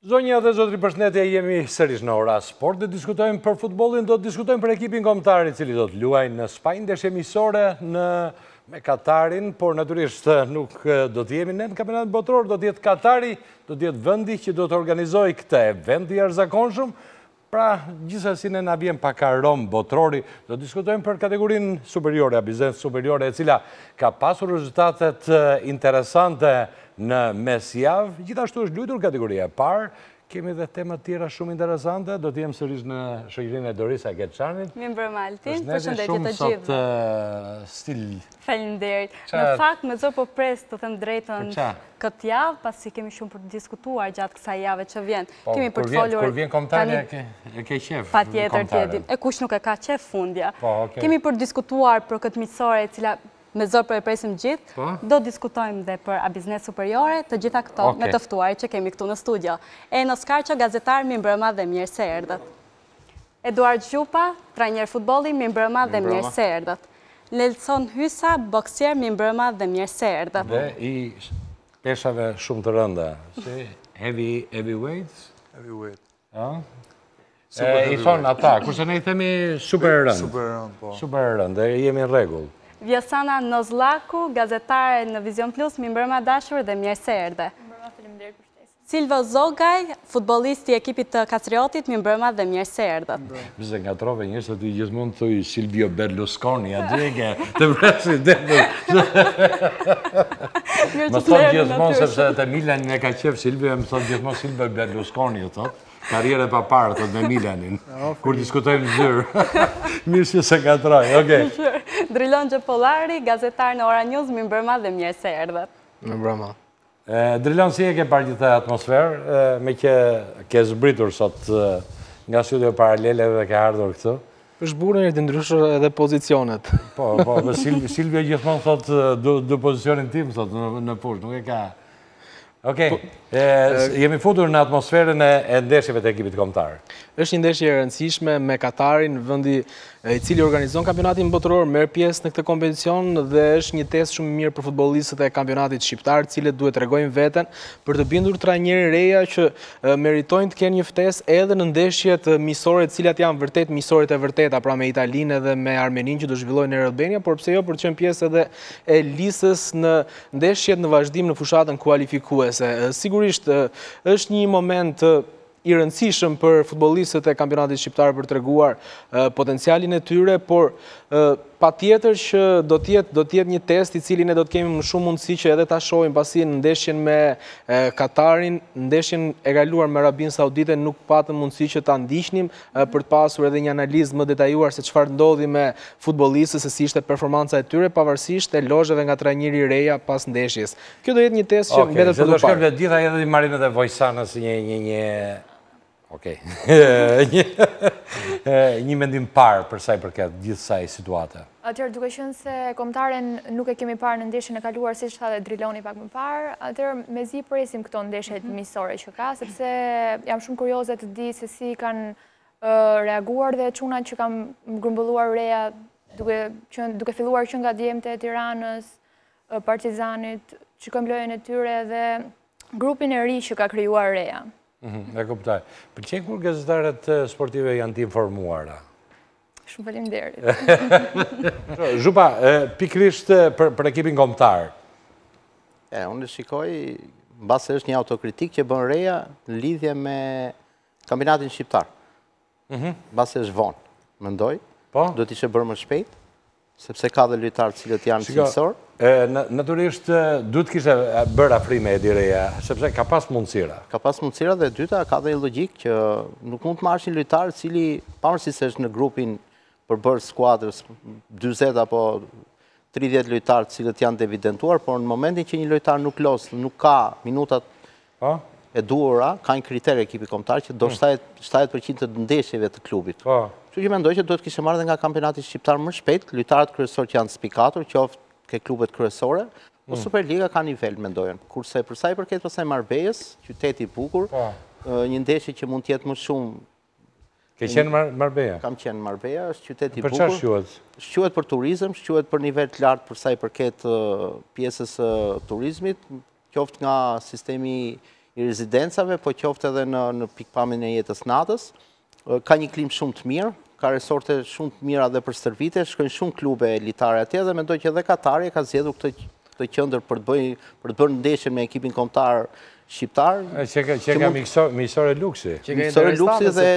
Zonja dhe zotri, përshëndetje, jemi sërish në Ora Sport. Dhe diskutojmë për futbollin, do të diskutojmë për ekipin kombëtar i cili do të luajë në Spanjë, ndeshje miqësore me Katarin, por natyrisht nuk do të jemi ne në kampionatin botror, do të jetë Katari, do të jetë vendi që do të organizojë këtë event i jashtëzakonshëm. Pra, gjithsesi ne na vjen pak aromë botrori, do të diskutojmë për kategorinë superiore, abizens superiore, e cila ka pasur rezultatet interesante në mesjavë. Gjithashtu është luajtur kategoria e parë. Kemi dhe temat tjera shumë interesante. Do të jem sërish në shoqërinë e Dorisa Keçanit. Mirëmbrëma Altin, përshëndetje të gjithëve. Sot stil. Faleminderit. Në fakt me zor po pres të them drejtën këtë javë, pasi kemi shumë për të diskutuar gjatë kësaj jave që vjen. Kemi për të folur. Kur vjen kombëtari e ke qef. Patjetër tjetër. E kush nuk e ka qef fundja. Kemi për të diskutuar për këtë miqësore e cila me zor për e presim gjithë, do diskutojmë dhe për abiznes superiore, të gjitha këto me tëftuari që kemi këtu në studio. Enos Karqo, gazetar, mirëmbrëma dhe mirë se erdhët. Eduard Gjupa, trajner futbolli, mirëmbrëma dhe mirë se erdhët. Nelson Hysa, boksier, mirëmbrëma dhe mirë se erdhët. Dhe i peshave shumë të rënda, si heavyweights? Heavyweight. I thonë ata, kurse ne i themi super rënd. Super rënd, po. Super rënd, dhe jemi në regull. Vjasana Nozlaku, gazetare në Vision Plus, mirëmbrëma dashur dhe mirë se erdhe. Mirëmbrëma, faleminderit për ftesën. Silvo Zogaj, futbollisti i ekipit të Kastriotit, mirëmbrëma dhe mirë se erdhe. Bize nga trove njërë se ty gjithmonë të thuj Silvio Berlusconi, a djege të presidentit. Më thotë gjithmonë sepse të Milanin e ka qef Silvio, më thotë gjithmonë Silvio Berlusconi, thotë. Karriere pa parë, thot me Milanin, kur diskutojmë zyrë. Mirë që se ka troj, okej. Drilon Gjepollari, gazetar në Ora News, mirëmbrëma dhe mirë se erdhët. Mirëmbrëma. Drilon, si e ke parë gjithë atmosferë, me ke zbritur sot nga studio paralele dhe ke ardhur këtu? është burën e të ndryshër edhe pozicionet. Po, Silvio gjithmonë thot du pozicionin tim, thot në push, nuk e ka... Okej, jemi futur në atmosferën e ndeshjeve të ekipit kombëtar. Është një ndeshje e rëndësishme me Katarin, vendi i cili organizon kampionatin botëror, merr pjesë në këtë kompeticion dhe është një test shumë mirë për futbollistët e kampionatit shqiptar, të cilët duhet tregojnë veten për të bindur trajnerë reja që meritojnë të kenë një ftesë edhe në ndeshjet miqësore, të cilat janë vërtet miqësoret e vërteta, pra me Italinë edhe me Armeninë që do zhvillohen në Albania, por pse jo për të qenë pjesë edhe e listës në ndeshjet në vazhdim në fushatën kualifikuese. Sigurisht është një moment i rëndësishëm për futbollistët e kampionatit shqiptar për treguar potencialin e tyre, por patjetër që do të jetë një test i cili ne do të kemi më shumë mundësi që edhe ta shohim pasi në ndeshjen me Katarin, ndeshjen e kaluar me Arabinë Saudite nuk patëm mundësi që ta ndiqnim për të pasur edhe një analizë më detajuar se çfarë ndodhi me futbollistët, se si ishte performanca e tyre pavarësisht e lozheve nga trajneri reja pas ndeshjes. Kjo do jetë një test që mbetet për të parë. Okej, gjitha edhe i marrim edhe Vojsanës një Okej. Një mendim parë për sa i përket gjithë saj situate. Atëherë, duke qenë se kombëtaren nuk e kemi parë në ndeshjen e kaluar, siç tha dhe Driloni pak më parë, atëherë mezi presim këto ndeshjet miqësore që ka, sepse jam shumë kurioze të di se si kanë reaguar dhe çunat që kanë grumbulluar reja duke filluar që nga djemtë e Tiranës, Partizanit, shikojmë lojën e tyre dhe grupin e ri që ka krijuar reja. E kuptoj. Pëlqen kur gazetarët sportive janë të informuara? Shumë faleminderit. Zhupa, pikrisht për ekipin kombëtar. Unë shikoj, mbase është një autokritik që bën reja në lidhje me kampionatin shqiptar. Mbase është vonë, mendoj, do të ishte bërë më shpejt, sepse ka dhe lojtarë cilët janë cilësor. Natyrisht, duhet kishte bërë afrime e direja, sepse ka pas mundësira. Ka pas mundësira dhe dyta ka dhe logjik që nuk mund të marrësh një lojtar cili pavarësisht se është në grupin për bërë skuadrës 40 apo 30 lojtarë cilët janë të evidentuar, por në momentin që një lojtar nuk los, nuk ka minutat e duhura, ka një kriter ekipi kombëtar që do 70% të ndeshjeve të klubit. Kështu që mendoj që duhet kishte marrë dhe nga kampionati shqiptar më shpejt, lojtarët kryesorë që janë spikatur, qoftë ke klubet kryesore, po Superliga ka nivel, mendojen. Kurse për sa i përket pastaj Marbejës, qyteti i bukur, një ndeshje që mund të jetë më shumë. Ke qenë Marbeja? Kam qenë Marbeja, është qyteti i bukur. Për çfarë shquhet? Shquhet për turizëm, shquhet për nivel të lartë për sa i përket pjesës turizmit, qoftë nga sistemi i rezidencave, po qofte edhe në pikpamjen e jetës natës. Ka një klim shumë të mirë, ka resorte shumë të mira dhe për stërvite, shkojnë shumë klube elitare atje dhe mendoj që edhe Katari ka zgjedhur këtë qendër për të bërë ndeshjen me ekipin kombëtar shqiptar. Që ka miqësore luksi. Miqësore luksi dhe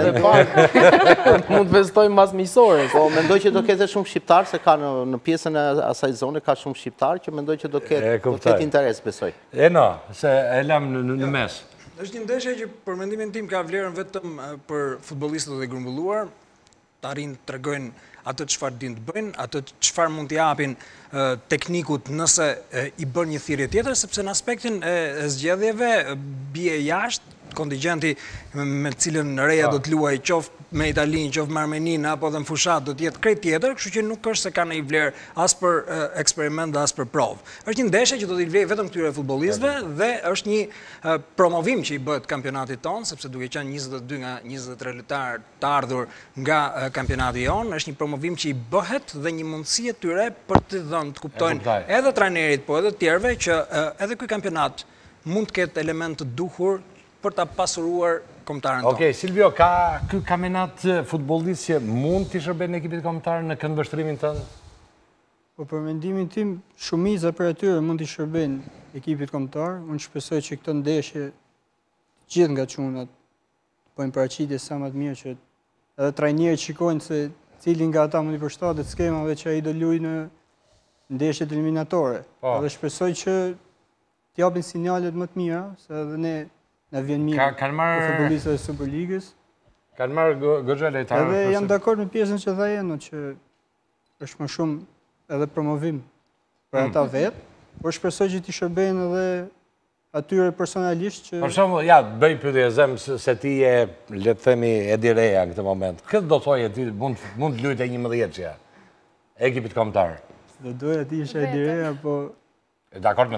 mund të vestojmë mas miqësore. Po mendoj që do ketë shumë shqiptar, se ka në pjesën e asaj zone ka shumë shqiptar që mendoj që do ketë interes, besoj. Se e lam në mes. Është një ndeshje që për mendimin tim ka vlerën vetëm për futbollistët e grumbulluar, të arrin të tregojnë atë çfarë din të bëjnë, atë çfarë mund t'i japin teknikut nëse i bën një thirrje tjetër, sepse në aspektin e zgjedhjeve bie jashtë kontingjenti me cilën Reja do të luajë qoftë me Italinë, qoftë me Armeninë apo edhe në fushat do të jetë krejt tjetër, kështu që nuk është se ka ndonjë vlerë as për eksperiment dhe as për provë. Është një ndeshje që do t'i vlejë vetëm këtyre futbollistëve dhe është një promovim që i bëhet kampionatit tonë, sepse duke qenë 22 nga 23 lojtarë të ardhur nga kampionati jon, është një promovim që i bëhet dhe një mundësi e tyre për të dhënë të kuptojnë edhe trajnerit, po edhe të tjerëve që edhe ky kampionat mund të ketë element të duhur për ta pasuruar kombëtarën tonë. Okej, Silvio, ka ky kampionat futbollist që mund t'i shërbejë ekipit kombëtar në këndvështrimin tënd? Po për mendimin tim, shumica për atyre mund t'i shërbejnë ekipit kombëtar. Unë shpresoj që këtë ndeshje gjithë nga çunat bëjnë paraqitje sa më të mirë që edhe trajnerët shikojnë se cili nga ata mund i përshtatet skemave që ai do luajë në ndeshjet eliminatore. Edhe shpresoj që t'japin sinjalet më të mira, se edhe ne na vjen mirë për futbollistët e Superligës. Kanë marrë goxha lojtarë. Edhe jam dakord me pjesën që tha Eno, që është më shumë edhe promovim për ata vetë, por shpresoj që t'i shërbejnë edhe atyre personalisht që... Për shembull, ja, bëj pyetje zem se ti je, le të themi, Edi Reja në këtë moment. Këtë do thoje ti mund të luajë 11-çja ekipit kombëtar. Do doja ti isha Edi Reja, po Dakord,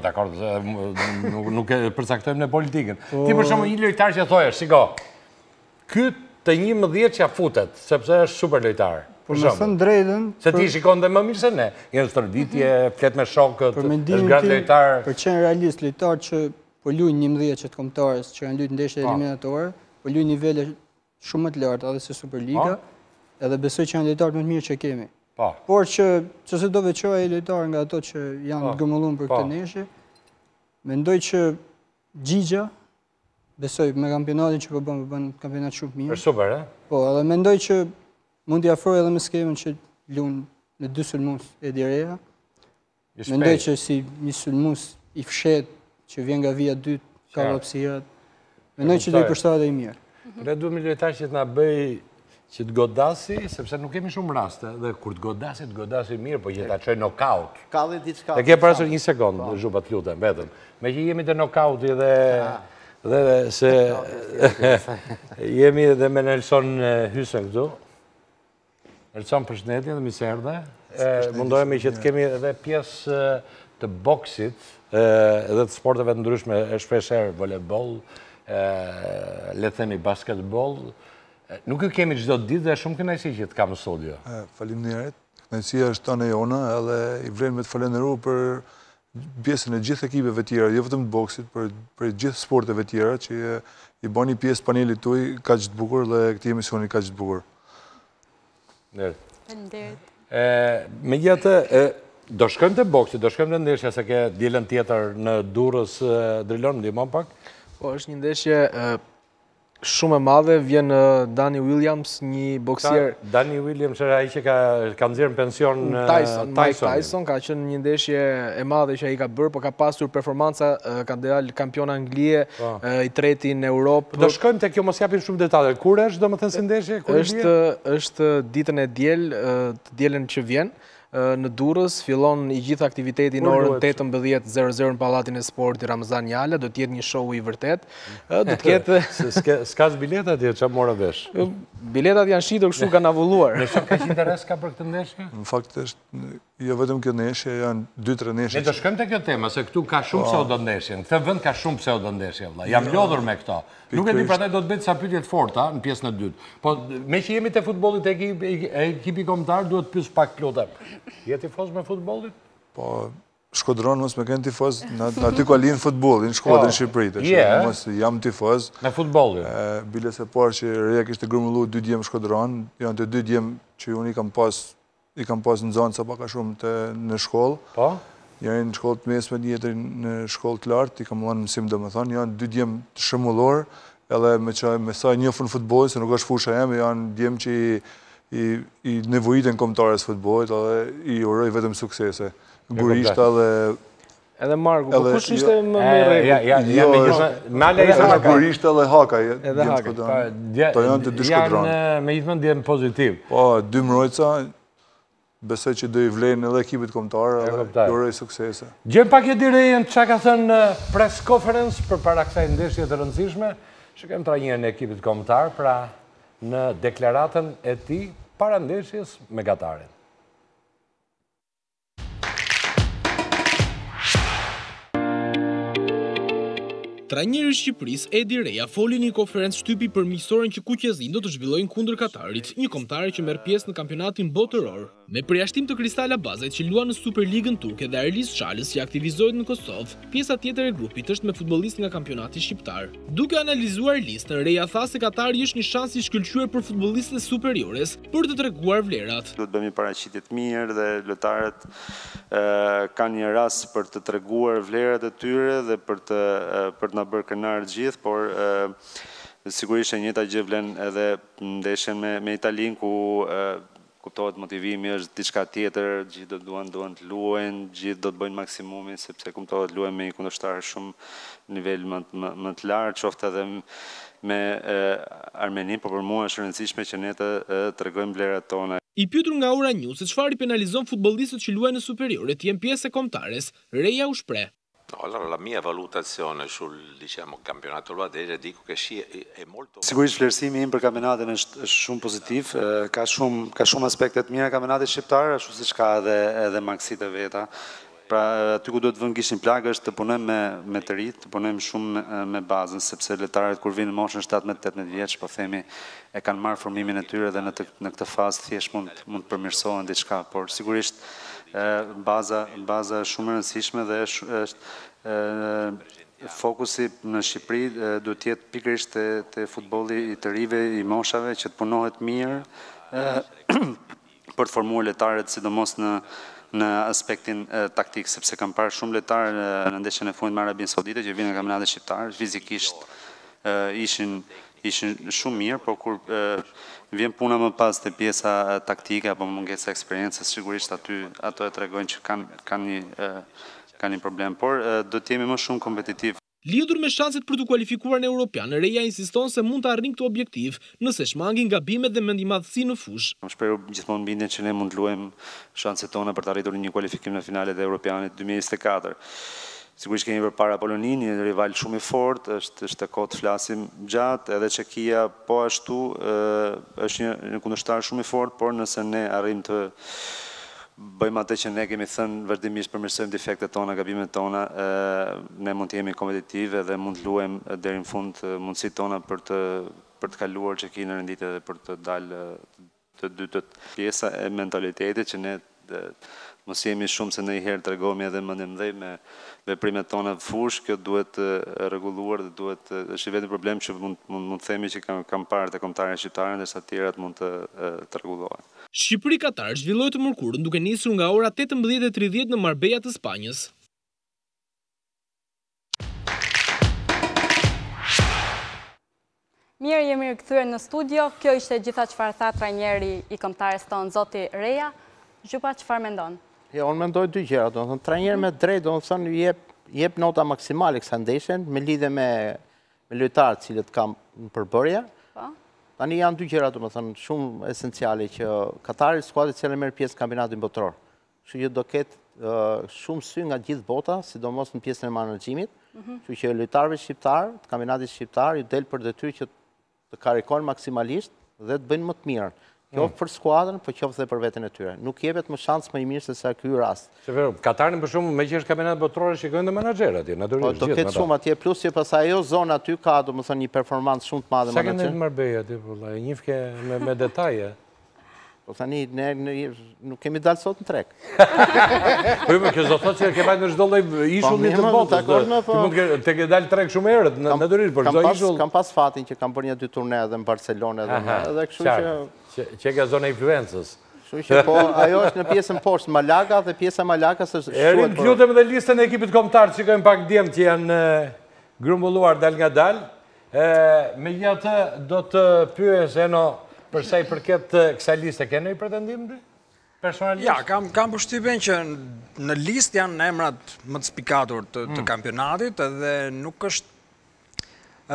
nuk e përcaktojmë në politikën. Ti për shembull një lojtar që thoje, shiko, ky të 11-çja futet, sepse është super lojtar. Po më thënë drejtën... Se ti shikon dhe më mirë se ne. Jenë stërvitje, flet me shokët, është grand lojtar. Për qenë realist, lojtar që po luajnë 11-çet kombëtarës, që kanë luajtur ndeshje eliminatore, po luajnë nivele shumë më të larta edhe se Superliga, edhe besoj që janë lojtarët më të mirë që kemi. Por që se do veçoj e lojtarë nga ato që janë gëmëllun për këtë ndeshje, mendoj që Gjigja, besoj me kampionatin që po bën kampionat shumë mirë. Është super, e? Po, edhe mendoj që mund t'i afroj edhe me skemën që lunë në 2 sulmues Edi Reja. Mendoj që si një sulmues i fshet që vjen nga vija 2, ka hapësirat. Mendoj që do i përshtatet i mirë. Ne duhet lojtar që t'na bëj që të godasi, sepse nuk kemi shumë raste, dhe kur të godasi mirë, po që ta çoj knockout. Ka dhe diçka. E ke parasysh një sekond, Zhuba, të lutem, vetëm. Me që jemi te knockouti dhe se jemi edhe me Nelson Hysen këtu. Nelson, përshëndetje dhe mirë erdhe. Mundohemi që të kemi edhe pjesë të boksit, edhe të sporteve të ndryshme, shpeshherë volejboll, le të themi basketboll. Nuk e kemi çdo ditë dhe shumë kënaqësi që të kam në studio. Faleminderit. Kënaqësia është tonë e jona, edhe i vlen me të falenderuar për pjesën e gjithë ekipeve tjera, jo vetëm të boksit, për gjithë sporteve tjera që i bani pjesë panelit tuaj kaq të bukur dhe këtij emisioni kaq të bukur. Faleminderit. Megjithatë, do shkojmë te boksi, do shkojmë te ndeshja se ke dielën tjetër në Durrës, Drilon, ndihmon pak. Po, është një ndeshje shumë e madhe, vjen Danny Williams, një boksier... Danny Williams është ai që ka nxjerrë në pension Tyson, ka qenë një ndeshje e madhe që ai ka bërë, po ka pasur performanca, ka dalë kampion Anglie, i treti në Europë. Do shkojmë te kjo, mos japim shumë detaje. Kur është, domethënë si ndeshje? Është ditën e dielën që vjen. Në Durrës, fillon i gjithë aktiviteti në orën 18:00 në Pallatin e Sportit Ramazan Jala, do t'jetë një show i vërtet. Do t'ketë... S'kas biletat atje, çfarë morë vesh? Biletat janë shitur, kështu kanë avulluar. Në shumë ka që interes ka për këtë ndeshje? Në fakt është, jo vetëm këtë ndeshje, janë 2-3 ndeshje. Ne do shkojmë te kjo tema, se këtu ka shumë pseudo-ndeshje. Në këtë vend ka shumë pseudo-ndeshje, vëlla. Jam lodhur me këto. Nuk e di, prandaj do të bëj ca pyetje të forta në pjesën e dytë. Po me që jemi te futbollit ekipi kombëtar, duhet të pyes pak lutem. Je tifoz me futbollit? Po, Shkodron mos me kënë tifoz, aty ka linë futbol, në Shkodrë në Shqipëri. Mos jam tifoz. Me futbolin? Bile se parë që Reja kishte grumullu 2 djemë Shkodron, janë të 2 djemë që unë i kam pas në zonë sa paka shumë në shkollë. Po? Janë në shkollë të mesme, njëtër në shkollë të lartë, i kam lanë mësim dhe më thonë, janë 2 djemë të shëmullor, edhe me sa njëfën futbolit, se nuk është fusha jemi, janë djemë që i nevojitën kombëtarës futbolit, edhe i uroj vetëm suksese. Gurishta dhe... Edhe Marku, po kush ishte më Gurishta dhe Haka. Edhe Haka. To janë të 2 shkodronë. Janë me gjithmën djemë pozitiv. Po, 2 mbrojtësa, besoj që do i vlenë edhe ekipit kombëtar, edhe i uroj suksese. Gjem pak e direjën që ka thënë press conference për para kësaj ndeshje të rëndësishme, që kem trajnerën e ekipit kombëtar, pra në deklaratën e tij para ndeshjes me Katarin. Trajneri i Shqipërisë Edi Reja foli në një konferencë shtypi për miqësorën që Kuqezin do të zhvillojnë kundër Katarit, një kombëtare që merr pjesë në kampionatin botëror. Me përjashtim të Kristala Bazajt që luan në Superligën turke dhe Erlis Çalës që aktivizohet në Kosovë, pjesa tjetër e grupit është me futbollistë nga kampionati shqiptar. Duke analizuar listën, Reja tha se Katari është një shans i shkëlqyer për futbollistët të superiores për të treguar vlerat. Duhet bëmi paraqitje të mirë dhe lojtarët kanë një rast për të treguar vlerat e tyre dhe për të na bërë kënaqë gjithë, por sigurisht e njëjta gjë vlen edhe ndeshjen me Italinë ku kuptohet motivimi është diçka tjetër, gjithë duan të luajnë, gjithë do të bëjnë maksimumin sepse kuptohet luajnë me një kundërshtar shumë nivel më të lartë, qoftë edhe me Armenin, por për mua është rëndësishme që ne të tregojmë vlerat tona. I pyetur nga Ora News se çfarë i penalizon futbollistët që luajnë në superiore të jenë pjesë e kombëtares, Reja u shpreh. Allora la mia valutazione sul campionato olandese dico che è molto... Sigurisht vlerësimi im për kampionatin është shumë pozitiv, ka shumë aspekte të mira kampionatit shqiptar, ashtu siç ka edhe mangësitë e veta. Pra aty ku duhet vënë gishtin plagë është të punojmë me të rinj, të punojmë shumë me bazën, sepse lojtarët kur vinë në moshën 17-18 vjeç, po themi, e kanë marrë formimin e tyre dhe në këtë fazë thjesht mund të përmirësohen diçka, por sigurisht baza shumë e rëndësishme dhe është fokusi në Shqipëri duhet të jetë pikërisht te futbolli i të rive, i moshave, që të punohet mirë për të formuar lojtarët, sidomos në aspektin taktik, sepse kam parë shumë lojtarë në ndeshjen e fundit me Arabinë Saudite që vinë nga kampionati shqiptar, fizikisht ishin shumë mirë, por kur vjen puna më pas te pjesa taktike apo mungesa eksperiencës, sigurisht ato e tregojnë që kanë një problem, por do të jemi më shumë kompetitiv. Lidhur me shanset për të kualifikuar në Europian, Reja insiston se mund të arrijnë këtë objektiv nëse shmangin gabimet dhe mendimadhësi në fushë. Kam shprehur gjithmonë bindjen që ne mund të luajmë shanset tona për të arritur një kualifikim në finalet e Europianit 2024. Sigurisht kemi përpara Polonin, një rival shumë i fortë, është e kohë të flasim gjatë, edhe Çekia po ashtu është një kundërshtar shumë i fortë, por nëse ne arrijmë të bëjmë atë që ne kemi thënë, vazhdimisht përmirësojmë defektet tona, gabimet tona, ne mund të jemi kompetitive dhe mund të luajmë deri në fund mundësitë tona për të kaluar Çekinë në renditje dhe për të dalë të dytët. Pjesa e mentalitetit që ne mos jemi shumë se ndonjëherë tregohemi edhe më ndëmdhej me veprimet tona fushë, kjo duhet rregulluar dhe është vetëm problem që mund të themi që kam parë te kombëtarët shqiptarë, ndërsa të tjerat mund të rregullohen. Shqipëri-Katar zhvilloi të mërkurën duke nisur nga ora 18:30 në Marbella të Spanjës. Mirë, jemi rikthyer në studio. Kjo ishte gjitha çfarë tha trajneri i kombëtares tonë, zoti Reja. Zhupa, çfarë mendon? Jo, unë mendoj dy gjëra, do të thonë trajner me drejt, do të thonë jep nota maksimale kësaj ndeshje me lidhje me lojtarët cilët kam në përbërje. Tani janë dy gjëra, do të thonë, shumë esenciale që Katari skuadra që merr pjesë në kampionatin botëror. Kështu që do ketë shumë sy nga gjithë bota, sidomos në pjesën e menaxhimit. Kështu që lojtarëve shqiptar, të kampionatit shqiptar, ju del për detyrë që të karikojnë maksimalisht dhe të bëjnë më të mirën. Qoftë për skuadrën, po qoftë edhe për veten e tyre. Nuk jepet më shans më i mirë se sa ky rast. Katarin për shembull, me që është kampionat botror, shikojnë dhe menaxherët atje, natyrisht. Do ketë shumë atje, plus që pastaj ajo zona aty ka, domethënë, një performancë shumë të madhe menaxher. Sa kanë në Marbella aty, vëllai, njihke me detaje. Po tani, ne nuk kemi dalë sot në trek. Po më kjo do thotë që ke vajtë në çdo lloj ishulli të botës. Ti mund të ke dalë trek shumë herët, natyrisht, por çdo ishull. Kam pas fatin që kam bërë 1-2 turne edhe në Barcelonë edhe kështu që ka zona influencës. Kështu që po, ajo është në pjesën poshtë Malaga dhe pjesa Malagas është Erin, të lutem edhe listën e ekipit kombëtar, shikojmë pak djemë që janë grumbulluar dal nga dal. Megjithatë do të pyes Eno përsa i përket kësaj liste, keni pretendim ti? Personalisht? Ja, kam përshtypjen që në listë janë emrat më të spikatur të kampionatit edhe nuk është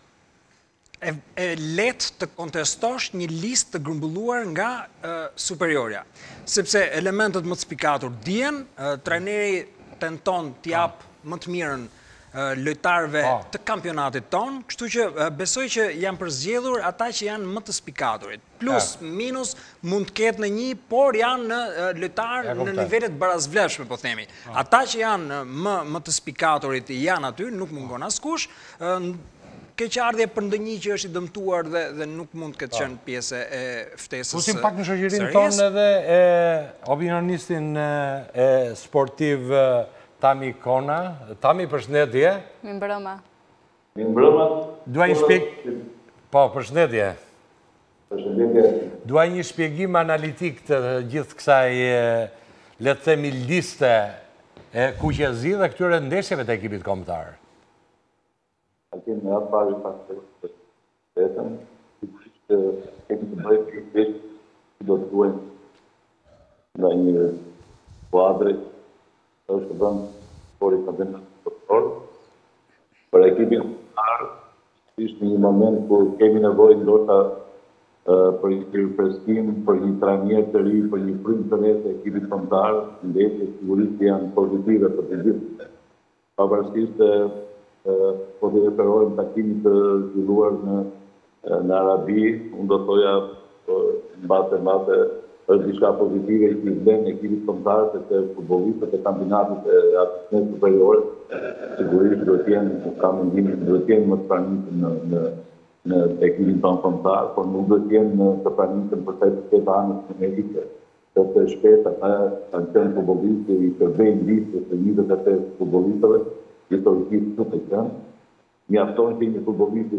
e letë të kontestosh një listë të grumbulluar nga superiorja. Sepse elementet më të spikatur dihen, trajneri tenton t'jap më të mirën lojtarëve të kampionatit tonë, kështu që besoj që janë përzgjedhur ata që janë më të spikaturit. Plus, minus, mund të ketë në një, por janë në lojtarë në nivelet barazvlefshme, po themi. Ata që janë më të spikaturit janë aty, nuk mungon askush, keqardhje për ndonjë që është i dëmtuar dhe nuk mund të ketë qenë pjesë e ftesës. Pusim pak në shoqërinë tonë edhe opinionistin e sportiv Tami Kona. Tami, përshëndetje. Mi mbrëma. Mi mbrëma. Duaj një Po, përshëndetje. Përshëndetje. Duaj një shpjegim analitik të gjithë kësaj, le të themi, liste e kuqezi dhe këtyre ndeshjeve të ekipit kombëtar. A kemi në atë pari pak të vetëm, që kemi të bëjë për veç që do të duajnë nga një kuadrit është vënd por i kampionatit botror. Për ekipin kombëtar ishte një moment kur kemi nevojë ndoshta për një rifreskim, për një trajner të ri, për një frymë të re të ekipit kombëtar, ndeshjet sigurisht janë pozitive për të gjithë. Pavarësisht po të referohem takimit të zhvilluar në Arabi, unë do thoja mbate është diçka pozitive që i vlen ekipit kombëtar sepse futbollistët e kampionatit e atësisë superiore sigurisht duhet të jenë kam mendimin se duhet të jenë më të pranishëm në ekipin tonë kombëtar, por nuk duhet të jenë të pranishëm për sa i përket anës numerike, sepse shpesh ata kanë qenë futbollistë i shërbejnë listës së 25 futbollistëve, historikisht nuk e kanë. Mjafton që një futbollisti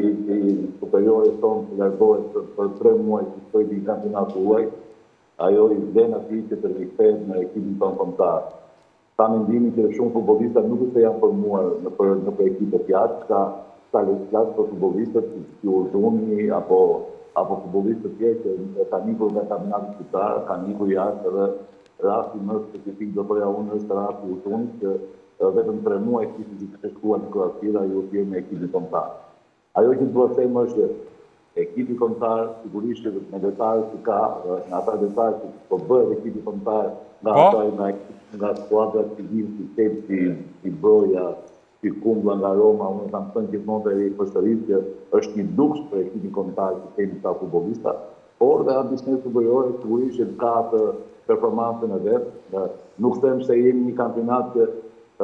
i superiores tonë të largohet për 3 muaj që shkojë në kampionat huaj, ajo i vlen atij që të rikthehet në ekipin tonë kombëtar. Ka mendimin që shumë futbollista nuk është janë formuar në ekipet jashtë, ka lehtësisht për futbollistët si Urduni apo futbollistët tjerë që kanë nikur nga kampionati shqiptar, kanë nikur jashtë edhe rasti më specifik do thoya unë është rasti i Urdunit që vetëm 3 muaj kishte të shkuar në Kroaci dhe ajo tjerë me ekipin kombëtar. Ajo që duhet të them është ekipi kombëtar sigurisht me detajët që ka, në ata detajët që po bëhet ekipi kombëtar nga skuadrat që vijnë si Chelsea, si Broja, si Kumbla nga Roma, unë kam thënë gjithmonë dhe përsërit që është një luks për ekipin kombëtar që kemi ta futbollista, por dhe ambicionet superiore sigurisht që ka atë performancën e vet. Nuk them se jemi një kampionat që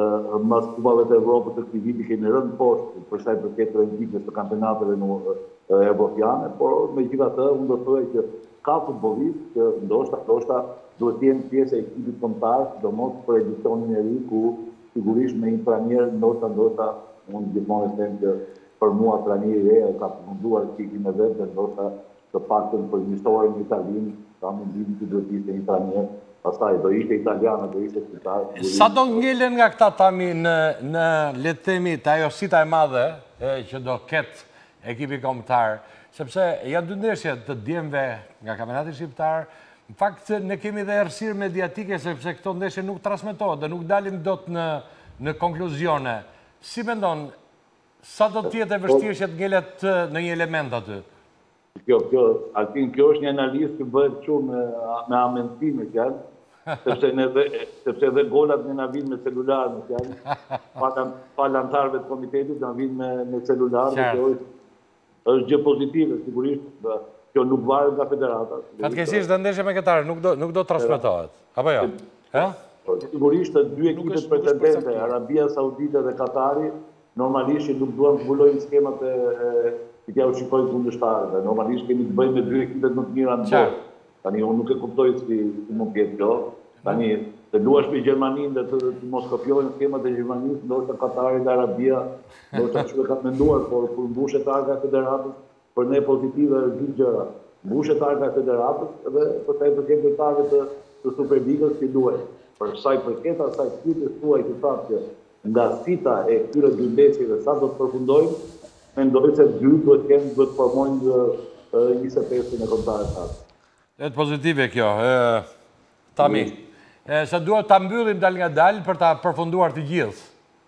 mas klubave të Evropës të këtij viti kemi rënë poshtë për sa i përket rendimit të kampionateve evropiane, por megjithatë unë do të thoj që ka futbollistë që ndoshta duhet të jenë pjesë e ekipit kombëtar, sidomos për edicionin e ri ku sigurisht me një trajner ndoshta unë gjithmonë them që për mua trajneri i re ka munduar ciklin e vet dhe ndoshta të paktën për një historie në Itali, ka mendimin që duhet të ishte një trajner. Pastaj do ishte italianë, do ishte shqiptar. Sa do ngelen nga këta Tami në le të themi të ajo sita e madhe që do ketë ekipi kombëtar, sepse janë 2 ndeshje të djemve nga kampionati shqiptar. Në fakt ne kemi dhe errësirë mediatike sepse këto ndeshje nuk transmetohet dhe nuk dalin dot në konkluzione. Si mendon, sa do të jetë e vështirë që të ngelet në një element aty? Kjo është një analizë që bëhet shumë me amendime fjalë, sepse edhe golat në vinë me celular në fjalë, pa antarëve të komitetit në vinë me celular, dhe kjo është gjë pozitive, sigurisht, kjo nuk varet nga federata. Fatkeqësisht ndeshja me Katar nuk do transmetohet, apo jo? Sigurisht të 2 ekipet pretendente, Arabia Saudite dhe Katari, normalisht nuk duan të mbulojnë skemat që t'ja u shikojnë kundërshtarëve. Normalisht kemi të bëjmë me 2 ekipet më të mira në botë. Tani, unë nuk e kuptoj si mund pjetë kjo. Tani, të luash me Gjermanin dhe të mos kopjojnë skemat e Gjermanisë, ndoshta Katari dhe Arabia, ndoshta që ka menduar, por kur mbushet arka e federatës, për ne pozitive gjithë gjëra. Mbushet arka e federatës dhe për sa i përket lojtarëve të Superligës si luajnë. Për sa i përket asaj pyetjes tuaj që thatë që nga sita e këtyre dy ndeshjeve sa do të përfundojmë, mendoj se dy duhet të formojnë 25 në kontrat tatë. Është pozitive kjo. Tami, se duhet të mbyllim dal nga dal për të përfunduar të gjithë.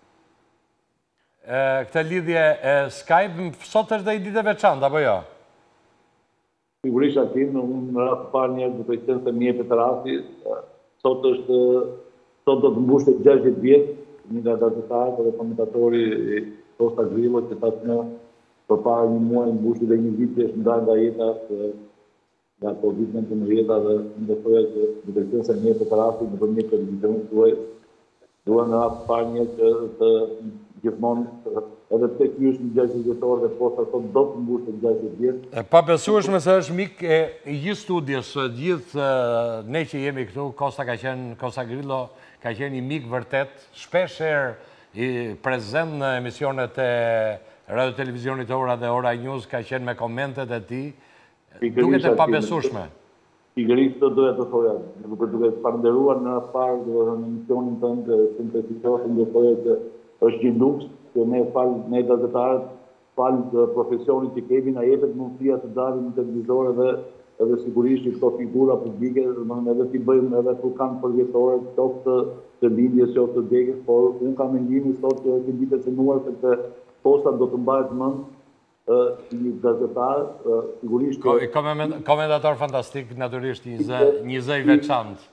Këtë lidhje Skype, sot është dhe i ditë e veçantë, apo jo? Sigurisht atin, unë në rafë parë njerë duke qenë se mjepet të rafti, sot do të mbushte 60 vjetë, nga gazetarët dhe komentatori Kosta Grillo, që tashmë për parë një muaj mbushti dhe një vit që është nda nga jeta nga COVID-19 dhe ndërtoja që duke qenë se mjepet të rafti në përmjet televizionit tuaj, duhet në rafë parë njerë që të gjithmonë edhe të ky është një 60 vjetor dhe posta sot do të mbushte 60 vjetë. Pa besueshme se është mik e gjithë studios, gjithë ne që jemi këtu, Kosta Grillo ka qenë i mik vërtet, shpesh i prezent në emisionet e radio televizionit Ora dhe Ora News, ka qenë me komentet e tij, duket e pa besueshme. Pikërisht të doja të thoja, duke të falenderuar në parë në emisionin tënd të sintetizosën do thoya që është një luks që ne gazetarët, falë profesionit që kemi, na jepet mundësia të dalim në televizor edhe sigurisht këto figura publike, edhe t'i bëjmë edhe kur kanë përvjetore, qoftë të lindjes, qoftë të vdekjes, por unë kam mendimin sot që është një cënuar se Kosta do të mbahet mend një gazetar, sigurisht... Komentator fantastik, naturisht, një zë i veçantë.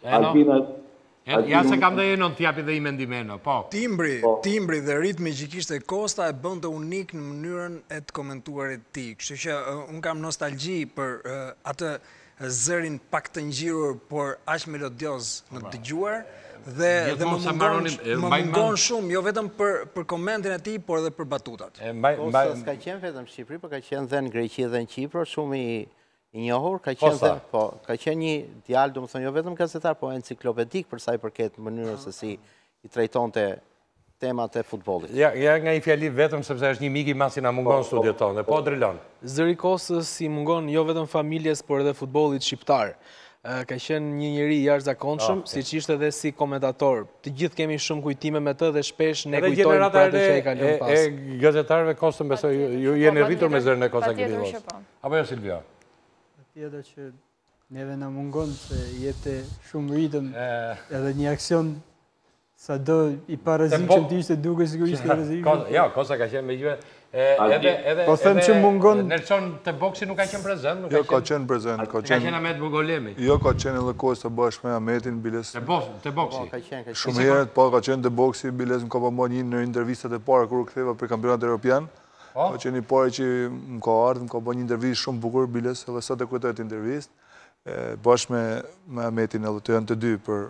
Ja se kam dhe jenon t'japi dhe i mendimeno, po. Timbri dhe ritmi që kishte Kosta e bënte unik në mënyrën e të komentuarit ti. Kështu që unë kam nostalgji për atë zërin pak të ngjirur, por aq melodios në të dëgjuar, dhe më mungon shumë, jo vetëm për komentin e tij, por edhe për batutat. Kosta s'ka qenë vetëm në Shqipëri, por ka qenë dhe në Greqi dhe në Kipër, shumë i njohur, ka qenë një djalë, domethënë jo vetëm gazetar, po enciklopedik për sa i përket mënyrës se si i trajtonte temat e futbollit. Ja nga i fjali vetëm sepse është një mik i madh që na mungon studiot tonë. Po Drilon. Zëri Kostës i mungon jo vetëm familjes, por edhe futbollit shqiptar. Ka qenë një njeri i jashtëzakonshëm, siç ishte edhe si komentator. Të gjithë kemi shumë kujtime me të dhe shpesh ne kujtojmë për atë që i ka lënë pas. E gazetarëve Kostën besoj ju jeni rritur me zërin e Kosta Grillos. Apo jo Silvia? Tjetër që neve na mungon se jepte shumë ritëm edhe një aksion sa do i parazitshëm të ishte duke sigurisht e rrezikshëm. Ja, Kosta ka qenë me juve. Po them që mungon... Nelson të boksi nuk ka qenë prezent? Jo, ka qenë prezent. Ka qenë Ahmet Bugolemi? Jo, ka qenë edhe Kosta bashkë me Ahmetin, biles... Të boksi? Shumë herët, po ka qenë të boksi, biles më ka përmo një në intervistat e para kur u ktheva për kampionat Europian. Ka qenë i pare që më ka ardhë, më ka bërë një intervjist shumë bukur, biles, edhe sot e kujtoj të intervjist, bashkë me Ahmetin edhe të janë të dy për...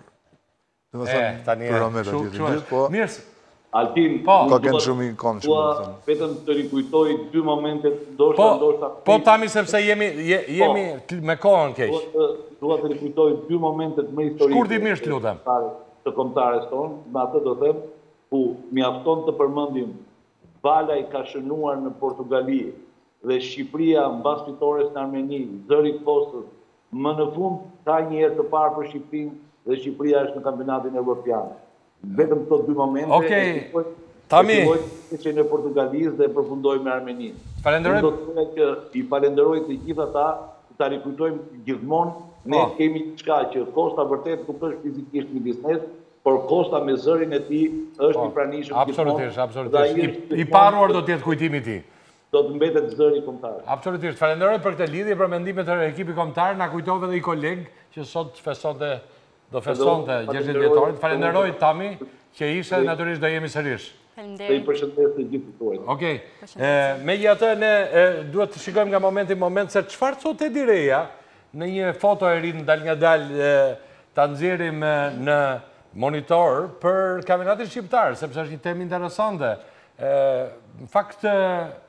për Ahmet atjetin. Altin, ka kënë shumë i kanë shumë. Vetëm të rikujtoj dy momentet, ndoshta... Po, Tami, sepse jemi me kohën keq. Dua të rikujtoj dy momentet më historike... Shkurtimisht, lutem. ...të kombëtares tonë, me atë do them, ku mjafton të përmendim Bala i ka shënuar në Portugali dhe Shqipëria mbas fitores në Armeni, zëri Kostës, më në fund ka një herë të parë për Shqipërinë dhe Shqipëria është në kampionatin evropian. Vetëm këto dy momente. Okej. Tami. Që në Portugalisë dhe përfundoj me Armeninë. Falenderoj. Do të thonë që i falenderoj të gjithë ata, ta rikujtojmë gjithmonë, ne kemi diçka që Kosta vërtet nuk është fizikisht një biznes, por Kosta me zërin e tij është i pranishëm gjithmonë. Absolutisht. I paruar do të jetë kujtimi i tij. Do të mbetet zëri kombëtar. Absolutisht. Falenderoj për këtë lidhje, për mendimet e ekipit kombëtar, na kujtove edhe i koleg që sot do festonte 60 vjetorit. Falenderoj Tami, që ishe natyrisht do jemi sërish. Dhe i përshëndes të gjithë tuaj. Okej. Megjithatë ne duhet të shikojmë nga momenti në moment se çfarë thotë Edi Reja në një foto e ri dal nga dal ta nxjerrim në monitor për kampionatin shqiptar, sepse është një temë interesante. Në fakt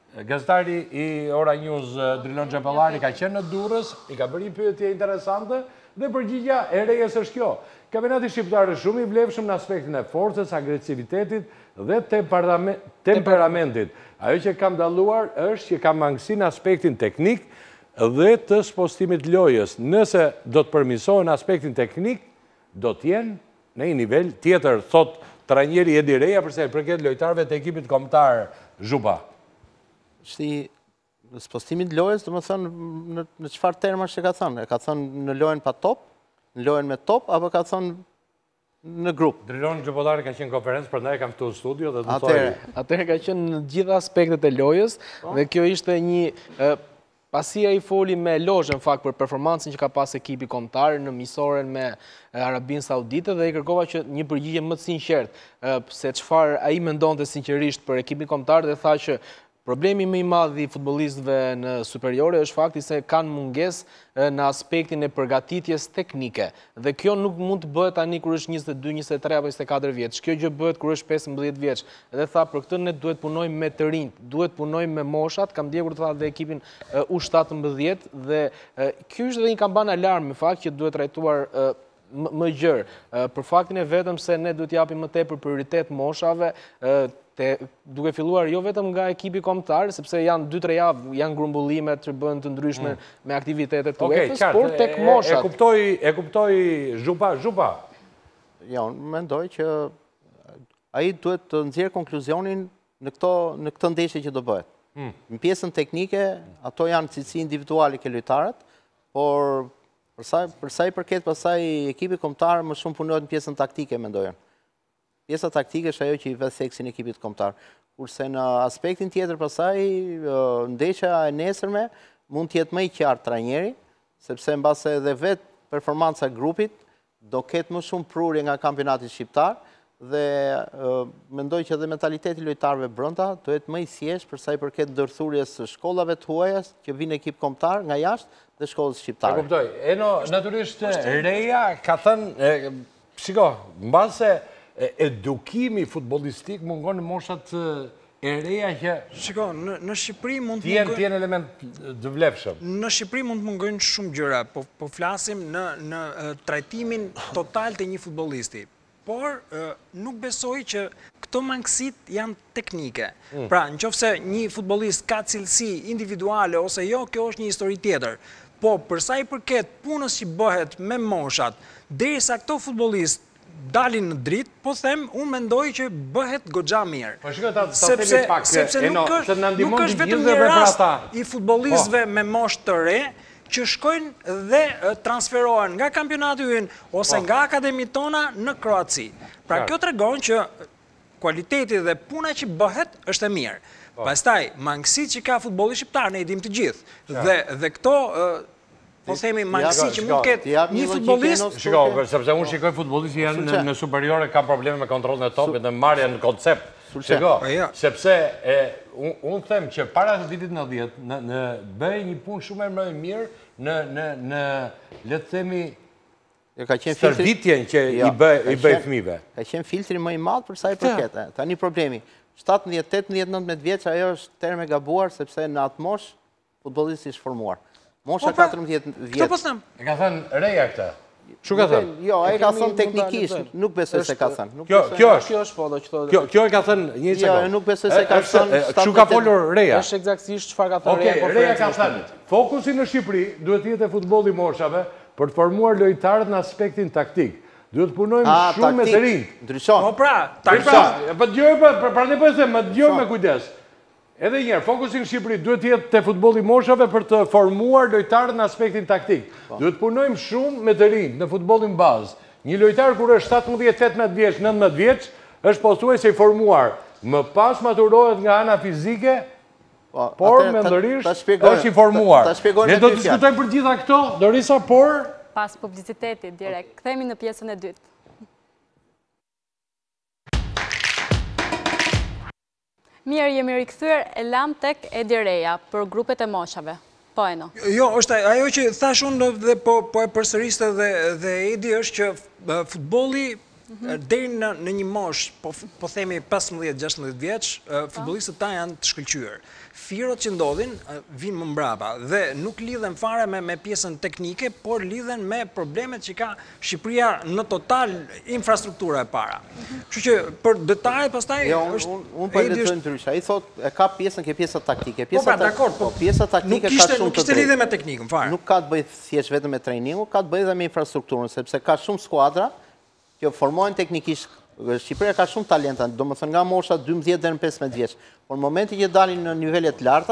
gazetari i Ora News Drilon Xhapellari ka qenë në Durrës, i ka bërë një pyetje interesante dhe përgjigja e rejes është kjo. Kampionati shqiptar është shumë i vlefshëm në aspektin e forcës, agresivitetit dhe temperamentit. Ajo që kam dalluar është që kam mangësi në aspektin teknik dhe të spostimit lojës. Nëse do të përmirësohen aspektin teknik, do t'jenë në një nivel tjetër, thot trajneri Edi Reja, përse i përket lojtarëve të ekipit kombëtar Zhuba. Shti, në spostimit lojës, do më thënë në qëfar terma që ka thënë? E ka thënë në lojën pa top, në lojën me top, apo ka thënë në grup? Drilon Xhapellari ka qenë konferencë, për ndaj kam këtu në studio dhe të thoi. Atëherë ka qenë në gjitha aspektet e lojës, dhe kjo ishte një... Pasia i foli me lojën fakt për performancën që ka pas ekipi kombëtar në miqësoren me Arabinë Saudite dhe i kërkova që një përgjigje më të sinqertë se çfarë ai mendonte sinqerisht për ekipin kombëtar dhe tha që problemi më i madh i futbollistëve në superiore është fakti se kanë mungesë në aspektin e përgatitjes teknike. Dhe kjo nuk mund të bëhet tani kur është 22, 23 apo 24 vjeç. Kjo gjë bëhet kur është 15 vjeç. Dhe tha për këtë ne duhet punojmë me të rinjt, duhet punojmë me moshat. Kam ndjekur tha dhe ekipin U17 dhe ky është edhe një kampan alarm në fakt që duhet trajtuar më gjerë. Për faktin e vetëm se ne duhet japim më tepër prioritet moshave, duke filluar jo vetëm nga ekipi kombëtar, sepse janë 2-3 javë, janë grumbullimet që bëhen të ndryshme me aktivitetet të UEFA-s, por tek moshat. E kuptoj Zhuba. Jo, mendoj që ai duhet të nxjerrë konkluzionin në këtë ndeshje që do bëhet. Në pjesën teknike, ato janë cilësi individuale ke lojtarët, por për sa i përket pasaj ekipi kombëtar më shumë punohet në pjesën taktike, mendoj. Pjesa taktike është ajo që i vë theksin ekipit kombëtar. Kurse në aspektin tjetër pasaj, ndeshja e nesërme mund të jetë më i qartë trajneri, sepse mbase edhe vetë performanca e grupit do ketë më shumë prurje nga kampionati shqiptar dhe mendoj që edhe mentaliteti lojtarëve brenda do jetë më i thjeshtë për sa i përket ndërthurjes së shkollave të huaja që vinë ekip kombëtar nga jashtë dhe shkollës shqiptare. E kuptoj. Eno, natyrisht Reja ka thënë, shiko, mbase edukimi futbollistik mungon në moshat e reja që... Shiko, në Shqipëri mund të mungojnë... Tjenë element të vlefshëm. Në Shqipëri mund të mungojnë shumë gjëra, po flasim në trajtimin total të një futbollisti. Por nuk besoj që këto mangësit janë teknike. Pra, në qoftë se një futbollist ka cilësi individuale ose jo, kjo është një histori tjetër. Po, përsa i përket punës që bëhet me moshat, derisa këto futbollist dalin në dritë, po them, unë mendoj që bëhet goxha mirë. Sepse nuk është vetëm një rast i futbollistëve me moshë të re, që shkojnë dhe transferohen nga kampionati ynë ose nga akademitë tona në Kroaci. Pra kjo tregon që kualiteti dhe puna që bëhet është e mirë. Pastaj, mangësit që ka futbolli shqiptar, ne i dim të gjithë. Dhe këto... Po themi mangësi që mund ketë një futbollist... Shiko, sepse unë shikoj futbollisti janë në superiore, kam probleme me kontrolin e topit dhe marrja në koncept. Shiko, sepse unë them që para vitit 90, në bëj një punë shumë e mirë në le të themi, servitjen që i bëj fëmijëve. Ka qenë filtri më i madh për sa i përket. Tani problemi, 17, 18, 19 vjeç, ajo është term e gabuar, sepse në atë moshë futbollisti është formuar. Mosha 14 vjetë. Këto po them. E ka thënë Reja këtë? Çu ka thënë? Jo, ai ka thënë teknikisht, nuk besoj se ka thënë. Kjo është. Kjo e ka thënë një sekondë. Jo, nuk besoj se ka thënë. Çu ka folur Reja? Është eksaktësisht çfarë ka thënë Reja. Okej, Reja ka thënë. Fokusi në Shqipëri duhet të jetë futbolli moshave për të formuar lojtarët në aspektin taktik. Duhet të punojmë shumë me të rinj. Ndryshon. Po pra, taktik. Po dëgjoj, prandaj po e them, më dëgjoj me kujdes. Edhe njerë, fokusin në Shqipëri duhet jetë të futbolli moshave për të formuar lojtarët në aspektin taktik. Duhet punojmë shumë me të rinj në futbollin bazë. Një lojtar kur është 17, 18 vjeç, 19 vjeç, është pothuajse i formuar. Më pas maturohet nga ana fizike, por mendërisht është i formuar. Ne do të diskutojmë për gjitha këto, Dorisa, por... Pas publicitetit direkt. Kthehemi në pjesën e dytë. Mirë, jemi rikthyer e lam tek Edi Reja për grupet e moshave. Po Eno. Jo, është ajo që thash unë dhe po e përsëriste dhe Edi është që futbolli deri në një mosh, po themi 15-16 vjeç, futbollistët ta janë të shkëlqyer. Firot që ndodhin vinë më mbrapa dhe nuk lidhen fare me pjesën teknike, por lidhen me problemet që ka Shqipëria në total infrastruktura e para. Kështu që për detajet pastaj unë po lexoj ndryshe. Ai thotë e ka pjesën ke pjesa taktike. Pjesa taktike ka shumë nuk kishte lidhje me teknikën fare. Nuk ka të bëjë thjesht vetëm me trajningu, ka të bëjë edhe me infrastrukturën, sepse ka shumë skuadra që formohen teknikisht. Shqipëria ka shumë talenta, do më thënë nga mosha 12 dhe në 15 vjeç. Por në momentin që dalin në nivellet larta,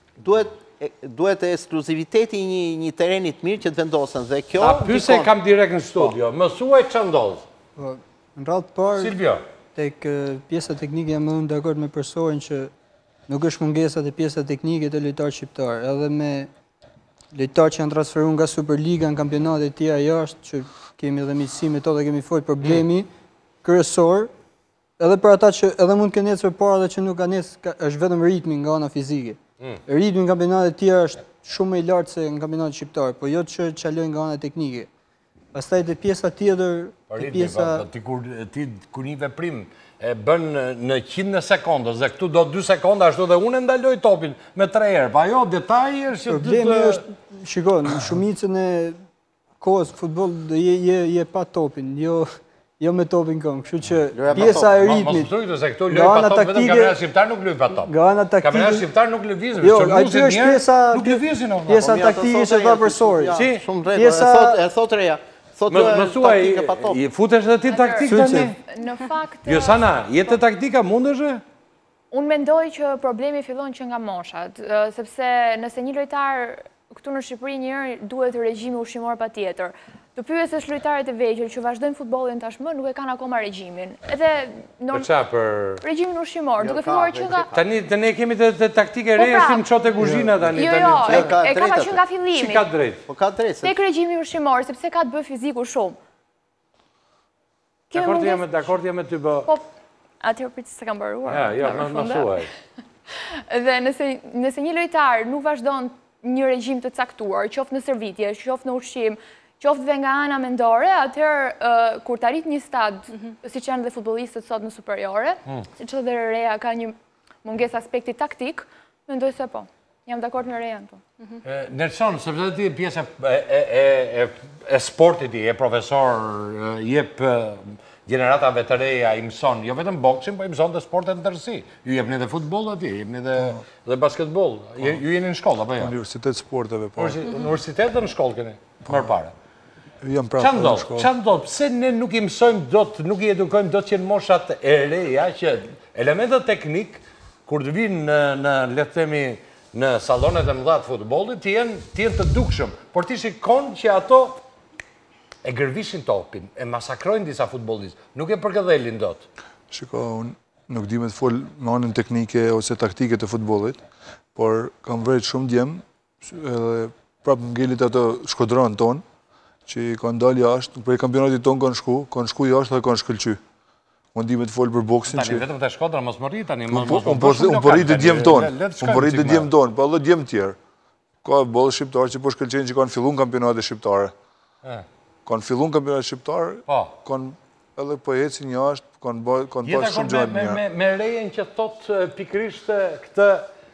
duhet ekskluziviteti një terenit mirë që të vendosen. Dhe kjo... A pyse kam direkt në studio, mësuaj që ndodhë? Në radhë parë, Silvio, tek pjesa teknike jam më dakord me personin që nuk është mungesat e pjesa teknike të lojtarë shqiptarë, edhe me lojtarë që janë transferuar nga Superliga në kampionate të tjera jashtë, që kemi edhe miqësi me to dhe kemi folur problemi kryesor, edhe për ata që edhe mund të kenë ecë përpara dhe që nuk kanë ecë, është vetëm ritmi nga ana fizike. Ritmi në kampionatet të tjera është shumë më i lartë se në kampionatet shqiptar, po jo që çalojnë nga ana teknike. Pastaj te pjesa tjetër, te pjesa ti kur një veprim e bën në 100 sekonda, dhe këtu do 2 sekonda ashtu dhe unë ndaloj topin me 3 herë, pa jo detaj është që problemi është, shiko, në shumicën e kohës futboll je pa topin, jo me topin këmë, kështu që pjesa e ritmit. Mos më se këtu loj pa top, vetëm kampionati shqiptar nuk loj pa top. Kampionati shqiptar nuk lëvizën, jo, aty është pjesa taktike që dha përsori. Shumë drejt, e thot Reja. Më thuaj, futesh dhe ti taktik tani? Në fakt... Jo, Sana, jetë taktika mundeshe? Unë mendoj që problemi fillon që nga moshat, sepse nëse një lojtar këtu në Shqipëri njërë duhet regjimi ushqimor pa tjetër. Të pyesesh lojtarët e vegjël që vazhdojnë futbollin tashmë nuk e kanë akoma regjimin. Edhe regjimin ushqimor, duke filluar që nga... Tani ne kemi të taktike reja si në qote kuzhina tani. Jo, e ka që nga fillimi. Si ka drejt? Po ka drejt. Tek regjimi ushqimor, sepse ka të bëj fiziku shumë. Dakord jam me ty, po... Atëherë pritë se kam baruar. Jo, më thuaj. Dhe nëse një lojtar nuk vazhdon një regjim të caktuar, qoftë në servitje, qoftë në ushqim, qoftë dhe nga ana mendore, atëherë kur të arrit një stad, si që janë dhe futbolistët sot në superiore, si që dhe Reja ka një munges aspekti taktik, mendoj se po. Jam dakord me Reja në to. Nelson, sepse ti pjesë e sportit i, e profesor, jep generatave të reja i mëson, jo vetëm boksin, po i mëson dhe sportet në tërësi. Ju jepni dhe futbol ati, jepni dhe basketbol. Ju jeni në shkollë, apo jo? Universitet sporteve, po. Universitet dhe në shkollë keni, mërë pare. Jam prapë në shkollë. Qa ndodhë? Pse ne nuk i mësojmë dot, nuk i edukojmë dot që në moshat e reja, që elementet teknik, kur të vinë në letemi në salonet e mëdha të futbolit, të jenë të dukshëm, por ti shikon që ato e gërvishin topin, e masakrojnë disa futbolistë, nuk e përkëdhelin dot. Shiko, unë nuk di me të folë me anën teknike ose taktike të futbolit, por kam vrejt shumë djemë, edhe prapë ngelit ato shkodronë tonë, që i kanë dalë jashtë, prej kampionatit tonë kanë shku jashtë dhe kanë shkëlqy. Unë di me të folë për boksin që... Tani vetëm të Shkodra, mos më rrit tani, unë po rrit dhe djemë tonë, pa edhe djemë tjerë. Ka bollë shqiptarë që po shkëlqenë që kanë fillun kampionatit shqiptare. Kanë fillun kampionatit shqiptare, kanë edhe po ecin jashtë, kanë bërë shumë gjatë mirë. Me rejen që thot pikrisht këtë...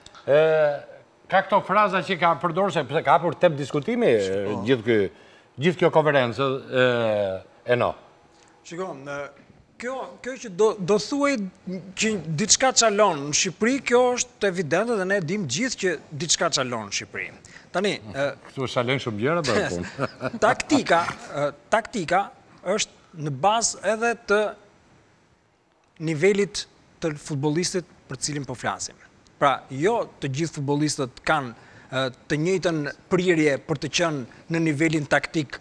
Ka këto fraza që ka përdorë, se ka për tep diskutimi gjithë kjo konferencë e no. Shikon, kjo që do thuaj që diçka çalon në Shqipëri, kjo është evidente dhe ne dim gjithë që diçka çalon në Shqipëri. Tani... Këtu çalon shumë gjëra bërë punë. Taktika është në bazë edhe të nivelit të futbollistit për cilin po flasim. Pra, jo të gjithë futbolistët kanë të njëjtën prirje për të qenë në nivelin taktik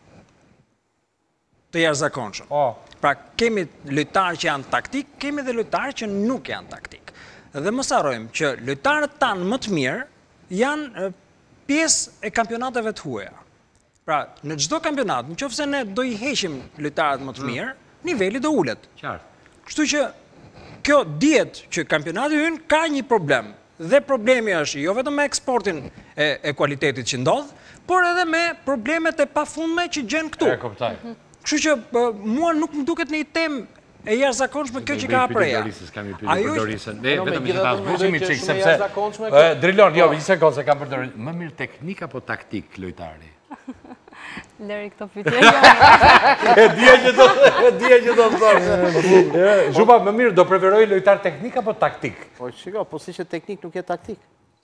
të jashtëzakonshëm. Pra, kemi lojtarë që janë taktik, kemi dhe lojtarë që nuk janë taktik. Dhe mos harrojmë që lojtarët tanë më të mirë janë pjesë e kampionateve të huaja. Pra, në çdo kampionat, nëse ne do i heqim lojtarët më të mirë, niveli do ulet. Kështu që kjo dihet që kampionati ynë ka një problem. Dhe problemi është jo vetëm me eksportin e kualitetit që ndodh, por edhe me problemet e pafundme që gjen këtu. Kështu që mua nuk më duket një temë e jashtëzakonshme kjo që ka preja. Vetëm që ta zbuzimi qik, sepse... Drilon, jo, një sekundë se kam përdori. Më mirë teknik apo taktik, lojtari? Lëri këto pyetje. E dje që do të thonë. Zhuba, më mirë, do preferoj lojtar teknik apo taktik? Po, shiko, po si që teknik nuk e taktik.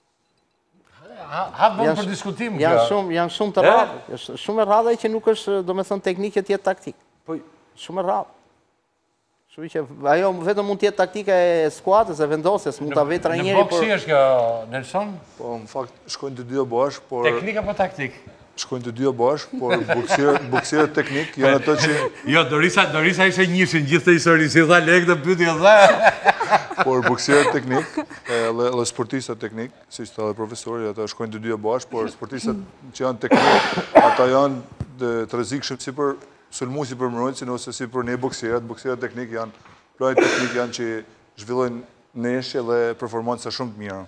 Ha vënd për diskutim. Janë shumë të rrallë. Shumë e rrallë që nuk është, do me thënë, teknik e tjetë taktik. Shumë e rrallë. Shumë që ajo vetëm mund tjetë taktika e skuadrës, e vendosjes, mund të vetë trajnjeri. Në boksi është kjo, Nelson? Po, në fakt, shkojnë të dy bashkë, por... Teknik apo taktik? Shkojnë të dy bashkë, por boksierët teknik janë ato që... Jo, Dorisa ishe njëshin gjithë të histori, si dha lek të pyti e dha. Por boksierët teknik, dhe sportistët teknik, si që të dhe profesori, ata shkojnë të dy bashkë, por sportistët që janë teknik, ata janë të rrezikshëm si për sulmu si për mërojtësin, ose si për ne boksierët teknik janë, plojnë teknik janë që zhvillojnë neshje dhe performanca shumë të mira.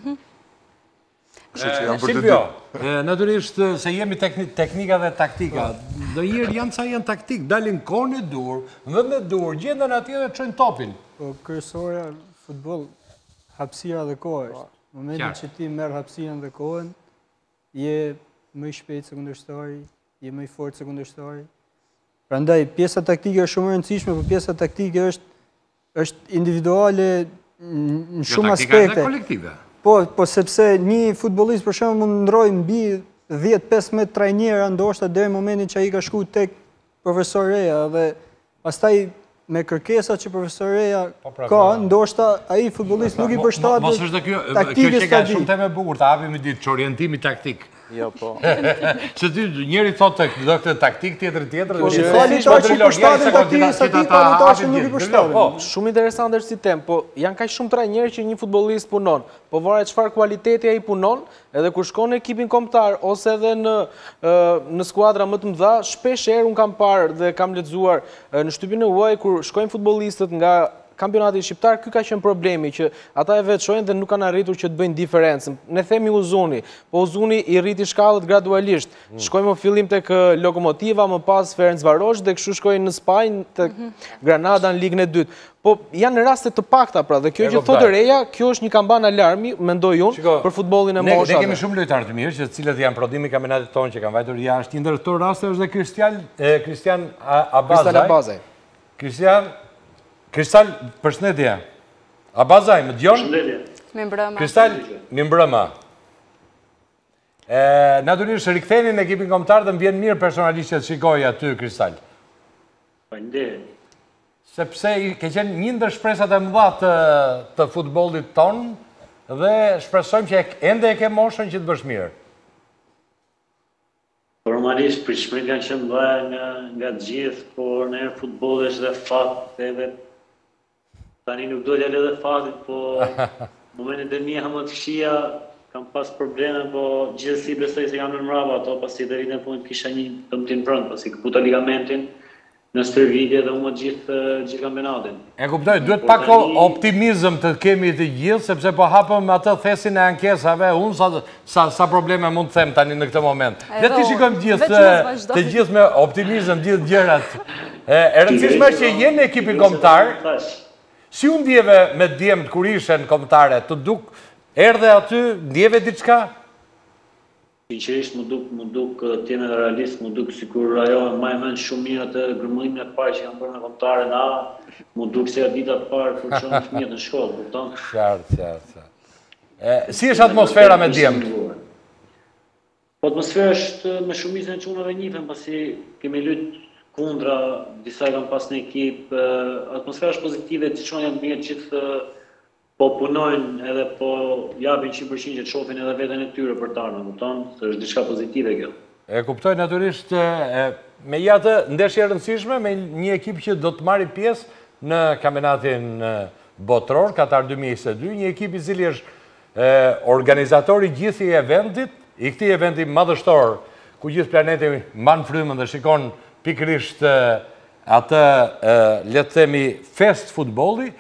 Silvio, naturisht se jemi teknika dhe taktika, dhe jërë janë sa janë taktik, dalin kone dur, dhe me dur, gjendën atje dhe qojnë topin. Po, kërësoria, futbol, hapësira dhe kohë është. Në momentin që ti merë hapësiran dhe kohën, je më i shpejt se kundërshtari, je më i fort se kundërshtari. Prandaj, pjesa taktike është shumë e rëndësishme, por pjesa taktike është individuale në shumë aspekte. Taktika është kolektive. Po, sepse një futbolist për shumë mund ndrojë mbi 10-15 trajnera, ndoshta deri në momentin që ai ka shku tek profesoreja dhe pastaj me kërkesa që profesoreja ka, ndoshta ai futbolist nuk i përshtatet. Mos është kjo që ka shumë teme bukur, të hapim i ditë që orientimi taktik. Jo, po. Që ty njëri thot të këtë taktik, tjetër. Shumë interesant është si tem, po janë ka shumë trajnerë që një futbolist punon, po varet çfarë kualiteti ai punon, edhe kur shkon në ekipin kombëtar, ose edhe në skuadra më të mëdha, shpesh herë unë kam parë dhe kam lexuar në shtypin e huaj, kur shkojnë futbollistët nga kampionati shqiptar, ky ka qenë problemi që ata e vetë shojnë dhe nuk kanë arritur që të bëjnë diferencën. Ne themi Uzuni, po Uzuni i rriti shkallët gradualisht. Shkojmë në fillim tek Lokomotiva, më pas Ferencvarosh dhe kështu shkojnë në Spanjë tek Granada në ligën e dytë. Po janë raste të pakta pra dhe kjo që thotë Reja, kjo është një kamban alarmi, mendoj unë, për futbollin e moshave. Ne kemi shumë lojtarë të mirë, që cilët janë prodhimi kampionatit tonë që kanë vajtur jashtë. Një ndër këto raste është dhe Kristian Abazaj. Kristal, përshëndetje. Abazaj, më djonë? Mi mbrëma. Kristal, mi mbrëma. Naturisht, riktheni në ekipin kombëtar dhe më vjen mirë personalisht që të shikoj aty, Kristal. Sepse ke qenë një ndër shpresat e mëdha të futbollit tonë dhe shpresojmë që ende e ke moshën që të bësh mirë. Normalisht, prishmërit kanë qenë mëdha nga gjithë, por në futbolli është dhe fakt edhe tani nuk do t'jale dhe faktit, po momentet e mija më të këshia kam pas probleme, po gjithësi besoj se jam në mrava ato, pasi dhe rritën punit kisha një të më t'in brënd, pasi këputa ligamentin në stërvidje dhe umë gjithë kampionatin. E kuptoj, duhet pak optimizm të kemi të gjithë, sepse po hapëm atë thesin e ankesave, unë sa probleme mund të them tani në këtë moment. Dhe të shikojmë të gjithë me optimizm, gjithë gjërat. E rëndësishme është që jenë në ekipin kombëtar. Si unë ndjeve me djemët kur ishe në kombëtare, të duk erdhe aty, ndjeve diçka? Sinqerisht më duk t'jeme dhe realist, më duk si kur ajo e majmen shumë mirë atë grëmëllimin e parë që janë bërë në kombëtare në A, më duk se atë ditat parë kur që në fëmijët në shkollë, kupton? Qartë. Si është atmosfera me djemët? Po atmosfera është me shumicën e qunave njifën, pasi kemi lutë kundra, disa e kam pas në ekip, atmosfera është pozitive, që qonë janë mirë gjithë po punojnë edhe po japin 100% që të shofin edhe vetën e tyre për tarë, në kupton, se është diçka pozitive kjo. E kuptoj naturisht me jatë ndeshje rëndësishme me një ekip që do të marri pjesë në kampionatin botror, Katar 2022, një ekip i cili është organizatori gjithë i eventit, i këti eventi madhështor, ku gjithë planeti manë frymën dhe shikon pikërisht atë, le të themi, fest futbolli,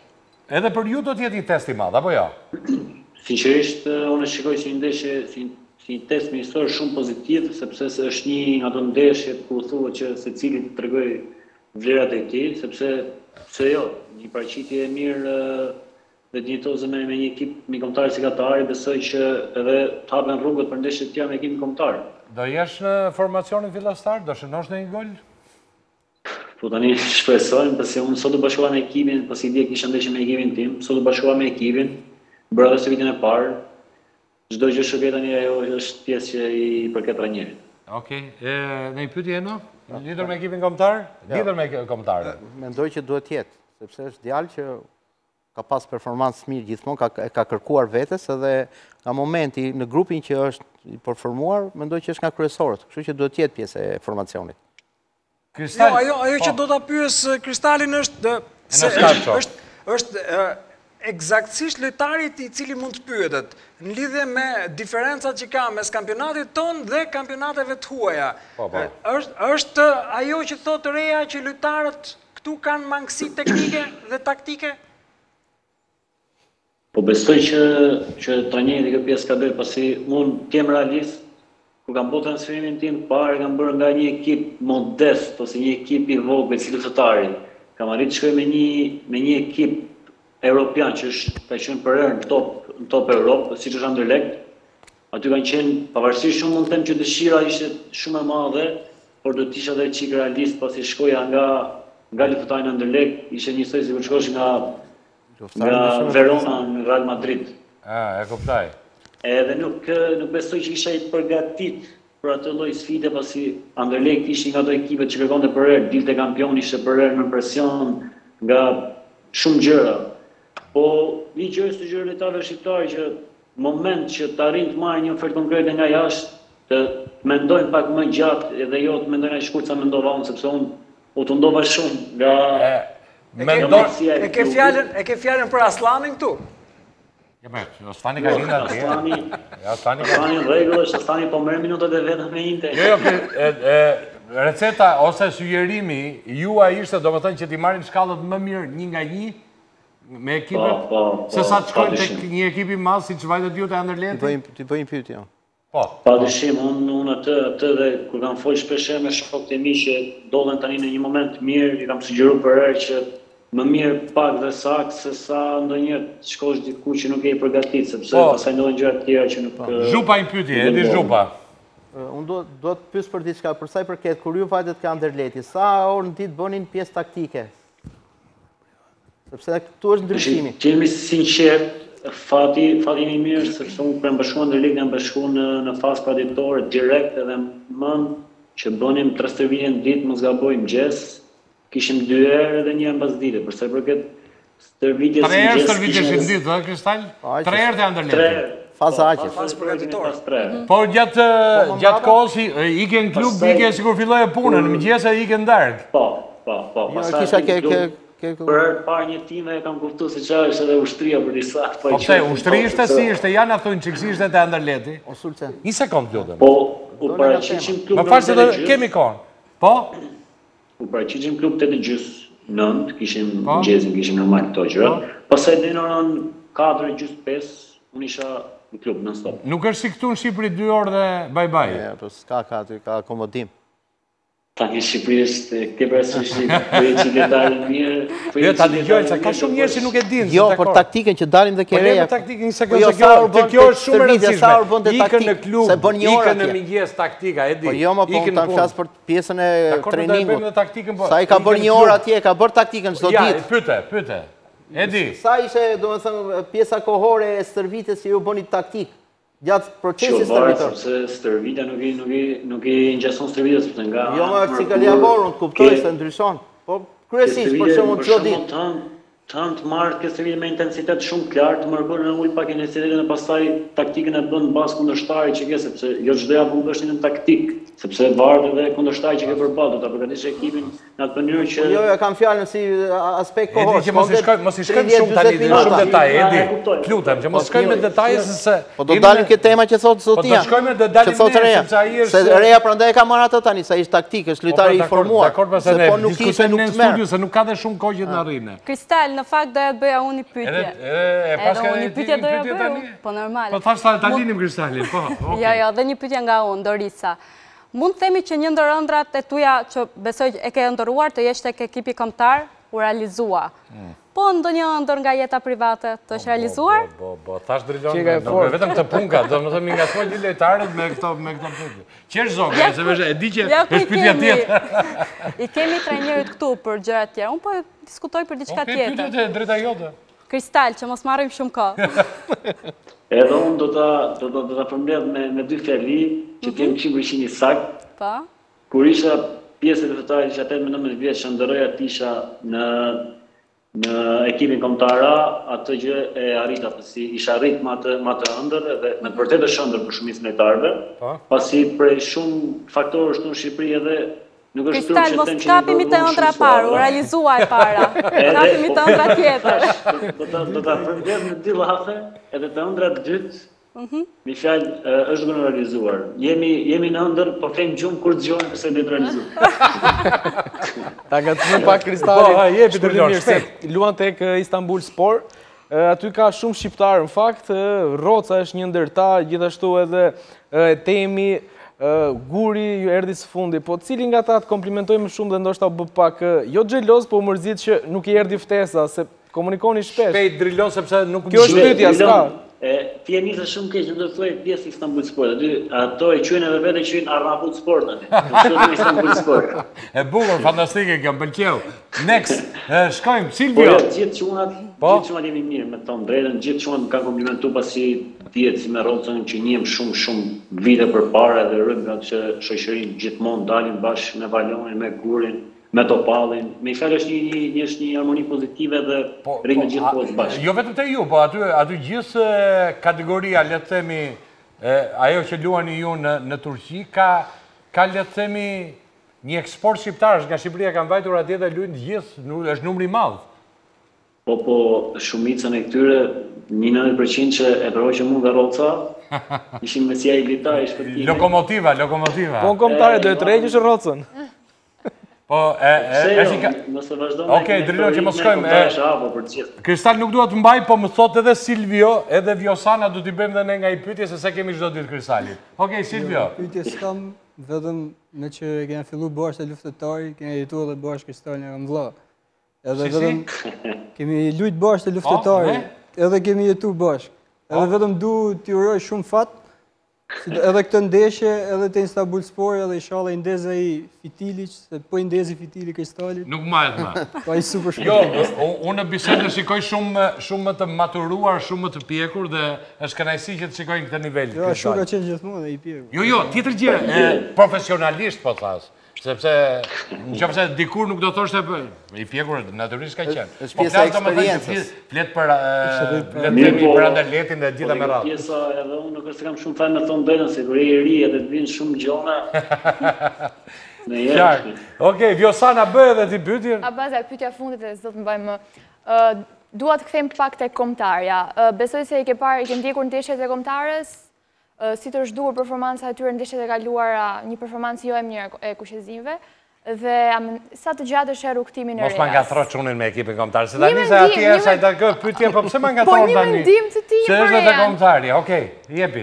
edhe për ju do t'jeti test i madh, apo jo? Sinqerisht, unë shikoj si një ndeshje, si një test mjekësor shumë pozitiv, sepse është një nga ato ndeshje ku thuhet që secili të tregoj vlerat e tij, sepse pse jo, një paraqitje e mirë dhe dinjitoze me një ekip kombëtar si Katari, besoj që edhe të hapen rrugët për ndeshjet tjera me ekipin kombëtar. Do jesh në formacionin fillastar? Do shënosh në një gol? Po tani shpresojmë, pasi unë sot do bashkoha me ekipin, pasi dje kisha ndeshje me ekipin tim, sot do bashkoha me ekipin, bëra edhe së vitin e parë. Çdo gjë shërbet tani ajo është pjesë që i përket trajnerit. Okej, në një pyetje eno? Lidhur me ekipin kombëtar? Lidhur me kombëtarët. Mendoj që duhet të jetë, sepse është djalë që ka pas performancë mirë gjithmonë, ka kërkuar vetes edhe nga momenti në grupin që është i përformuar, mendoj që është nga kryesorët, kështu që duhet të jetë pjesë e formacionit. Jo, ajo që do ta pyes Kristalin është eksaktësisht lojtarit i cili mund të pyetet në lidhje me diferencat që ka mes kampionatit ton dhe kampionateve të huaja. Është ajo që thotë Reja që lojtarët këtu kanë mangësi teknike dhe taktike? Po besoj që trajneri kjo pjesë ka bërë, pasi unë jem realist, kur kam bërë transferimin tim parë, kam bërë nga një ekip modest ose një ekip i vogël si luftëtari. Kam arritë të shkoj me një ekip Europian që ka qenë për herë në top Europë, siç është Anderlecht. Aty kanë qenë, pavarësisht shumë mund të them që dëshira ishte shumë e madhe, por do të isha edhe çik realist, pasi shkoja nga luftëtari në Anderlecht, ishte njësoj sikur shkosh nga Verona në Real Madrid. E kuptoj. Edhe nuk besoj që isha i përgatit për atë lloj sfide, pasi Anderlecht ishte nga ato ekipet që kërkonte për herë, dilte kampion, ishte për herë në presion nga shumë gjëra. Po, një gjë është të gjërë lojtarëve shqiptarë që moment që të arrijnë të marrin një ofertë konkrete nga jashtë, të mendojnë pak më gjatë edhe jo të mendojnë aq shkurt sa mendova unë, sepse unë u tundova shumë nga E ke fjalën për Aslanin këtu? Aslani ka linda atje. Aslani në rregull është, Aslani po merr minutat e veta me Inter. Jo, receta ose sugjerimi juaj ishte domethënë që t'i marrin shkallët më mirë një nga një me ekipet, se sa të shkojnë tek një ekip i madh siç vajtet ju te Anderleti. Ti bëjmë pyetje. Po. Padyshim, unë atë dhe kur kam folë shpesh me shokët e mi që dollen tani në një moment mirë, i kam sugjeruar për herë që më mirë pak dhe sakt se sa ndonjëherë të shkosh diku që nuk je i përgatitur, sepse pastaj ndodhin gjëra të tjera që nuk. Zhupa një pyetje, Edi Zhupa. Unë do të pyes për diçka, për sa i përket kur ju vajtet ka Anderleti, sa orë në ditë bënin pjesë taktike? Sepse këtu është ndryshimi. Të jemi sinqert, fati i mirë, sepse unë për mbëshkuar Anderlecht jam mbëshkuar në fazë paditore direkt edhe mend që bënim 3 stërvitje në ditë, mos gaboj mëngjes, kishim 2 herë edhe 1 herë mbasdite, përsa i përket stërvitjes në mëngjes. 3 herë stërvitjes në ditë, ëh Kristal? 3 herë te Anderlecht. Faza aqe. Fazë përgatitore. Po gjatë kohës ike në klub, ike sikur filloi punën, në mëngjes e ike ndark. Po. Për herë parë një time e kam kuptuar se çfarë është edhe ushtria për disa. Po pse, ushtri ishte si ishte, ja na thonë çiksi ishte te Anderleti. Një sekond lutem. Po, u paraqitim klub. Më fal se do kemi kohë. Po? U paraqitim klub 8:30, 9, kishim mëngjesin, kishim normal këto gjëra. Pastaj deri në orën 4:45 unë isha në klub non stop. Nuk është si këtu në Shqipëri 2 orë dhe bye. Po s'ka aty, ka akomodim. Tani Shqipëri është ke parasysh që lojtarë mirë. Jo, ta dëgjojnë se ka shumë njerëz që nuk e dinë. Jo, për taktikën që dalim dhe ke reja. Po taktikën një sekondë se kjo është shumë e rëndësishme. Ikën në klub, ikën në mëngjes taktika, e di. Po jo, po unë tam flas për pjesën e trajningut. Sa i ka bërë 1 orë atje, ka bërë taktikën çdo ditë. Ja, pyete. E di. Sa ishte, domethënë, pjesa kohore e stërvitjes që ju bëni taktik? Gjatë procesit stërvitor. Sepse stërvitja nuk i ngjason stërvitja sepse nga. Jo, më si Kaliavor, unë të kuptoj se ndryshon. Po kryesisht për shembull çdo ditë. Të marrë këtë stërvitje me intensitet shumë të lartë, të mërgurën e ul pak intensitetin dhe pastaj taktikën e bën bazë kundërshtarit që ke, sepse jo çdo javë mund bësh një taktik, sepse varet edhe kundërshtari që ke përballë, do ta përgatish ekipin në atë mënyrë që. Jo, kam fjalën si aspekt kohor. Edi që mos i shkojmë shumë tani në shumë detaje, Edi. Lutem që mos shkojmë në detaje se po do dalim këtë tema që thotë zotia. Po do shkojmë do dalim ne sepse ai është. Se Reja prandaj ka marrë atë tani, sa ishte taktik, është lojtar i formuar. Dakor, pastaj ne diskutojmë në studio se nuk ka dhe shumë kohë që të na rrinë. Kristal, në fakt doja të bëja unë një pyetje. Edhe unë një pyetje doja bëja, po normal. Po thash ta linim Kristalin, po. Jo, dhe një pyetje nga unë, Dorisa. Mund të themi që një ndër ëndrat e tuja që besoj e ke ëndërruar të jesh tek ekipi kombëtar u realizua. Po ndonjë ëndër nga jeta private të është realizuar? Po, thash Drilon, vetëm të punka, do më thëmë nga thua një lojtarët me këto pyetje. Qesh zoga, se e di që është pyetja tjetër. I kemi trajnerit këtu për gjëra tjera, unë po diskutoj për diçka tjetër. Pyetjet e drejta jote. Kristal, që mos marrim shumë kohë. Edhe unë do ta përmbledh me dy fjali që t'jem 100% i sakt. Po. Kur isha pjesë e luftëtarit që 18-19 vjeç që ndërroja të isha në ekipin kombëtara, atë gjë e arrita, pasi isha arrit me atë ëndër dhe me vërtet është ëndër për shumicën e lojtarëve. Pasi prej shumë faktorësh në Shqipëri edhe nuk është Kristal, mos kapimi të ëndra parë, u realizua e para. Kapimi të ëndra tjetër. Do ta përmbledh në dy llafe, edhe të ëndra të dytë. Mi fjalë është gënë realizuar. Jemi në ëndër, po them gjumë kur dëgjojmë pëse dhe të realizuar. Ta nga të më pak Kristali, se luan tek Istanbul Spor, aty ka shumë shqiptarë, në fakt, Roca është një ndër ta, gjithashtu edhe Temi, Guri, ju erdi së fundi, po cili nga ta të komplimentojmë shumë dhe ndoshta bë pak, jo xheloz, po mërzit që nuk i erdi ftesa, se komunikoni shpesh. Shpejt Drilon, sepse nuk... Kjo është pyetja, s'ka. Ti e nisë shumë keq, në të thuaj pjesë Istanbul Sport, ato e quajnë edhe vete quajnë Arnavut Sport, Istanbul Sport. E bukur, fantastike kjo, m'pëlqeu. Next, shkojmë, Silvio. Po, gjithë çunat jemi mirë, me tonë drejtën, gjithë çunat më kanë komplimentu pasi dihet si me Rocën që njihem shumë vite përpara dhe rrim nga që shoqërinë gjithmonë dalin bashkë me Valonin, me Gurin, me Topallin. Me fjalë është një harmoni pozitive dhe rrinë gjithë kohës bashkë. Jo vetëm te ju, po aty gjithë kategoria, le të themi, ajo që luani ju në Turqi, ka le të themi një eksport shqiptarësh nga Shqipëria kanë vajtur atje dhe luajnë gjithë, është numri i madh. Po, shumicën e këtyre, 90% që e përhoqën mund dhe Roca, ishim mesia i lita, i shpëtime. Lokomotiva. Po në kombëtare, do e të regjësh Rocën. Po, nëse vazhdojmë... Okej, Drilon, që mos shkojmë. Kristal nuk duhet të mbaj, po më thot edhe Silvio, edhe Vjosana, du t'i bëjmë dhe ne nga i pytje, se se kemi çdo ditë Kristalit. Okej, Silvio. Pytje s'kam, vetëm me që kena fillu bashkë të luftëtari, kena jetu edhe bashkë Kristalin e kam vlla. Edhe vetëm kemi lujt bashkë të luftëtari, edhe kemi jetu bashkë. Edhe vetëm du t'i uroj shumë fatë, edhe këtë ndeshje, edhe të Istanbul Spor, edhe inshallah i ndeze i Fitilic, se po i ndezi Fitili Kristalit. Nuk majet ma. Pa i super shumë. Jo, unë në bisedë në shikoj shumë më të maturuar, shumë më të pjekur, dhe është kënaqësi që të shikojnë këtë nivel. Jo, shumë ka qenë gjithmonë dhe i pjekur. Jo, tjetër gjë, profesionalisht po thas. Sepse në qofse dikur nuk do thoshte i pjekur, natyrisht ka qenë. Është pjesa e eksperiencës. Flet për Anderletin dhe gjitha me radhë. Pjesa edhe unë nuk është kam shumë fjalë me thonë drejtën, se kur e ri edhe të vinë shumë gjona. Qartë. Okej, Vjosana bëj edhe ti pyetje. A baza pyetja fundit e zot mbaj më. Dua të kthejmë pak tek kombëtarja. Besoj se i ke ndjekur ndeshjet e kombëtarës. Si të është duhur performanca e tyre në ndeshjet e kaluara, një performancë jo e mirë e kushëzimve, dhe sa të gjatë është rrugtimin e Reas. Mos ma ngatro çunin me ekipin kombëtar, se tani se atje sa i takë pyetje, po pse ma ngatron tani? Po një mendim të ti se është edhe kombëtari, okej, jepi.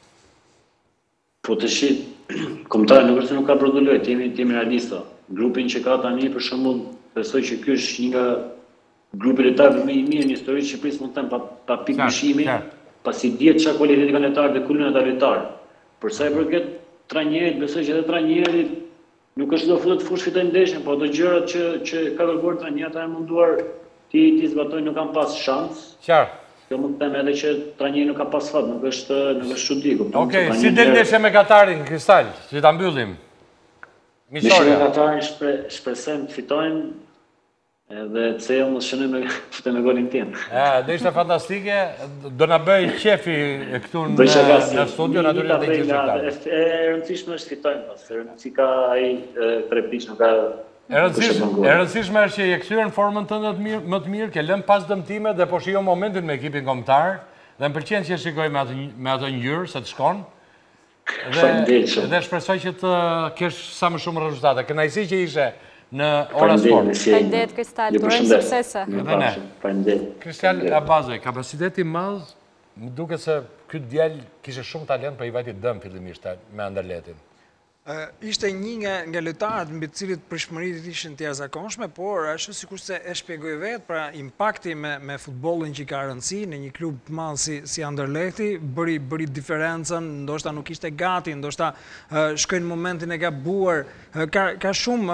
Po të shit, kombëtari nuk është se nuk ka prodhu lojë, jemi realista. Grupin që ka tani për shembull, besoj që ky është një nga grupet e lojtarëve më i mirë në historinë e Shqipërisë, mund të them pa pikë dyshimi. Pasi djetë që kualiteti kanë lojtarë dhe kullin e ta lojtarë. Përsa i përket trajnerit, besoj që edhe trajnerit nuk është do futet fush fitojnë ndeshjen, po do gjërat që ka kërkuar trajnerit ata e munduar ti zbatojnë, nuk kanë pas shans. Qartë. Kjo mund të them edhe që trajneri nuk ka pas fat, nuk është çudi. Okej, si del ndeshja me Katarin, Kristal, si ta mbyllim? Miqësorja. Me Katarin shpresojmë të fitojmë. Edhe CEO mos shënoj me golin tim. Do ishte fantastike, do na bëj qefi këtu në studio, natyrisht dhe gjithë shqiptarë. E rëndësishme është fitojnë pas, si ka ai trepish nuk ka... E rëndësishme është që je kthyer në formën tënde më të mirë, ke lënë pas dëmtime dhe po shijon momentin me ekipin kombëtar, dhe më pëlqen që e shikoj me atë ngjyrë se të shkon. Dhe shpresoj që të kesh sa më shumë rezultate. Kënaqësi që ishe në Ora Sport. Faleminderit Kristal, durojmë suksese. Kristal Abazoj, kapaciteti madh, më duket se ky djalë kishte shumë talent, për i vajti dëm fillimisht me Anderletin. Ishte një nga lojtarët mbi të cilët pritshmëritë ishin të jashtëzakonshme, por ashtu sikur se e shpjegoi vetë, pra impakti me futbollin që ka rëndësi në një klub të madh si Anderlechti bëri diferencën, ndoshta nuk ishte gati, ndoshta shkoi në momentin e gabuar, ka shumë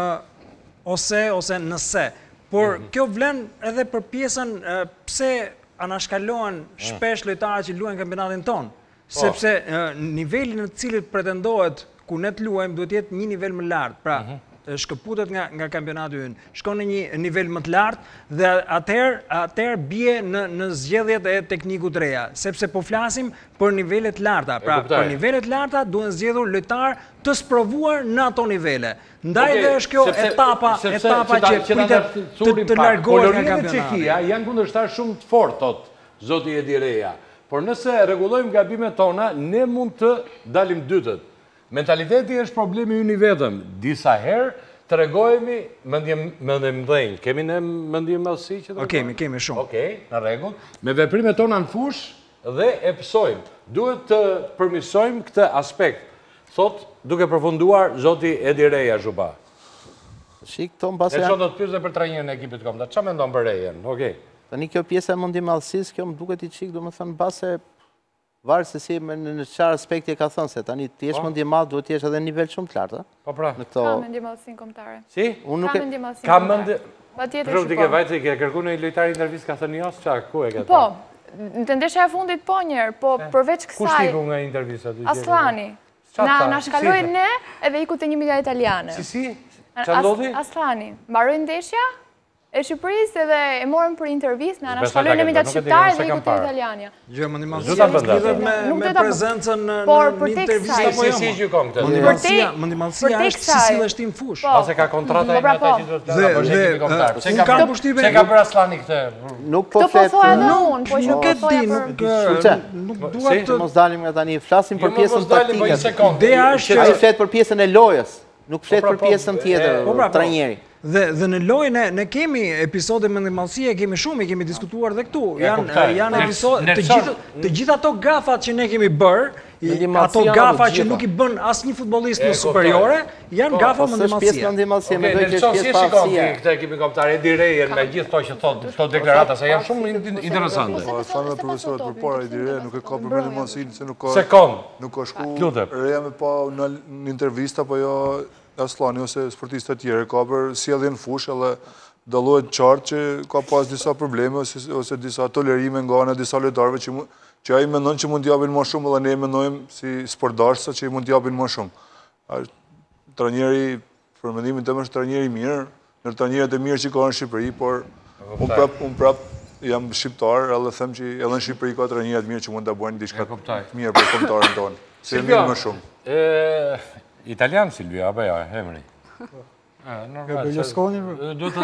ose nëse. Por kjo vlen edhe për pjesën pse anashkalohen shpesh lojtarët që luajnë kampionatin ton, sepse niveli në të cilët pretendohet ku ne të luajmë duhet jetë një nivel më lartë. Pra, shkëputet nga kampionati ynë, shkon në një nivel më të lartë dhe atëherë bie në zgjedhjet e teknikut reja, sepse po flasim për nivelet larta. Pra, për nivelet larta duhen zgjedhur lojtar të sprovuar në ato nivele. Ndaj dhe është kjo etapa që pritet të largohet nga kampionati. Çekia janë kundërshtar shumë të fortë, thot zoti Edi Reja. Por nëse rregullojmë gabimet tona, ne mund të dalim dytët. Mentaliteti është problemi ynë i vetëm. Disa herë të regojemi mendje mdhenjë. Kemi ne mendje madhësi që të regojmë? Kemi shumë. Okej, në rregull. Me veprimet tona në fush dhe e pësojmë. Duhet të përmirësojmë këtë aspekt. Thot, duke përfunduar zoti Edi Reja Zhuba. Ne çon do të pyes për trajnerin e ekipit kombëtar. Çfarë mendon për Rejen? Okej. Tani kjo pjesa e mendimallësisë, kjo më duket i çik, domethënë base varë se si në çfarë aspekti e ka thënë, se tani ti jesh mendje madh, duhet të jesh edhe në nivel shumë të lartë, Po pra. Ka mendimallësinë kombëtare. Si? Ka mendimallësinë. Ka mendje. Patjetër. Për dike vajtë ke kërkuar një lojtar intervistë ka thënë jos çka ku e ke? Po. Në ndeshja e fundit po njëherë, po përveç kësaj. Kush iku nga intervista? Aslani. Na shkaloi ne edhe iku te një media italiane. Si? Çfarë ndodhi? Aslani. Mbaroi ndeshja e Shqipërisë edhe e morën për intervistë, na shkaloi në mediat shqiptare dhe iku te Italiania. Jo, mendimallësia me prezencën në intervistë apo jo? Si gjykon këtë? Mendimallësia është si silleshtim fush. Pas e ka kontrata me ata që do të lanë projektin kombëtar. Çe ka bërë Aslani këtë? Nuk po flet. Nuk e di, nuk dua të mos dalim nga tani, flasim për pjesën taktike. Ideja është ai flet për pjesën e lojës, nuk flet për pjesën tjetër, trajneri. Dhe në lojën ne kemi episode mendimallësie, kemi shumë, i kemi diskutuar dhe këtu. Janë episode të gjitha ato gafat që ne kemi bërë, ato gafa që nuk i bën asnjë futbollist në superiore, janë gafa mendimallësie. Si shikon këtë ekipin kombëtar Edi Rejen me gjithë ato që thotë këto deklarata se janë shumë interesante. Po thanë profesorët përpara Edi Reja nuk e ka për mendimallësinë se nuk ka shku Reja me pa në intervista apo jo Aslani ose sportistë tjerë, ka për sjelljen në fushë edhe dallohet qartë që ka pas disa probleme ose disa tolerime nga ana disa lojtarëve që ai mendon që mund t'i japin më shumë dhe ne mendojmë si sportdarë që i mund t'i japin më shumë. Trajneri, për mendimin tim është trajneri i mirë, në trajnerët e mirë që ka në Shqipëri, por unë prap jam shqiptar, edhe them që edhe në Shqipëri ka trajnerë të mirë që mund ta bëjnë diçka të mirë për kombëtarin tonë. Se mirë më shumë. Italian Silvio, apo jo, emri? Berlusconi? Duhet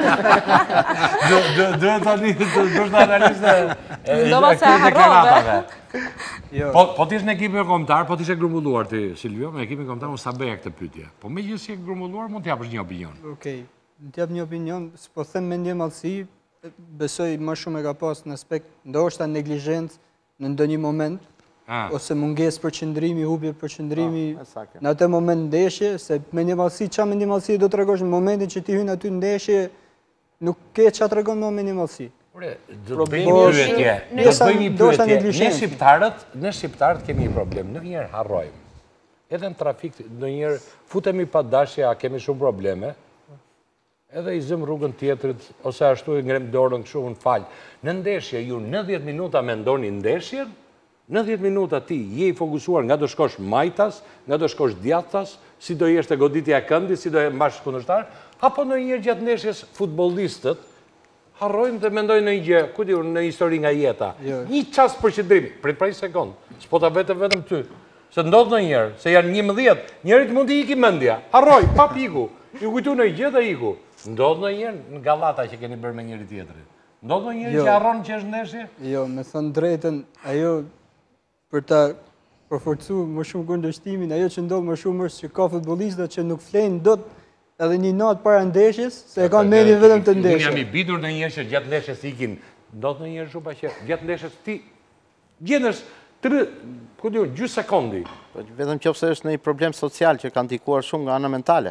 tani të bësh në analizë e deklaratave. Po t'ish në ekipin kombëtar, po t'ish e grumbulluar ti, Silvio, me ekipin kombëtar unë sa bëja këtë pyetje. Po me gjithë si e grumbulluar, mund t'japësh një opinion. Okej, t'jap një opinion, s'po them mendimallësi, besoj më shumë e ka pas në aspekt ndoshta neglizhencë në ndonjë moment, ose munges përqendrimi, hubje përqendrimi në atë moment ndeshje, se mendimallësi, qa mendimallësi do të tregosh në momentin që ti hyn aty ndeshje, nuk ke qa të regon me mendimallësi. Do të bëjmë një pyetje. Ne shqiptarët kemi një problem, ndonjëherë harrojmë. Edhe në trafik, ndonjëherë futemi pa dashje, kemi shumë probleme, edhe i zëm rrugën tjetrit, ose ashtu i ngrem dorën kështu në fal. Në ndeshje, ju 90 minuta mendoni ndeshjen, 90 minuta ti je i fokusuar nga do shkosh majtas, nga do shkosh djathtas, si do jesh të goditja e këndit, si do e mbash kundërshtar, apo në njërë gjatë ndeshjes futbolistët, harrojnë dhe mendojnë në një gjë, ku diur, në histori nga jeta. Një qas përqendrimi, prit sekond, s'po ta vetëm ty, se ndodhë në njërë, se janë 11, njërit mund t'i iki mendja, harroj, pap iku, ju kujtu në gjë dhe iku. Ndodhë në njërë në gallata që keni bërë me njëri tjetëri. Ndodhë në njërë që harron që është ndeshje? Jo, me thënë drejten, ajo për ta përforcu më shumë kundërshtimin, ajo që ndodhë më shumë është që ka futbolistët që nuk flenë dot edhe një natë para ndeshjes, se e kanë mendin vetëm të ndeshjes. Unë jam i bidur në njërë që gjatë ndeshjes ikin, ndodhë në njërë shumë që gjatë ndeshjes ti gjenësh gjysë sekundi. Vetëm qofse është një problem social që kanë ndikuar shumë nga ana mentale.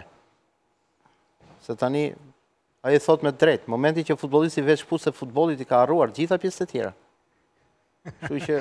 Se tani, ai thot me drejt, momenti që futbollisti veç shpuse futbollit i ka harruar gjitha pjesët e tjera. Kështu që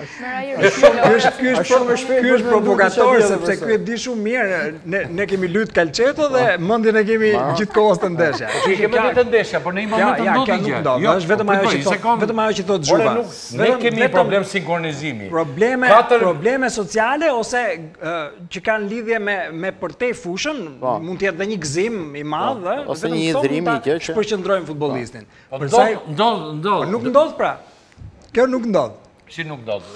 ky është provokator sepse ky e di shumë mirë. Ne kemi luajtur calceto dhe mendjen e kemi gjithkohës të ndeshja. Ti ke mendjen të ndeshja, por në një moment të ndodhi gjë. Jo, është vetëm ajo që thot Zhuba. Ne kemi problem sinkronizimi. Probleme sociale ose që kanë lidhje me përtej fushën, mund të jetë edhe një gëzim i madh, ose një idhrim i gjë që përqendrojmë futbollistin. Ndodh. Nuk ndodh pra. Kjo nuk ndodh. Si nuk ndodh.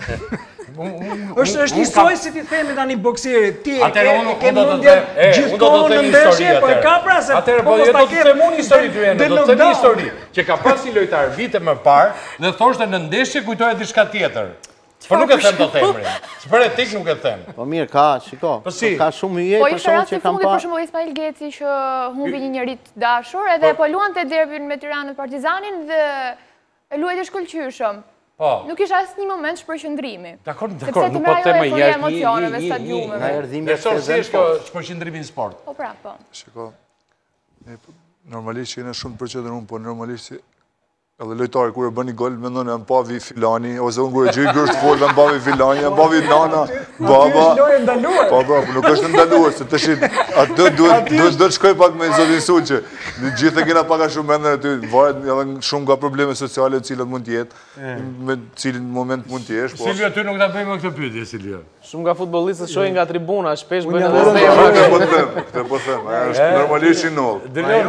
Është njësoj si ti themi tani boksierit, ti ke mundje gjithkohën në ndeshje, po e ka pra se po do të them unë histori ty do të them histori që ka pas një lojtar vite më parë dhe thoshte në ndeshje kujtohet diçka tjetër. Po nuk e them dot emrin. Për etik nuk e them. Po mirë, ka shumë hyje për shkak që kanë pa. Po ishte Ismail Geci që humbi një njerit dashur edhe po luante derbin me Tiranën Partizanin dhe e luajti shkëlqyeshëm. Nuk isha asë një moment shpërqëndrimi. Dakor, nuk po tema emocioneve, stadiumeve. Si është kjo shpërqëndrimi në sport? Po pra, po. Shiko, normalisht që jene shumë të përqëndër unë, po normalisht që edhe lojtari kur e bën një gol, mendon e mbavi filani, ose unë kur e gjej grësht fort, mbavi filani, mbavi nana, baba. Po, nuk është ndaluar, se të shit, atë duhet të shkoj pak me zotin Sulqe. Gjithë e kena paka shumë mendën e ty, varet edhe shumë nga probleme sociale cilat mund tjetë, me cilin moment mund tjesh. Silvio, ty nuk ta bëjmë këtë pyetje, Silvio. Shumë nga futbollistët shohin nga tribuna, shpesh bëjnë edhe zemra. Këtë po them, është normalisht i null.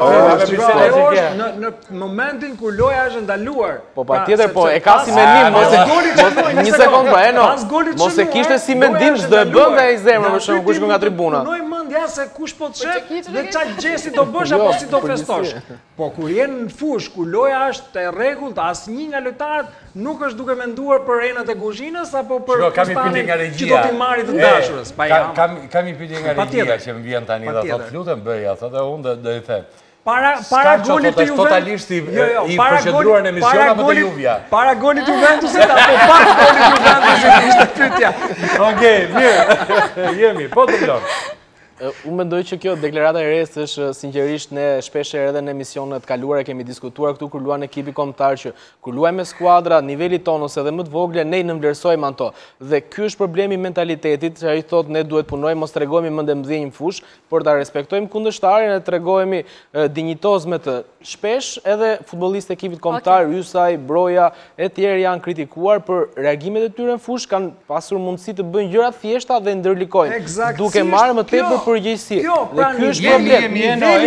Në momentin kur loja është ndaluar. Po patjetër, po e ka si mendim, një sekond pa, mos e kishte si mendim, s'do e bënte ai zemrën për shkak kush nga tribuna. Punoj mendja se kush po të shet dhe çfarë gjesti do bësh apo si do festosh. Po kur jenë në fush, kur loja është e rregullt, asnjë nga lojtarët nuk është duke menduar për renat e kuzhinës apo për pastanin që do t'i marrë të dashurës. Kam një pyetje nga regjia që më vjen tani dhe thotë lutem bëja, thotë unë do i them. Para golit të Juventus. Totalisht i përqendruar në emision apo të Juvja? Para golit të Juventusit apo pas golit të Juventusit ishte pyetja. Okej, mirë. Jemi, po të vlon. Unë mendoj që kjo deklarata e resë është sinqerisht ne shpesh edhe në emisionet kaluara kemi diskutuar këtu kur luan ekipi kombëtar që kur luajmë me skuadra niveli ton ose edhe më të vogla ne nënvlerësojmë ato. Dhe ky është problemi i mentalitetit, që ai thotë ne duhet punojmë, mos tregojmë mendë mbledhje në fush, por ta respektojmë kundërshtarin e tregojmë dinjitoz me të. Shpesh edhe futbollistë e ekipit kombëtar, Ysaj, Broja e tjerë janë kritikuar për reagimet e tyre në fush, kanë pasur mundësi të bëjnë gjëra thjeshta dhe ndërlikojnë, duke marrë më tepër përgjegjësi. Dhe ky është problemi.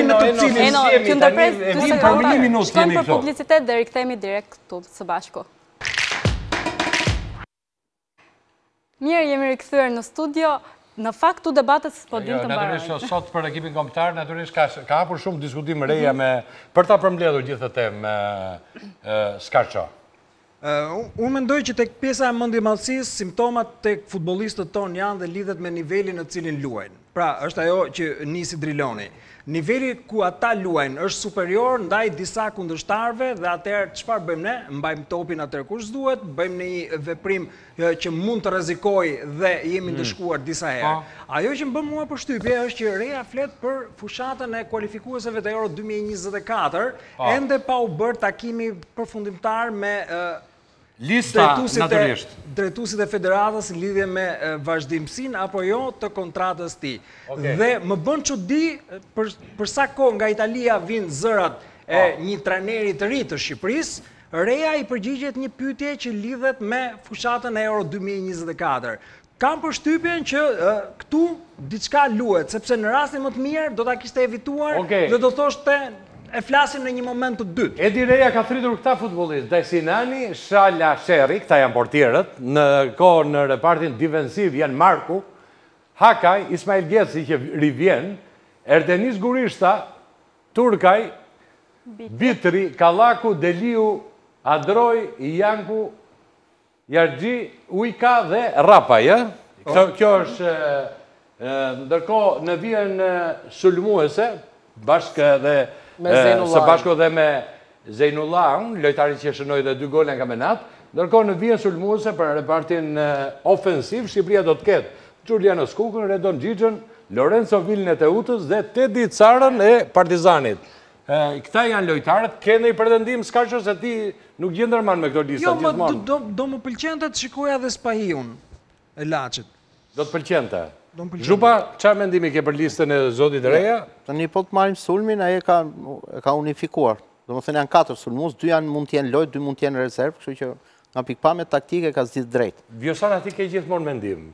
Shkojmë për publicitet dhe rikthehemi direkt këtu së bashku. Mirë, jemi rikthyer në studio. Në fakt, tu debatës po din të mbarojnë. Natyrisht, sot për ekipin kombëtar, natyrisht ka hapur shumë diskutim reja për ta përmbledhur gjithë të temë Skarqa. Unë mendoj që tek pjesa e mendjemallësisë, simptomat tek futbollistët tonë janë dhe lidhet me nivelin në cilin luajnë. Pra, është ajo që nisi Driloni. Niveli ku ata luajnë është superior ndaj disa kundërshtarëve dhe atëherë çfarë bëjmë ne? Mbajmë topin atëherë kur s'duhet, bëjmë një veprim që mund të rrezikojë dhe jemi ndëshkuar disa herë. Ajo që më bën mua përshtypje është që Reja flet për fushatën e kualifikuesve të Euro 2024, ende pa u bërë takimi përfundimtar me lista natyrisht. Drejtuesit e federatës në lidhje me vazhdimsinë apo jo të kontratës tij. Dhe më bën çudi për sa kohë nga Italia vinë zërat e një trajneri të ri të Shqipërisë, Reja i përgjigjet një pyetje që lidhet me fushatën e Euro 2024. Kam përshtypjen që këtu diçka luhet, sepse në rastin më të mirë do ta kishte evituar dhe do thoshte e flasim në një moment të dytë. Edi Reja ka thritur këta futbollistë, Dajsinani, Shala Sherri, këta janë portierët, në kohë në repartin defensiv janë Marku, Hakaj, Ismail Geci që rivjen, Erdenis Gurishta, Turkaj, Bitri, Kallaku, Deliu, Adroj, Janku, Jargji, Ujka dhe Rapaj. Kjo është ndërkohë në vjen sulmuese, bashkë dhe së bashku dhe me Zejnullah, lojtari që shënoi dhe 2 gole në kampionat, ndërkohë në vijën sulmuese për repartin ofensiv, Shqipëria do të ketë Giuliano Skukën, Redon Gjigjen, Lorenzo Vilën e Teutës dhe Tedi Carën e Partizanit. Këta janë lojtarët, kene i pretendim s'ka që se ti nuk gjendërman me këto lista gjithmonë. Jo, do më pëlqente të shikoja dhe Spahiun e Laçit. Do të pëlqente. Zhupa, qa mendimi ke për listën e Zotit Reja? Tani po të marim sulmin, aje ka unifikuar. Do më thënë janë 4 sulmus, 2 janë mund t'jenë lojt, 2 mund t'jenë rezervë, kështu që nga pikpamje taktike ka zditë drejt. Vjosana ti ke gjithmonë mendim.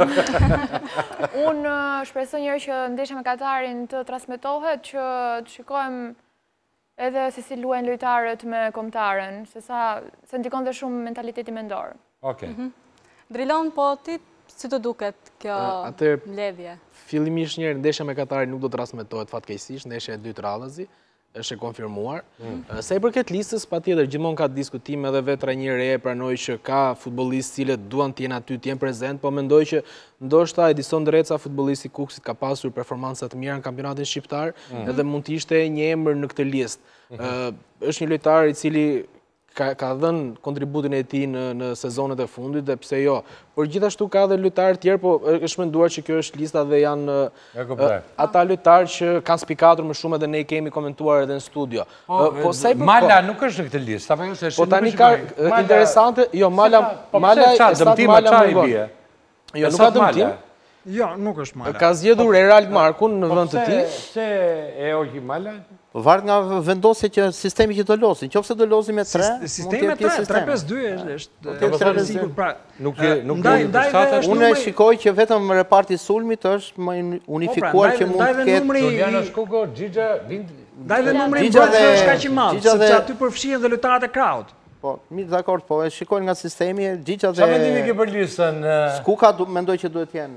Unë shpresoj njërë që ndeshja me Katarin të transmetohet, që të shikojmë edhe se si luajnë lojtarët me kombëtaren, se ndikon dhe shumë mentaliteti mendor. Oke. Drilon, po ti si të duket kjo mbledhje? Fillimisht njërë ndeshja me Katarin nuk do të transmetohet fatkeqësisht, ndeshja e 2 radhazi, është e konfirmuar. Sa i përket listës, patjetër gjithmonë ka diskutime edhe vetra një re, pranoj që ka futbollistë cilët duan të jenë aty, të jenë prezent, po mendoj që ndoshta Edison Dreca, futbollisti i Kukësit, ka pasur performanca të mira në kampionatin shqiptar, edhe mund të ishte një emër në këtë listë. Është një lojtar i cili ka dhënë kontributin e tij në sezonet e fundit dhe pse jo. Por gjithashtu ka edhe lojtarë tjerë, po është menduar që kjo është lista dhe janë ata lojtarë që kanë spikatur më shumë edhe ne i kemi komentuar edhe në studio. Mala nuk është në këtë listë, apo jo se po tani ka interesante, jo Mala dëmtim. Jo, nuk ka dëmtim. Jo, nuk është Mala. Ka zgjedhur Erald Markun në vend të tij. Se e Ogi Mala? Varet nga vendosje që sistemi që do losin. Qofse do losin me 3, sistemi me 3-5-2 është sigurt. Pra, nuk përshtatet. Unë shikoj që vetëm reparti sulmit është më unifikuar që mund të ketë Giuliano Skuko, Gjigja, Daj dhe numri mbrojtës është kaq i madh, sepse aty përfshihen dhe lojtarët e krahut. Po, mirë, dakord, po e shikoj nga sistemi, Gjigja dhe Çfarë mendimi ke për listën? Skuka mendoj që duhet të jenë.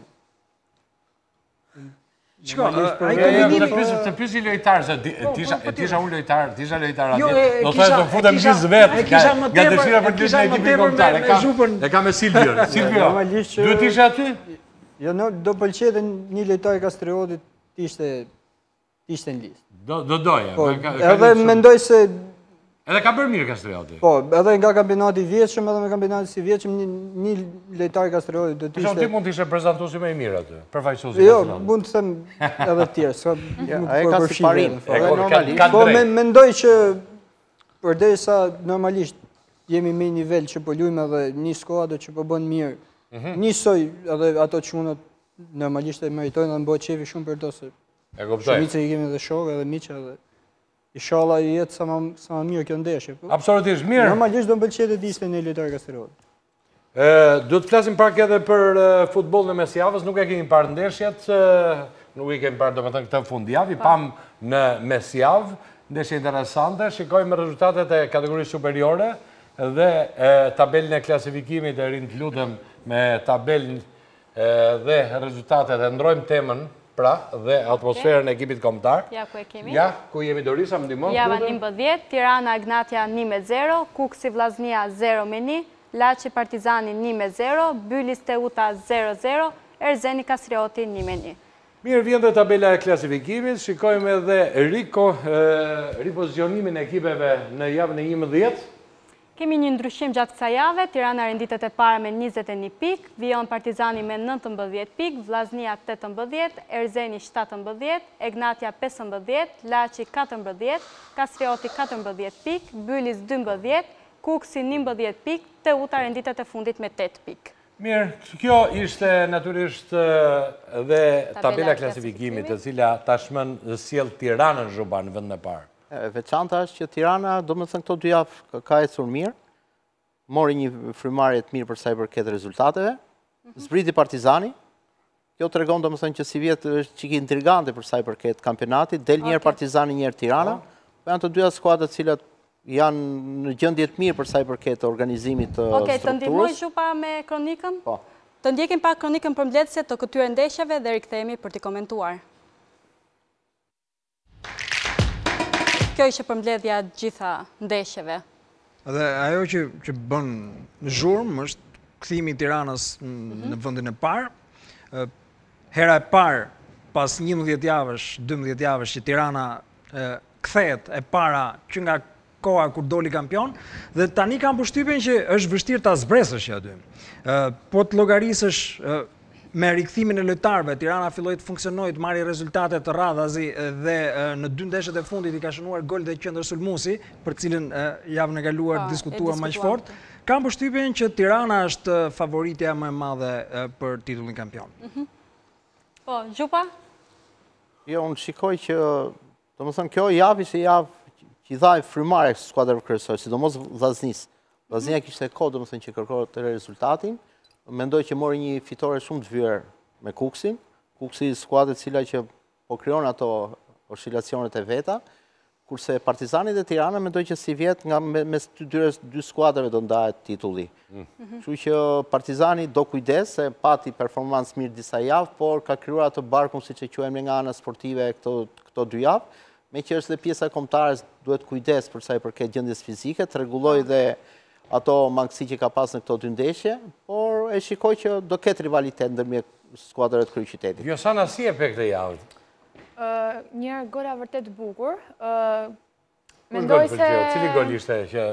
Shko, të pysi lojtarë, se tisha unë lojtarë, tisha lojtarë ati. Do të thajë të futem gjithë vetë, nga dëshira për të në ekipin kombëtar. E ka me Silvio. Silvio, duhet tisha aty? Jo, do pëlqete një lojtar Kastriotit t'ishte në listë. Do doja. Edhe mendoj se... Edhe ka bërë mirë Kastrioti. Po, edhe nga kampionati vjeçëm, edhe me kampionati si vjeçëm, një lojtar Kastrioti do t'ishte... Ti mund t'ishe prezentuesi më i mirë aty, përfaqësuesi. Jo, mund të them edhe tjerë, ai ka si parim. Po, mendoj që përderisa normalisht jemi me nivel që po luajmë edhe një skuadër që po bën mirë, njësoj edhe ato çunat normalisht e meritojnë dhe bëhet qefi shumë për to se. E kuptoj. Shumica i kemi edhe shokë edhe miqë edhe inshallah jetë sa më mirë kjo ndeshje. Absolutisht mirë. Normalisht do më pëlqejë të ishte një lojtar Kastrioti. Do të flasim pak edhe për futbollin e mesjavës, nuk e kemi parë ndeshjet, nuk i kemi parë domethënë këtë fundjavë, pam në mesjavë, ndeshje interesante, shikojmë rezultatet e kategorisë superiore dhe tabelën e klasifikimit e rinë të lutem me tabelën dhe rezultatet e ndrojmë temën pra dhe atmosferën e ekipit kombëtar. Ja, ku e kemi? Ja, ku jemi Dorisa, më ndihmon? Java 11, Tirana Agnatia 1-0, Kuksi Vllaznia 0-1, Laçi Partizani 1-0, Bylis Teuta 0-0, Erzeni Kastrioti 1-1. Mirë, vjen dhe tabela e klasifikimit, shikojmë edhe ripozionimin e ekipeve në javën e 11. Kemi një ndryshim gjatë kësaj jave, Tirana renditet e para me 21 pik, vijon Partizani me 19 pik, Vllaznia 18, Erzeni 17, Egnatia 15, Laçi 14, Kastrioti 14 pik, Bylis 12, Kuksi 11 pik, Teuta renditet e fundit me 8 pik. Mirë, kjo ishte natyrisht dhe tabela klasifikimit, e cila tashmën sjell Tiranën zhuba në vendin e parë. Veçanta është që Tirana, do më thënë këto 2 javë ka ecur mirë, mori një frymarrje të mirë për sa i përket rezultateve, zbriti Partizani, kjo të regon do më thënë që si vjetë është çiki intrigante për sa i përket kampionatit, del njerë Partizani, njerë Tirana, po janë të 2 skuadrat cilat janë në gjendje të mirë për sa i përket organizimit të strukturës. Okej, të ndihmoj Zhupa me kronikën? Po. Të ndjekim pak kronikën për mbledhësjet të këtyre ndeshjeve dhe rikthehemi për t'i komentuar. Kjo ishte përmbledhja gjitha ndeshjeve. Dhe ajo që bën zhurmë është kthimi i Tiranës në vendin e parë. Hera e parë pas 11 javësh, 12 javësh që Tirana kthehet e para që nga koha kur doli kampion, dhe tani kam përshtypjen që është vështirë ta zbresësh aty. Po të llogarisësh me rikthimin e lojtarëve, Tirana filloi të funksionojë, të marrë rezultate të radhazi dhe në 2 ndeshjet e fundit i ka shënuar gol dhe qendër sulmuesi, për cilën javën e kaluar diskutuam më fort. Kam përshtypjen që Tirana është favoritja më e madhe për titullin kampion. Po, Zhupa? Jo, unë shikoj që, domethënë kjo javë ishte javë që i dhaj frymare skuadrave kryesore, sidomos Vllaznisë. Vllaznia kishte kohë domethënë që kërkonte rezultatin. Mendoj që mori një fitore shumë të vyer me Kuksin. Kuksi skuadrë cila që po krijon ato oscilacionet e veta, kurse Partizani dhe Tirana mendoj që si vjet nga mes dy skuadrave do ndahet titulli. Kështu që Partizani do kujdes se pati performancë mirë disa javë, por ka krijuar atë barkun siç e quajmë nga ana sportive këto 2 javë. Me që është dhe pjesa kombëtare duhet kujdes për sa i përket gjendjes fizike, të rregulloj dhe ato mangësi që ka pas në këto 2 ndeshje, por e shikoj që do ketë rivalitet ndërmjet skuadrave të kryeqytetit. Josana, si e pe këtë javë? Një gola vërtet bukur. Mendoj se cili gol ishte që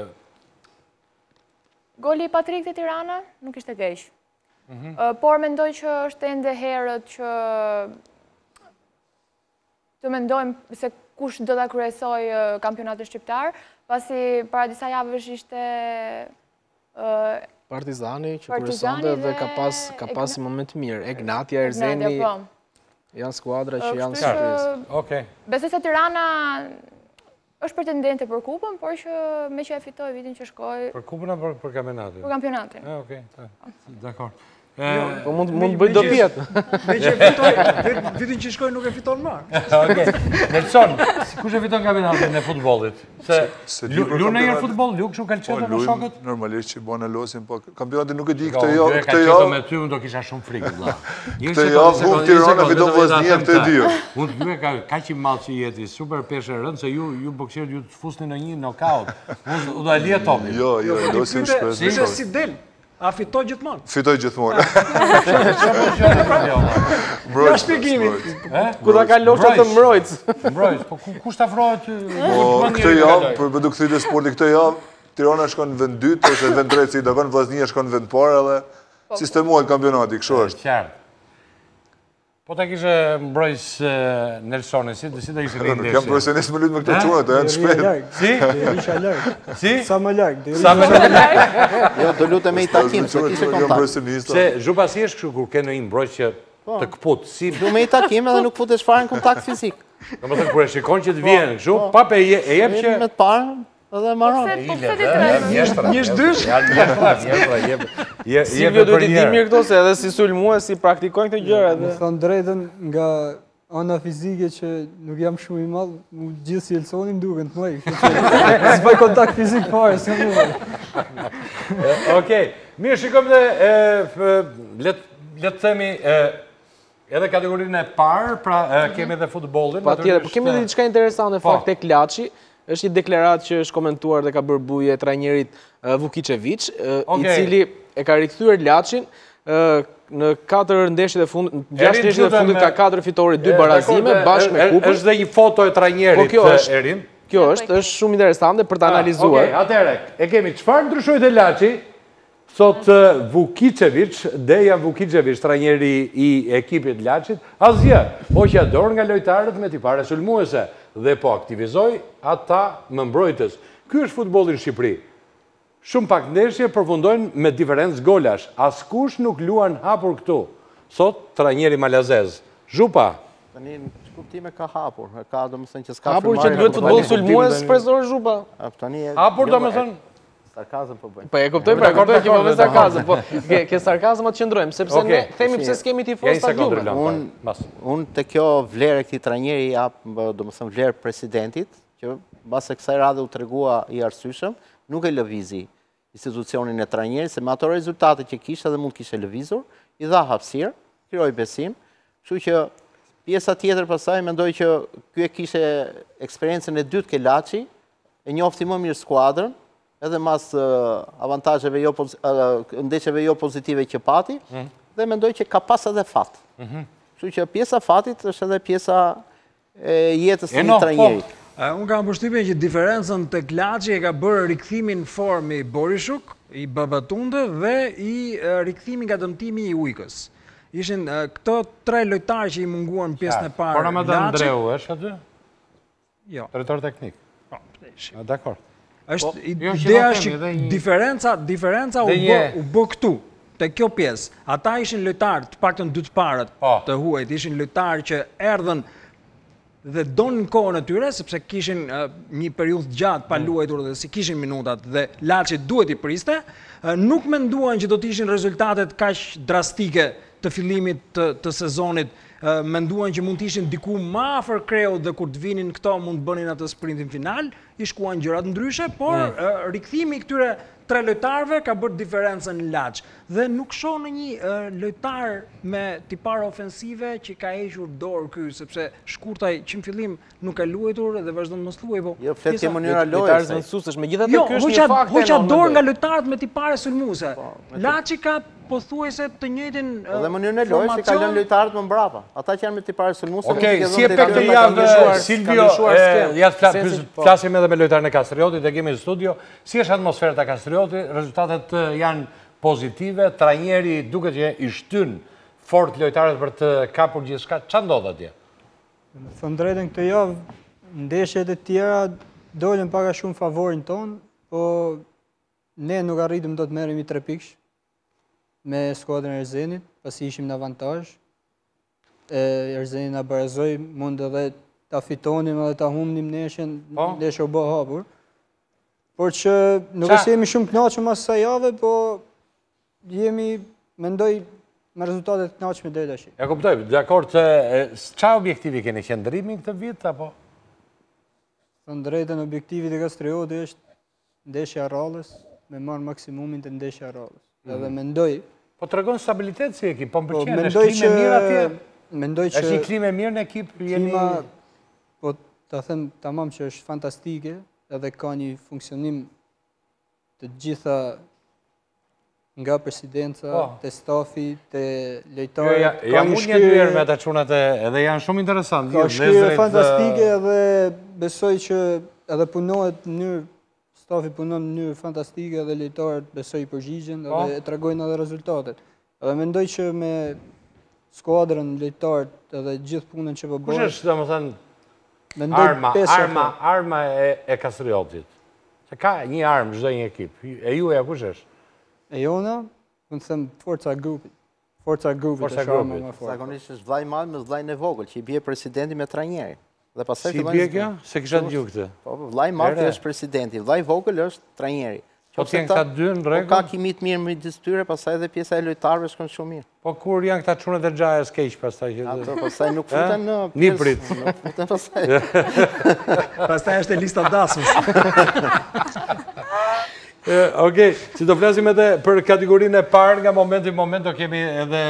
goli i Patrik te Tirana nuk ishte keq. Por mendoj që është ende herët që të mendojmë se kush do ta kryesoj kampionatin shqiptar, pasi para disa javësh ishte Partizani që kryesonte dhe ka pas një moment mirë. Egnatia, Erzeni janë skuadra që janë surprizë. Besoj se Tirana është pretendente për kupën, por që me që e fitoi vitin që shkoi. Për kupën apo për kampionatin? Për kampionatin. Okej, dakor. Po mund bëj do pjetë. Me që e fitoi, vitin që shkoi nuk e fiton më. Okej. Nelson, kush e fiton kampionatin e futbollit? Se luan një futboll, ju kështu kalçetë me shokët? Normalisht që bën losin, po kampionatin nuk e di këtë javë. Këtë javë me ty unë do kisha shumë frikë vëlla. Këtë javë vuk Tirana fiton Vllaznia këtë dy. Unë ty kaq i madh që jeti, super peshë rënd se ju bokserët ju të fusni në një knockout. Unë do e lija topin. Jo, losin shpresoj. Si del? A fitoj gjithmonë? Fitoj gjithmonë. Ja shpjegimi. Ku ta ka losha të mbrojtës? Mbrojtës, po kush ta afrohet? Këtë javë, për me dukthit e sportit këtë javë, Tirana shkon në vend 2, ose në vend 3, si do kanë Vllaznia shkon në vend parë edhe sistemohet kampionati, kështu është. Qartë. Po ta kishe mbrojtës Nelsoni, si do ishte një ndeshje? Jam profesionist me lutë me këto çunat, janë shpejt. Si? Isha larg. Si? Sa më larg. Sa më larg. Jo, do lutem me i takim, se kishe kontakt. Se Zhupa si është kështu kur ke në një mbrojtje të kput, si du me i takim edhe nuk futesh fare në kontakt fizik. Domethënë kur e shikon që të vjen kështu, pap e jep që me të parë edhe marron. Njësh dysh? Silvio duhet i di mirë këto se edhe si sulmues, si praktikojnë këtë gjëra. Më thonë drejtën nga ana fizike që nuk jam shumë i madh, gjithë si Elsoni më duken të mëj. S'bëj kontakt fizik fare, se më. Okej, mirë shikojmë dhe le të themi edhe kategorinë e parë, pra kemi edhe futbollin. Patjetër, po kemi edhe diçka interesante fakt tek Laçi. Është një deklaratë që është komentuar dhe ka bërë buje trajnerit Vukičević, i cili e ka rikthyer Laçin në 4 ndeshjet e fundit, 6 ndeshjet e fundit ka 4 fitore, 2 barazime bashkë me kupën. Është dhe një foto e trajnerit Erin. Kjo është shumë interesante për ta analizuar. Okej, atëherë, e kemi çfarë ndryshoi te Laçi? Thot Vukičević, Dejan Vukičević, trajneri i ekipit Laçit, asgjë, hoqja dorë nga lojtarët me tipare sulmuese dhe po aktivizoi ata me mbrojtës. Ky është futbolli në Shqipëri. Shumë pak ndeshje përfundojnë me diferencë golash. Askush nuk luan hapur këtu, thot trajneri malazez. Zhupa. Tani kuptime ka hapur, ka domethënë që s'ka hapur që duhet futboll sulmues shpresor Zhupa. Hapur domethënë sarkazëm po bëjmë. Po e kuptoj, pra kuptoj që po me sarkazëm, po ke sarkazëm atë qëndrojmë, sepse ne themi pse s'kemi tifoz stadiume. Unë te kjo vlerë këtij trajneri jap, domethënë vlerë presidentit, që mbase kësaj radhe u tregua i arsyeshëm, nuk e lëvizi institucionin e trajnerit, se me ato rezultate që kishte dhe mund kishte lëvizur, i dha hapësirë, krijoi besim, kështu që pjesa tjetër pastaj mendoj që ky e kishte eksperiencën e dytë ke Laçi, e njofti më mirë skuadrën, edhe mas avantazheve ndeshjeve jo pozitive që pati, dhe mendoj që ka pas edhe fat. Kështu që pjesa fatit është edhe pjesa e jetës të një trajneri. Unë kam përshtypjen që diferencën të Klaçi e ka bërë rikthimin form i Borishuk, i Babatunde dhe i rikthimin nga dëmtimi i Ujkës. Ishin këto 3 lojtarë që i munguan pjesën e parë. Por Ramadan Andreu është aty? Jo. Drejtor teknik. Dakor. Ideja është që diferenca u bë këtu, te kjo pjesë. Ata ishin lojtarë, të paktën 2 të parët të huajt, ishin lojtarë që erdhën dhe donin kohën e tyre, sepse kishin një periudhë gjatë pa luajtur dhe si kishin minutat dhe Laçi duhet i priste, nuk menduan që do të ishin rezultatet kaq drastike të fillimit të sezonit, menduan që mund të ishin diku më afër kreut dhe kur të vinin këto mund të bënin atë sprintin final, i shkuan gjërat ndryshe, por rikthimi i këtyre 3 lojtarëve ka bërë diferencën në Laç. Dhe nuk shoh në një lojtar me tipare ofensive që ka hequr dorë ky, sepse Shkurtaj që në fillim nuk ka luajtur dhe vazhdon mos luajë, po. Jo, flet ke mënyra lojës. Megjithatë ky është një fakt. Hoqa dorë nga lojtarët me tipare sulmuese. Laçi ka pothuajse të njëjtin dhe mënyrën e lojës që ka lënë lojtarët më mbrapa. Ata që janë me tipare sulmuese. Okej, si e pekë javë Silvio, ja flasim edhe me lojtarin e Kastriotit dhe kemi në studio. Si është atmosfera e Kastriotit? Rezultatet janë pozitive, trajneri duket që i shtyn fort lojtarët për të kapur gjithçka. Çfarë ndodh atje? Me thënë drejtën këtë javë, ndeshjet e tjera dolën pak a shumë favorin ton, po ne nuk arritëm do të merremi 3 pikësh me skuadrën e Erzenit, pasi ishim në avantazh. Erzeni na barazoi, mund edhe ta fitonim edhe ta humnim neshën, ndeshja u bë hapur. Por që nuk është jemi shumë kënaqur mas kësaj jave, po jemi, mendoj, me rezultatet kënaqshme deri tash. Ja kuptoj, dakord, çfarë objektivi keni qëndrimin këtë vit apo? Në drejtën objektivi të Kastriotit është ndeshja rrallës, me marrë maksimumin të ndeshja rrallës. Edhe mendoj... Po të regon stabilitet si ekip, po më përqenë, është klime mirë atje? Mendoj që... është një klime mirë në ekip? Klima, po të them tamam që është fantastike, edhe ka një funksionim të gjitha nga presidenca, të stafi, të lejtarë. Jam unë një dyerë me të qunat edhe janë shumë interesant. Ka shkyrë fantastike edhe besoj që edhe punohet në mënyrë, stafi punon në mënyrë fantastike dhe lejtarët besoj përgjigjen dhe e tregojnë edhe rezultatet. Edhe mendoj që me skuadrën, lejtarët edhe gjithë punën që po bëjnë. Kush është, domethënë, arma e Kastriotit? Se ka një armë çdo një ekip. E juaja kush është? E jona, mund të them forca e grupit. Forca e grupit është arma më fortë. Zakonisht është vllai i madh me vllain e vogël, që i bie presidenti me trajnerin. Si bie kjo? Se kisha dëgjuar këtë. Po, vllai i madh është presidenti, vllai i vogël është trajneri. Po të janë këta dy në rregull? Ka kimi të mirë midis tyre, pastaj edhe pjesa e lojtarëve shkon shumë mirë. Po kur janë këta çunet e xhajës keq pastaj që ato pastaj nuk futen në Niprit. Nuk futen pastaj. Pastaj është lista dasmës. Okej, si do flasim edhe për kategorinë e parë, nga momenti në moment do kemi edhe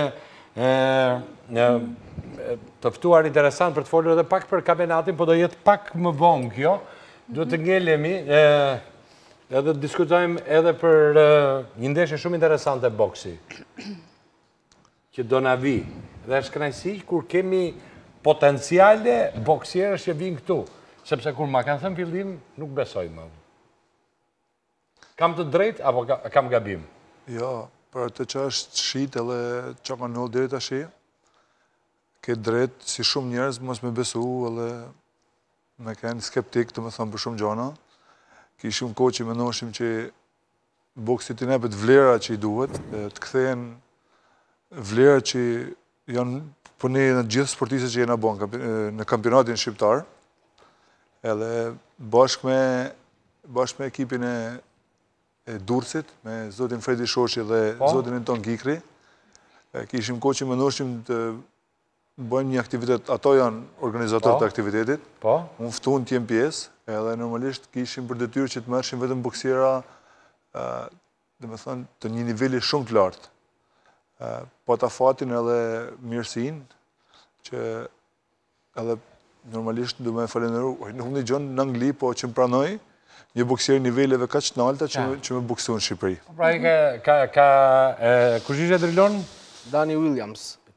të ftuar interesant për të folur edhe pak për kampionatin, po do jetë pak më vonë kjo. Duhet të ngelemi, edhe të diskutojmë edhe për një ndeshje shumë interesante boksi, që do na vi. Dhe është kënaqësi kur kemi potenciale boksierësh që vinë këtu, sepse kur ma kanë thënë fillim, nuk besoj më. Kam të drejt, apo kam gabim? Jo, për të që është shit edhe që ka në deri tash, ke drejt, si shumë njerëz, mos me besu, edhe me kënë skeptik, të me thëmë për shumë gjona. Kishim kohë që menoshim që boksit i nepet vlera që i duhet, të kthehen vlera që janë përne në gjithë sportise që jena bon në kampionatin shqiptar, edhe bashkë me ekipin e Durrësit, me zotin Fredi Shoqi dhe zotin Anton Gikri, kishim kohë që menoshim të bëjmë një aktivitet, ato janë organizatorët të aktivitetit, unë ftun t'jem pjesë, edhe normalisht kishim për detyrë që të mërshim vetëm boksiera, dhe me thënë, të një nivelli shumë të lartë. Po ta fatin edhe mirësin, që edhe normalisht du me falenderu, nuk një gjënë në Angli, po që më pranoj, një boksier nivelleve ka që në alta që me boksu në Shqipëri. Pra i ka kush ishe Drilon? Dani Williams.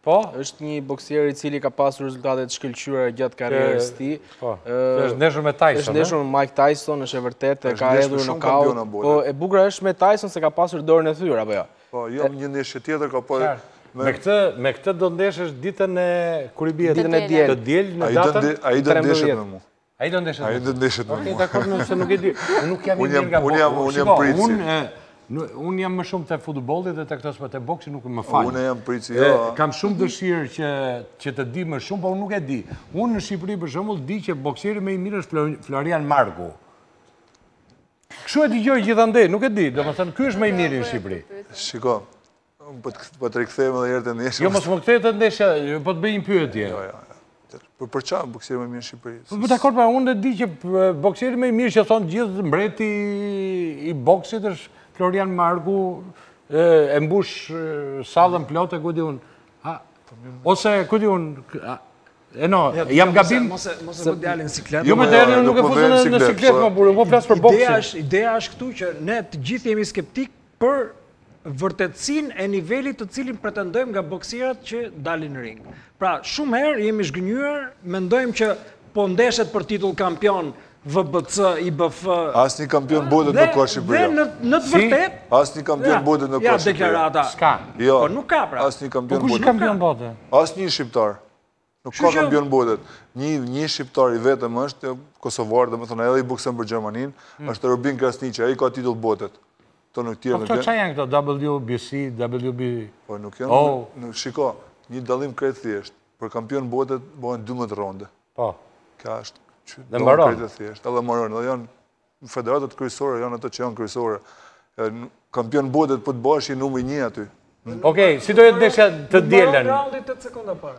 Po? Është një boksier i cili ka pasur rezultate të shkëlqyera gjatë karrierës së tij. Po. Është ndeshur me Tyson. Është ndeshur me Mike Tyson, është e vërtetë, ka hedhur nokaut. Po e bukur është me Tyson se ka pasur dorën e thyer apo jo? Po, jo një ndeshje tjetër ka po. Me këtë do ndeshësh ditën e kur i bie ditën e diel. Të diel në datën. Ai do ndeshet me mua. Ai do ndeshet. Ai do ndeshet me mua. Okej, dakor, nëse nuk e di. Unë nuk jam i mirë nga boksi. Unë jam prici. Unë jam më shumë te futbolli dhe te këto te boksi nuk më fal. Unë jam prici, jo. Kam shumë dëshirë që të di më shumë, por unë nuk e di. Unë në Shqipëri për shembull di që boksieri më i mirë është Florian Marku. Kështu e dëgjoj gjithandej, nuk e di, domethënë ky është më i miri në Shqipëri. Shiko, po të rikthejmë edhe herë të ndeshjes. Jo, mos më kthej të ndeshja, po të bëj një pyetje. Jo. Për çfarë boksieri më i mirë në Shqipëri? Po dakor, unë e di që boksieri më i mirë që thon gjithë mbreti i boksit është Florian Marku, e mbush sallën plotë, ku di unë. Ose ku di unë. Jam gabim. Mos e bë djalin në siklet. Jo, më djalin nuk e fuzon në siklet, më burë, po flas për boksin. Ideja është këtu që ne të gjithë jemi skeptik për vërtetësinë e nivelit të cilin pretendojmë nga boksierët që dalin në ring. Pra, shumë herë jemi zhgënjur, mendojmë që po ndeshet për titull kampion VBC, IBF. Asnjë kampion botët nuk ka Shqipëria. Dhe në të vërtetë, asnjë kampion botët nuk ka Shqipëria. Ja, deklarata. S'ka. Jo. Po nuk ka pra. Asnjë kampion botët. Kush kampion botët? Asnjë shqiptar. Nuk ka kampion botët. Një shqiptar i vetëm është kosovar, domethënë edhe i bokson për Gjermaninë, është Robin Krasniqi, ai ka titull botët. Po këto çfarë janë këto WBC, WB? Po nuk janë. Shiko, një dallim krejt thjesht. Për kampion botët bëhen 12 ronde. Po. Kjo është dhe mbaron. Edhe mbaron. Dhe janë federatat kryesore, janë ato që janë kryesore. Kampion botët po të bëhesh i numri 1 aty. Okej, si do jetë ndeshja të dielën? Raundi 8 sekonda para.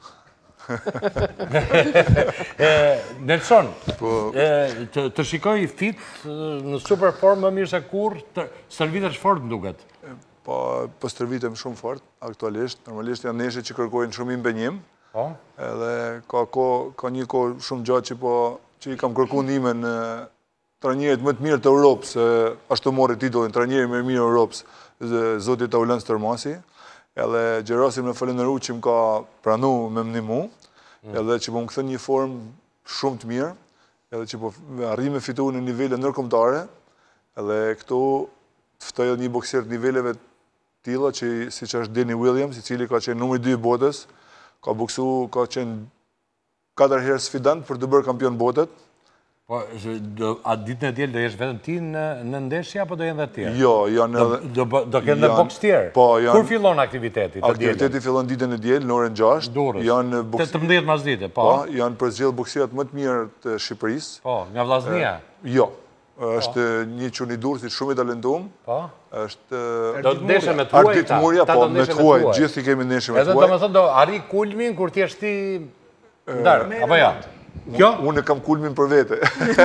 Nelson, të shikoj fit në super form më mirë se kur, stërvitesh fort më duket. Po stërvitem shumë fort, aktualisht. Normalisht janë ndeshje që kërkojnë shumë impenjim. Edhe ka një kohë shumë gjatë që i kam kërkuar ndihmën trajnerit më të mirë të Europës, ashtu mori titullin trajneri më i mirë i Europës, zoti Taulan Stërmasi. Edhe Gjerasim në falenderu që më ka pranu me më ndihmu, edhe që po më këthën një formë shumë të mirë, edhe që po arrim me fitu në nivele ndërkombëtare, edhe këtu të ftoj edhe një boksier të niveleve tilla, që si që është Danny Williams, i cili ka qenë numri 2 i botës, ka qenë 4 herë sfidant për të bërë kampion botët. Po, a ditën e diel do jesh vetëm ti në ndeshje, apo do jenë dhe tjerë? Jo, janë edhe... Do kenë dhe boks tjerë? Po, janë... Kur fillon aktiviteti të dielën? Aktiviteti fillon ditën e diel, në orën 6. Durrës, 18 masdite, po? Po, janë përzgjedhur boksierët më të mirë të Shqipërisë. Po, nga Vllaznia? Jo, është një çun i Durrësit shumë i talentuar. Po? Është... Do të ndeshë me tuaj? Ardit Murja, po, me tuaj, gjithë i kemi ndeshje me tuaj. Edhe domethënë do arri kulmin kur ti je ti ndar, apo jo? Unë kam kulmin për vete.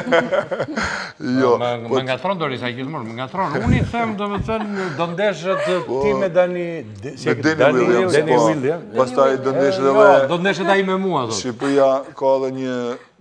Më ngatron Doris, a gjithmonë, më ngatron. Unë i them, do ndeshet ti me Danny Williams. Pastaj do ndeshet edhe... Do ndeshet ai me mua, thot. Shqipëria ka edhe një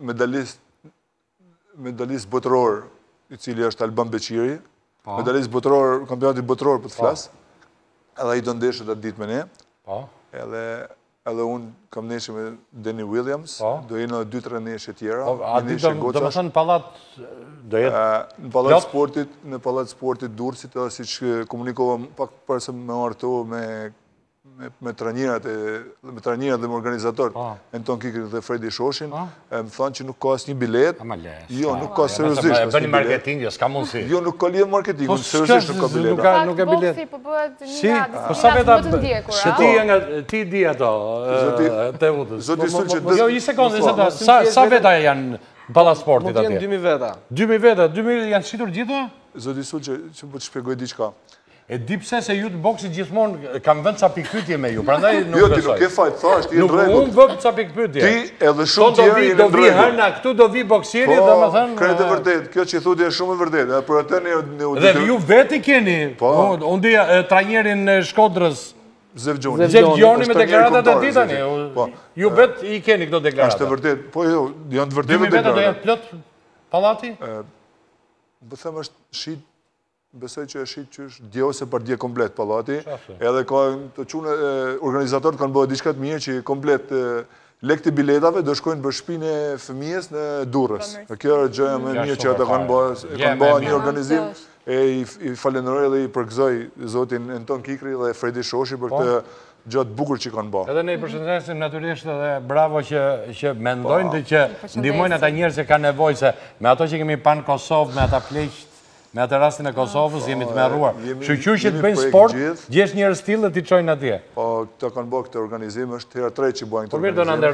medalist botëror, i cili është Alban Beqiri. Medalist botëror, kampionatit botëror për të flasë. Edhe ai do ndeshet atë ditë me ne. Edhe unë kam ndeshje me Danny Williams, do jenë edhe 2-3 ndeshje tjera. A di do më thënë palat do jetë? Në palat sportit Durrësit, edhe si që komunikova pak përse me artu me trajnerat dhe me organizatorët, Anton Kikër dhe Fredi Shoshin, më thanë që nuk ka asnjë bilet. Jo, nuk ka seriozisht. Bëni marketing, jo, s'ka mundësi. Jo, nuk ka lidhje marketing, seriozisht nuk ka bilet. Nuk ka bilet. Po bëhet një po sa veta ti di ato te udhës. Zoti Sulçi, jo, një sekondë, sa veta janë Pallat Sportit atje? Mund të jenë 2000 veta. 2000 veta, 2000 janë shitur gjithë? Zoti Sulçi, që po të shpjegoj diçka. E di pse se ju të boksit gjithmonë kam vënë ca pikpyetje me ju, prandaj nuk besoj. Jo, ti nuk e faj, thash, ti në rregull. Unë vëm ca pikpyetje. Ti edhe shumë tjerë jeni në rregull. Do vi hëna këtu, do vi boksieri, domethënë. Po, krejt e vërtet, kjo që thotë është shumë e vërtetë, për atë ne u Dhe ju vetë keni. Po, unë di trajnerin e Shkodrës Zevgjoni me deklaratat e tij tani. Ju vetë i keni këto deklarata. Është vërtet, po jo, janë të vërtetë deklaratat. Do jenë plot pallati? Po them është shit besoj që është që djeo se për dje komplet palati, edhe ka të qunë organizatorët kanë bëhe diçka të mirë që komplet lek të biletave do shkojnë për shpinë e fëmijës në Durrës. Kjo është gjëja më mirë që ata kanë bëhe një organizim e i falenderoj dhe i përgëzoj zotin Anton Kikri dhe Fredi Shoshi për këtë gjatë bukur që kanë bëhe. Edhe ne i përshëndesim natyrisht edhe bravo që mendojnë dhe që ndihmojnë ata njerëz që kanë nevojë, se me ato që kemi panë Kosovë, me ata pleqt, me atë rastin e Kosovës, jemi të merruar. Shqyqyr që të bëjnë sport, gjesh njerëz tillë dhe t'i çojnë atje. Po, këta kanë bërë këtë organizim, është hera 3 që bëjnë këtë organizim. Po mirë, do na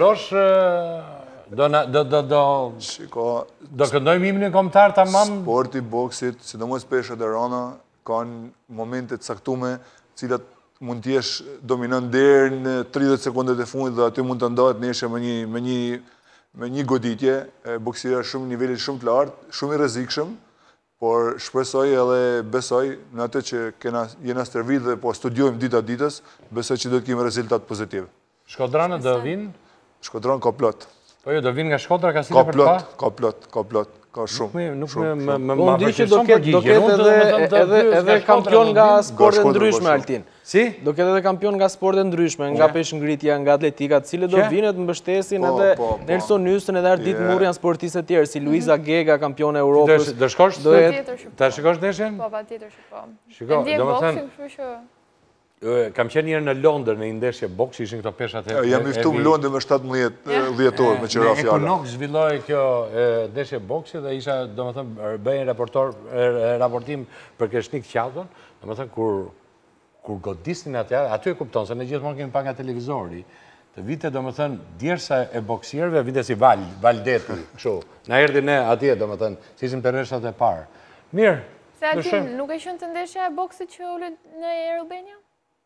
nderosh, do këndojmë himnin kombëtar tamam. Sporti, boksit, sidomos peshët e rana, kanë momente të caktuara, cilat mund të jesh dominant deri në 30 sekondet e fundit dhe aty mund të ndahet nesër me një goditje. Boksira është shumë nivelit shumë të lartë, shumë i rrezikshëm. Por shpresoj edhe besoj në atë që jena stërvit dhe po studiojmë dita ditës, besoj që do të kemi rezultat pozitiv. Shkodranët do vinë? Shkodran ka plot. Po jo, do vinë nga Shkodra ka sile për pa? Ka plot, ka shumë. Nuk me unë di që do ketë edhe kampion nga sporte ndryshme, Altin. Si? Do ketë edhe kampion nga sporte ndryshme, nga peshngritja, nga atletika, të cilët do vinë të mbështesin edhe Nelson Nysën edhe Ardit Murri janë sportistë të tjerë, si Luiza Gega, kampion e Europës. Do shkosh? Ta shikosh ndeshjen? Po, patjetër shiko. Shiko, domethënë, kështu që kam qenë njërë në Londër në ndeshje boksi, ishin këto peshat e... Jam iftu në Londër me 17 dhjetor, me qëra fjalla. Në Ekonok zhvilloj kjo ndeshje boksi dhe isha, do më thëmë, bëjnë raportim për Kreshnik Qatën, do më thëmë, kur godisnin aty e kupton, se në gjithmonë kemi pa nga televizori, të vite, do më thënë, djersa e boksierve, vite si Valdeti, kështu, na erdi ne atje, do më thënë, si ishim të rreshat e parë. Mirë. Se Altin, nuk e shënë të ndeshja e boksit që ullet në Albania?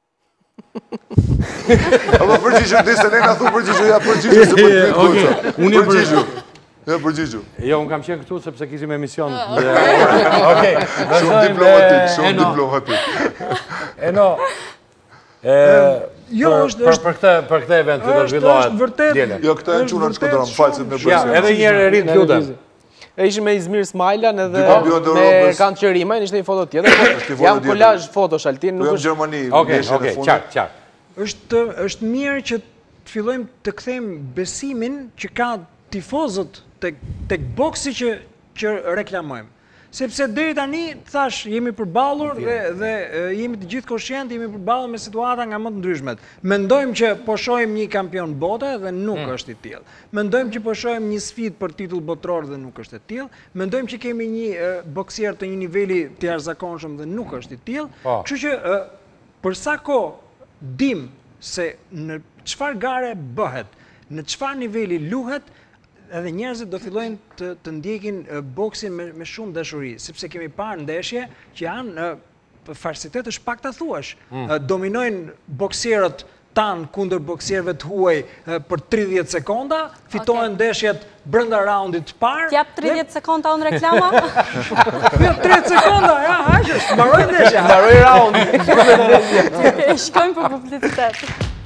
Apo përgjigju, dhe se ne nga thu përgjigju, ja përgjigju se për të këtë. Unë e përgjigju. Ja përgjigju. Jo, unë kam qenë këtu sepse kishim emision. Shumë diplomatik. Eno, për këtë event të do zhvillohet djele. Jo, këta e në quna në Shkodran, falësit me përgjigju. Edhe njerë e rritë ljudem. E ishim me Izmir Smajlan edhe me Kanë Qerima, ishte një foto tjetër. Jam kolazh fotosh, Altin. Nuk është Gjermani. Okej, qartë. Është mirë që të fillojmë të kthejmë besimin që ka tifozët tek boksi që reklamojmë. Sepse deri tani, thash, jemi përballur dhe jemi të gjithë koshient, jemi përballur me situata nga më të ndryshmet. Mendojmë që po shohim një kampion bote dhe nuk është i tillë. Mendojmë që po shohim një sfidë për titull botror dhe nuk është e tillë. Mendojmë që kemi një boksier të një niveli të jashtëzakonshëm dhe nuk është i tillë. Kështu që për sa kohë dim se në çfarë gare bëhet, në çfarë niveli luhet, edhe njerëzit do fillojnë të ndjekin boksin me shumë dashuri, sepse kemi parë ndeshje që janë farsitet është pak ta thuash. Dominojnë boksierët tanë kundër boksierëve të huaj për 30 sekonda, fitojnë ndeshjet brenda raundit të parë. T'jap 30 sekonda unë reklama? Jo, 30 sekonda, ja, hajsh, mbaroj ndeshja. Mbaroj raundi. Shkojmë për publicitet.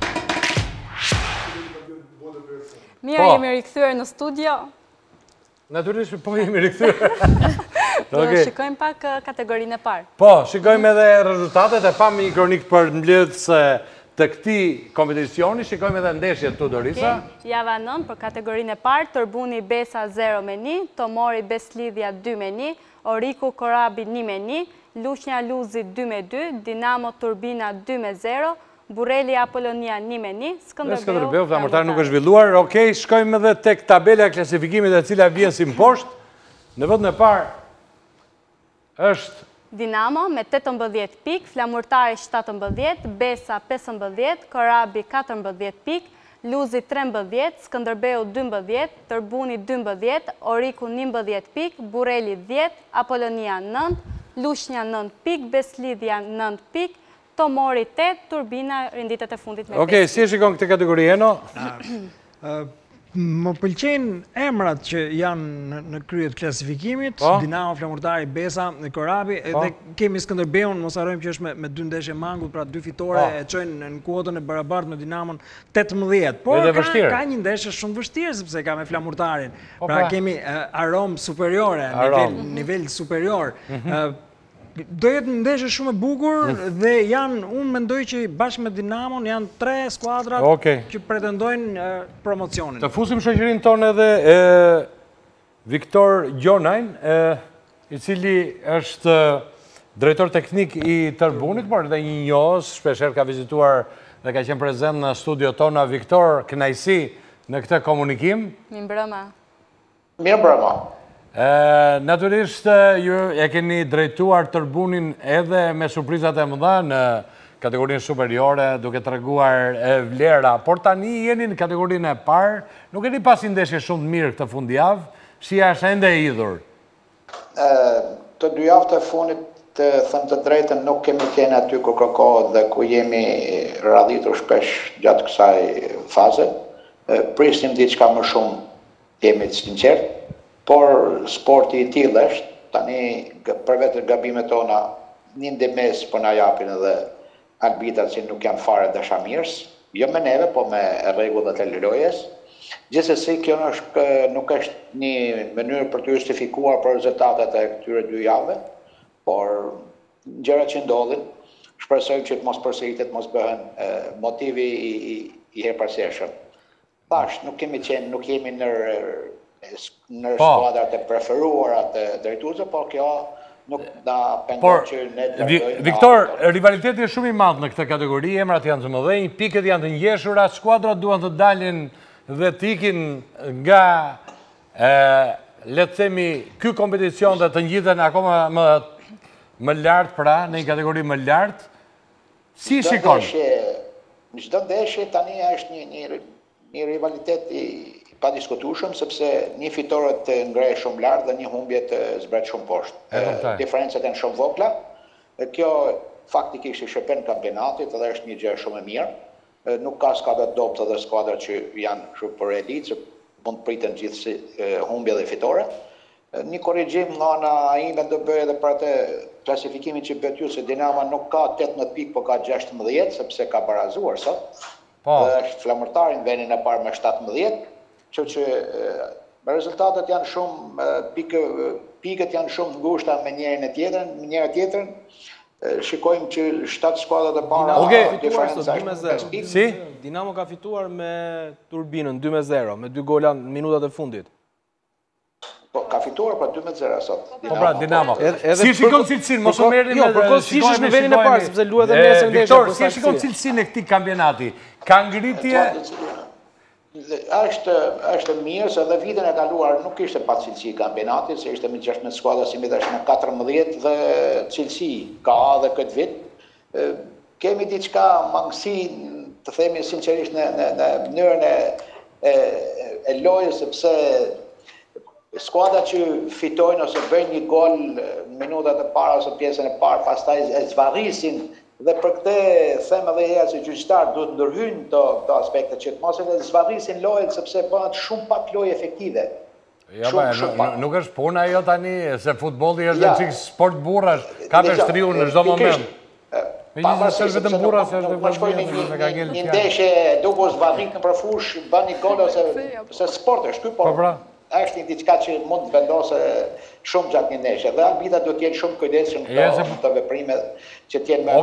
Mirë, jemi rikëthyër në studio. Natyrisht, po jemi rikëthyër. Do shikojmë pak kategorinë e parë. Po, shikojmë edhe rezultatet, e pam një kronik për mbledhëse të këti kompeticioni, shikojmë edhe ndeshjet të Dorisa. Java 9 për kategorinë e parë, Tërbuni Besa 0-1, Tomori Beslidhja 2-1, Oriku Korabi 1-1, Lushnja Luzi 2-2, Dinamo Turbina 2-0, Bureli Apollonia 1-1, Skënderbeu, flamurtari nuk është zhvilluar. Okej, shkojmë edhe tek tabela e klasifikimit e cila vjen si mposhtë. Në vendin e parë është Dinamo me 18 pik, Flamurtari 17, Besa 15, Korabi 14 pik, Luzi 13, Skënderbeu 12, Tërbuni 12, Oriku 11 pik, Bureli 10, Apollonia 9, Lushnja 9 pik, Beslidhja 9 pik, Tomori 8, Turbina rinditet e fundit me 5. Okej, si e shikon këtë kategori, Eno? Më pëlqejnë emrat që janë në kryet klasifikimit, Dinamo, Flamurtari, Besa, Korabi, dhe kemi Skënderbeun, mos harrojmë që është me 2 ndeshje mangut, pra 2 fitore, e çojnë në kuotën e barabartë me Dinamon 18. Por ka një ndeshje shumë vështirë, sepse ka me Flamurtarin. Pra kemi aromë superiore, nivel superior. Do jetë ndeshje shumë e bukur dhe unë mendoj që bashkë me Dinamon janë 3 skuadrat që pretendojnë promocionin. Të fusim shoqërinë tonë edhe Viktor Gjonajn, i cili është drejtor teknik i Tërbunit, por edhe një njohës, shpesher ka vizituar dhe ka qenë prezent në studio tona. Viktor, kënaqësi në këtë komunikim. Mirë mbrëma. Mirë mbrëma. Natyrisht, ju e keni drejtuar Tërbunin edhe me surprizat e mëdha në kategorinë superiore, duke treguar vlera, por tani jeni në kategorinë e parë, nuk keni pasi ndeshje shumë të mirë këtë fundjavë, si është ende e idhur? Të 2 javët e fundit, të thëmë të drejtën, nuk kemi qenë aty ku kërkohet dhe ku jemi radhitur shpesh gjatë kësaj faze. Prisnim diçka më shumë, jemi të sinqert, por sporti i tillë është, tani për vetë gabimet tona, një ndërmes po na japin edhe arbitrat që nuk janë fare dashamirës, jo me neve, po me rregullat e lojës. Gjithsesi, kjo nuk është një mënyrë për të justifikuar për rezultatet e këtyre 2 javëve, por gjërat që ndodhin, shpresojmë që të mos përsëritet, mos bëhen motivi i herpashershëm. Tash, nuk jemi në skuadrat e preferuara të drejtuesve, por kjo nuk na pengon që ne drejtojmë. Viktor, rivaliteti është shumë i madh në këtë kategori, emrat janë të mëdhenj, pikët janë të ngjeshura, skuadrat duan të dalin dhe të ikin nga le të themi ky kompeticion dhe të ngjiten akoma më lart, pra në një kategori më lart. Si shikon? Në çdo ndeshje tani është një rivalitet i padiskutueshëm, sepse një fitore të ngrehet shumë lart dhe një humbje të zbret shumë poshtë. Diferencat janë shumë vogla. Kjo faktikisht i shërben kampionatit dhe është një gjë shumë e mirë. Nuk ka skuadra dobët dhe skuadra që janë shumë për elitë, që mund të priten gjithsesi humbje dhe fitore. Një korrigjim nga ana ime do bëj edhe për atë klasifikimin që bëhet ju, se Dinamo nuk ka 18 pikë, por ka 16, sepse ka barazuar sot. Dhe është flamërtar në vendin e parë me 17, që rezultatet janë shumë, pikët janë shumë ngushta me njëra tjetrën. Shikojmë që 7 skuadrat e para diferenca është. Si? Dinamo ka fituar me Turbinën 2-0, me 2 gola në minutat e fundit. Po, ka fituar pa 2-0 sot. Po pra, Dinamo. Si shikon cilësinë, mos u merrni me... Jo, si është në vendin e parë, sepse luhet edhe nesër ndeshje. Viktor, si shikon cilësinë e këtij kampionati? Ka ngritje? Është mirë, se dhe vitin e kaluar nuk ishte pa cilësi kampionatit, se ishte me 16 skuadra, si me tash në 14 dhe cilësi ka dhe këtë vit. Kemi diçka mangësi, të themi sinqerisht, në mënyrën e lojës, sepse skuadra që fitojnë ose bëjnë një gol në minutat e para ose pjesën e parë, pastaj e zvarrisin. Dhe për këtë them edhe herë se gjyqtarët duhet të ndërhyjnë këto aspekte, që të mos e zvarrisin lojën, sepse bëhet shumë pak lojë efektive. Nuk është puna ajo tani, se futbolli është një çik sport burrash, ka vështriu në çdo moment. Megjithëse është vetëm burra, se është vetëm një ndeshje duke u zvarrit nëpërfush, bën një gol ose sport është ky, por është një diçka që mund të vendosë shumë gjatë një ndeshje. Dhe arbitrat duhet të jenë shumë kujdesshëm këto veprime që të jenë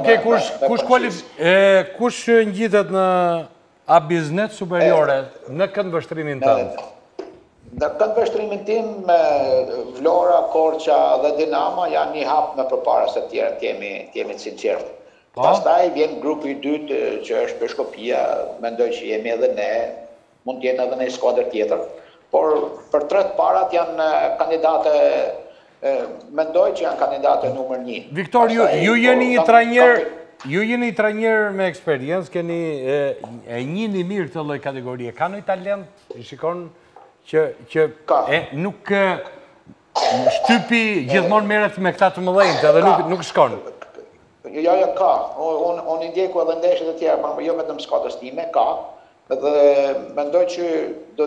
me... Kush ngjitet në A-biznet superiore në këndvështrimin tënd? Në këndvështrimin tim, Vlora, Korça dhe Dinamo janë një hap më përpara se të tjerët, jemi të sinqertë. Pastaj vjen grupi i dytë që është Peshkopia, mendoj që jemi edhe ne, mund të jetë edhe në skuadër tjetër. Por për 3 parat janë kandidate, mendoj që janë kandidate numër 1. Viktor, ju jeni një trajner me eksperiencë, keni njihni mirë këtë lloj kategorie. Ka ndonjë talent, i shikon që nuk shtypi gjithmonë merret me këta të mëdhenj, edhe nuk shkon. Jo, ka. Unë i ndjeku edhe ndeshjet e tjera, jo vetëm skuadrës time, ka. Dhe mendoj që do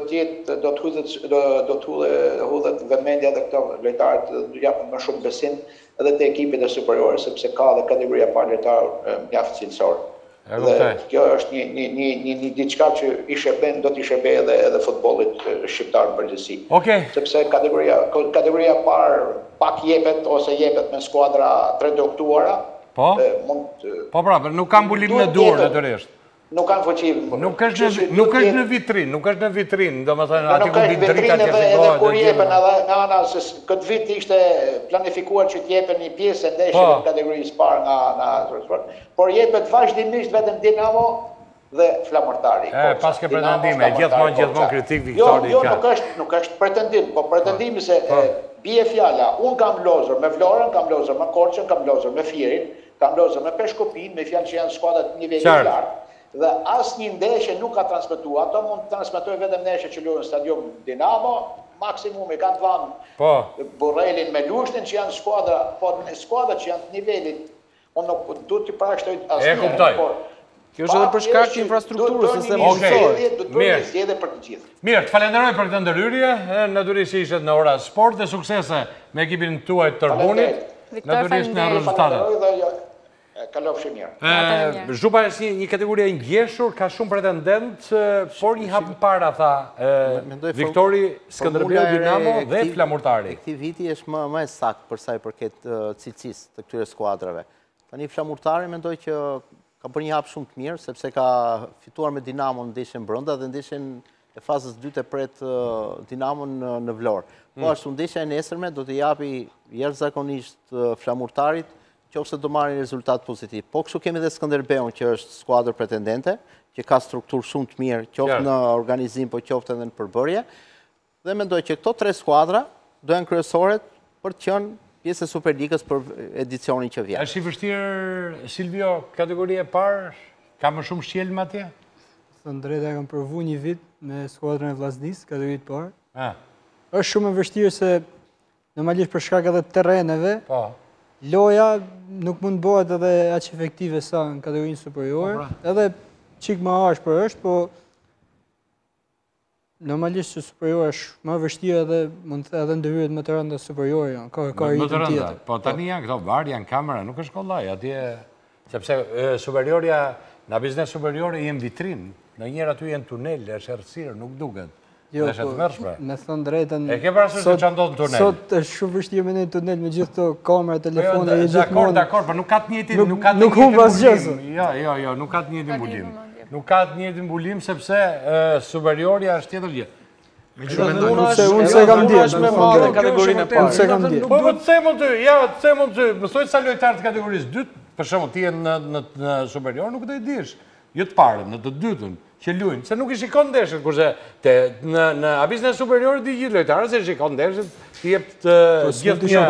të hudhet vëmendja dhe këto lojtarët do japën më shumë besim edhe te ekipet e superiore, sepse ka dhe kategoria parë lojtarë mjaft cilësor. Dhe kjo është një diçka që do t'i shërbejë edhe futbollit shqiptar në përgjithësi. Sepse kategoria parë pak jepet ose jepet me skuadra 3 doktuara. Po? Po pra, nuk kam mbulim në durë natërisht. Nuk kanë fuqi. Nuk është në vitrin, nuk është në vitrin, do më thënë ati ku ditë drita që shikohet. Edhe kur jepen edhe nga ana se këtë vit ishte planifikuar që t'jepen një pjesë e ndeshjeve në kategorisë parë nga por jepet vazhdimisht vetëm Dinamo dhe Flamurtari. Pas ke pretendime, gjithmonë kritik Viktori ka. Jo, nuk është pretendim, po pretendimi se bie fjala, unë kam lozër me Vlorën, kam lozër me Korçën, kam lozër me Firin, kam lozër me Peshkopin, me fjalë që janë skuadrat nivelit lartë. Dhe asë një ndeshje nuk ka transmitua, ato mund të transmitoj vetëm ndeshje që luajnë stadium Dinamo, maksimum i kanë vanë Borrelin me Lushtin që janë skuadra, po në skuadra që janë të nivelit, unë nuk du të parashtoj asë një. E kuptoj. Kjo është edhe për shkak të infrastrukturës, se mësoj. Mirë, të falenderoj për këtë ndërhyrje, natyrisht ishte në ora sport dhe suksese me ekipin tuaj të Tërbunit, natyrisht në rezultatet. Kalofshi mirë. Zhupa është një kategori e ngjeshur, ka shumë pretendent, por një hap para tha Viktori, Skënderbeu, Dinamo dhe Flamurtari. Këti viti është më e saktë për sa i përket cilësisë të këtyre skuadrave. Tani Flamurtari mendoj që ka bërë një hap shumë të mirë, sepse ka fituar me Dinamo në ndeshjen brenda dhe ndeshjen e fazës 2 e pret Dinamon në Vlorë. Po ashtu ndeshja e nesërme do të japi jashtëzakonisht Flamurtarit qofse do marrin rezultat pozitiv. Po kështu kemi dhe Skënderbeun që është skuadër pretendente, që ka strukturë shumë të mirë, qoftë në organizim, po qoftë edhe në përbërje. Dhe mendoj që këto 3 skuadra do janë kryesoret për të qenë pjesë e Superligës për edicionin që vjen. Është i vështirë, Silvio, kategoria e parë, ka më shumë shqelm atje? Skënderbeu kam provu një vit me skuadrën e Vllaznisë, kategorinë e parë. Është shumë e vështirë se normalisht për shkak edhe të terreneve. Loja nuk mund bëhet edhe aq efektive sa në kategorinë superiore, edhe çik më ashpër është, po normalisht që superiore është më vështirë edhe mund të edhe ndërhyret më të rënda superiore, ka ritëm tjetër. Po tani janë këto varë, janë kamera, nuk është kollaj, atje, sepse superioria, në biznes superiore jenë vitrin, në njerë aty jenë tunel, është errësirë, nuk duket. Jo, me thënë drejtën... E ke parasysh se që ndodhë në tunel? Sot është shumë vështirë me një tunel me gjithë të kamera, telefone, e gjithë Dakor, për nuk ka të njëjtin mbulim. Nuk humb asgjë. Jo, nuk ka të njëjtin mbulim. Nuk ka të njëjtin mbulim, sepse superioria është tjetër gjë. Unë se kam djerë. Po, të themon ty, mësoj sa lojtarë të kategorisë 2, për shumë ti e në superior, nuk do i dish. Jo të parën, në të dytën, që luajnë, se nuk i shikon ndeshjet, kurse në biznes superior di gjithë lojtarët se shikon ndeshjet, ti jep të gjithë një...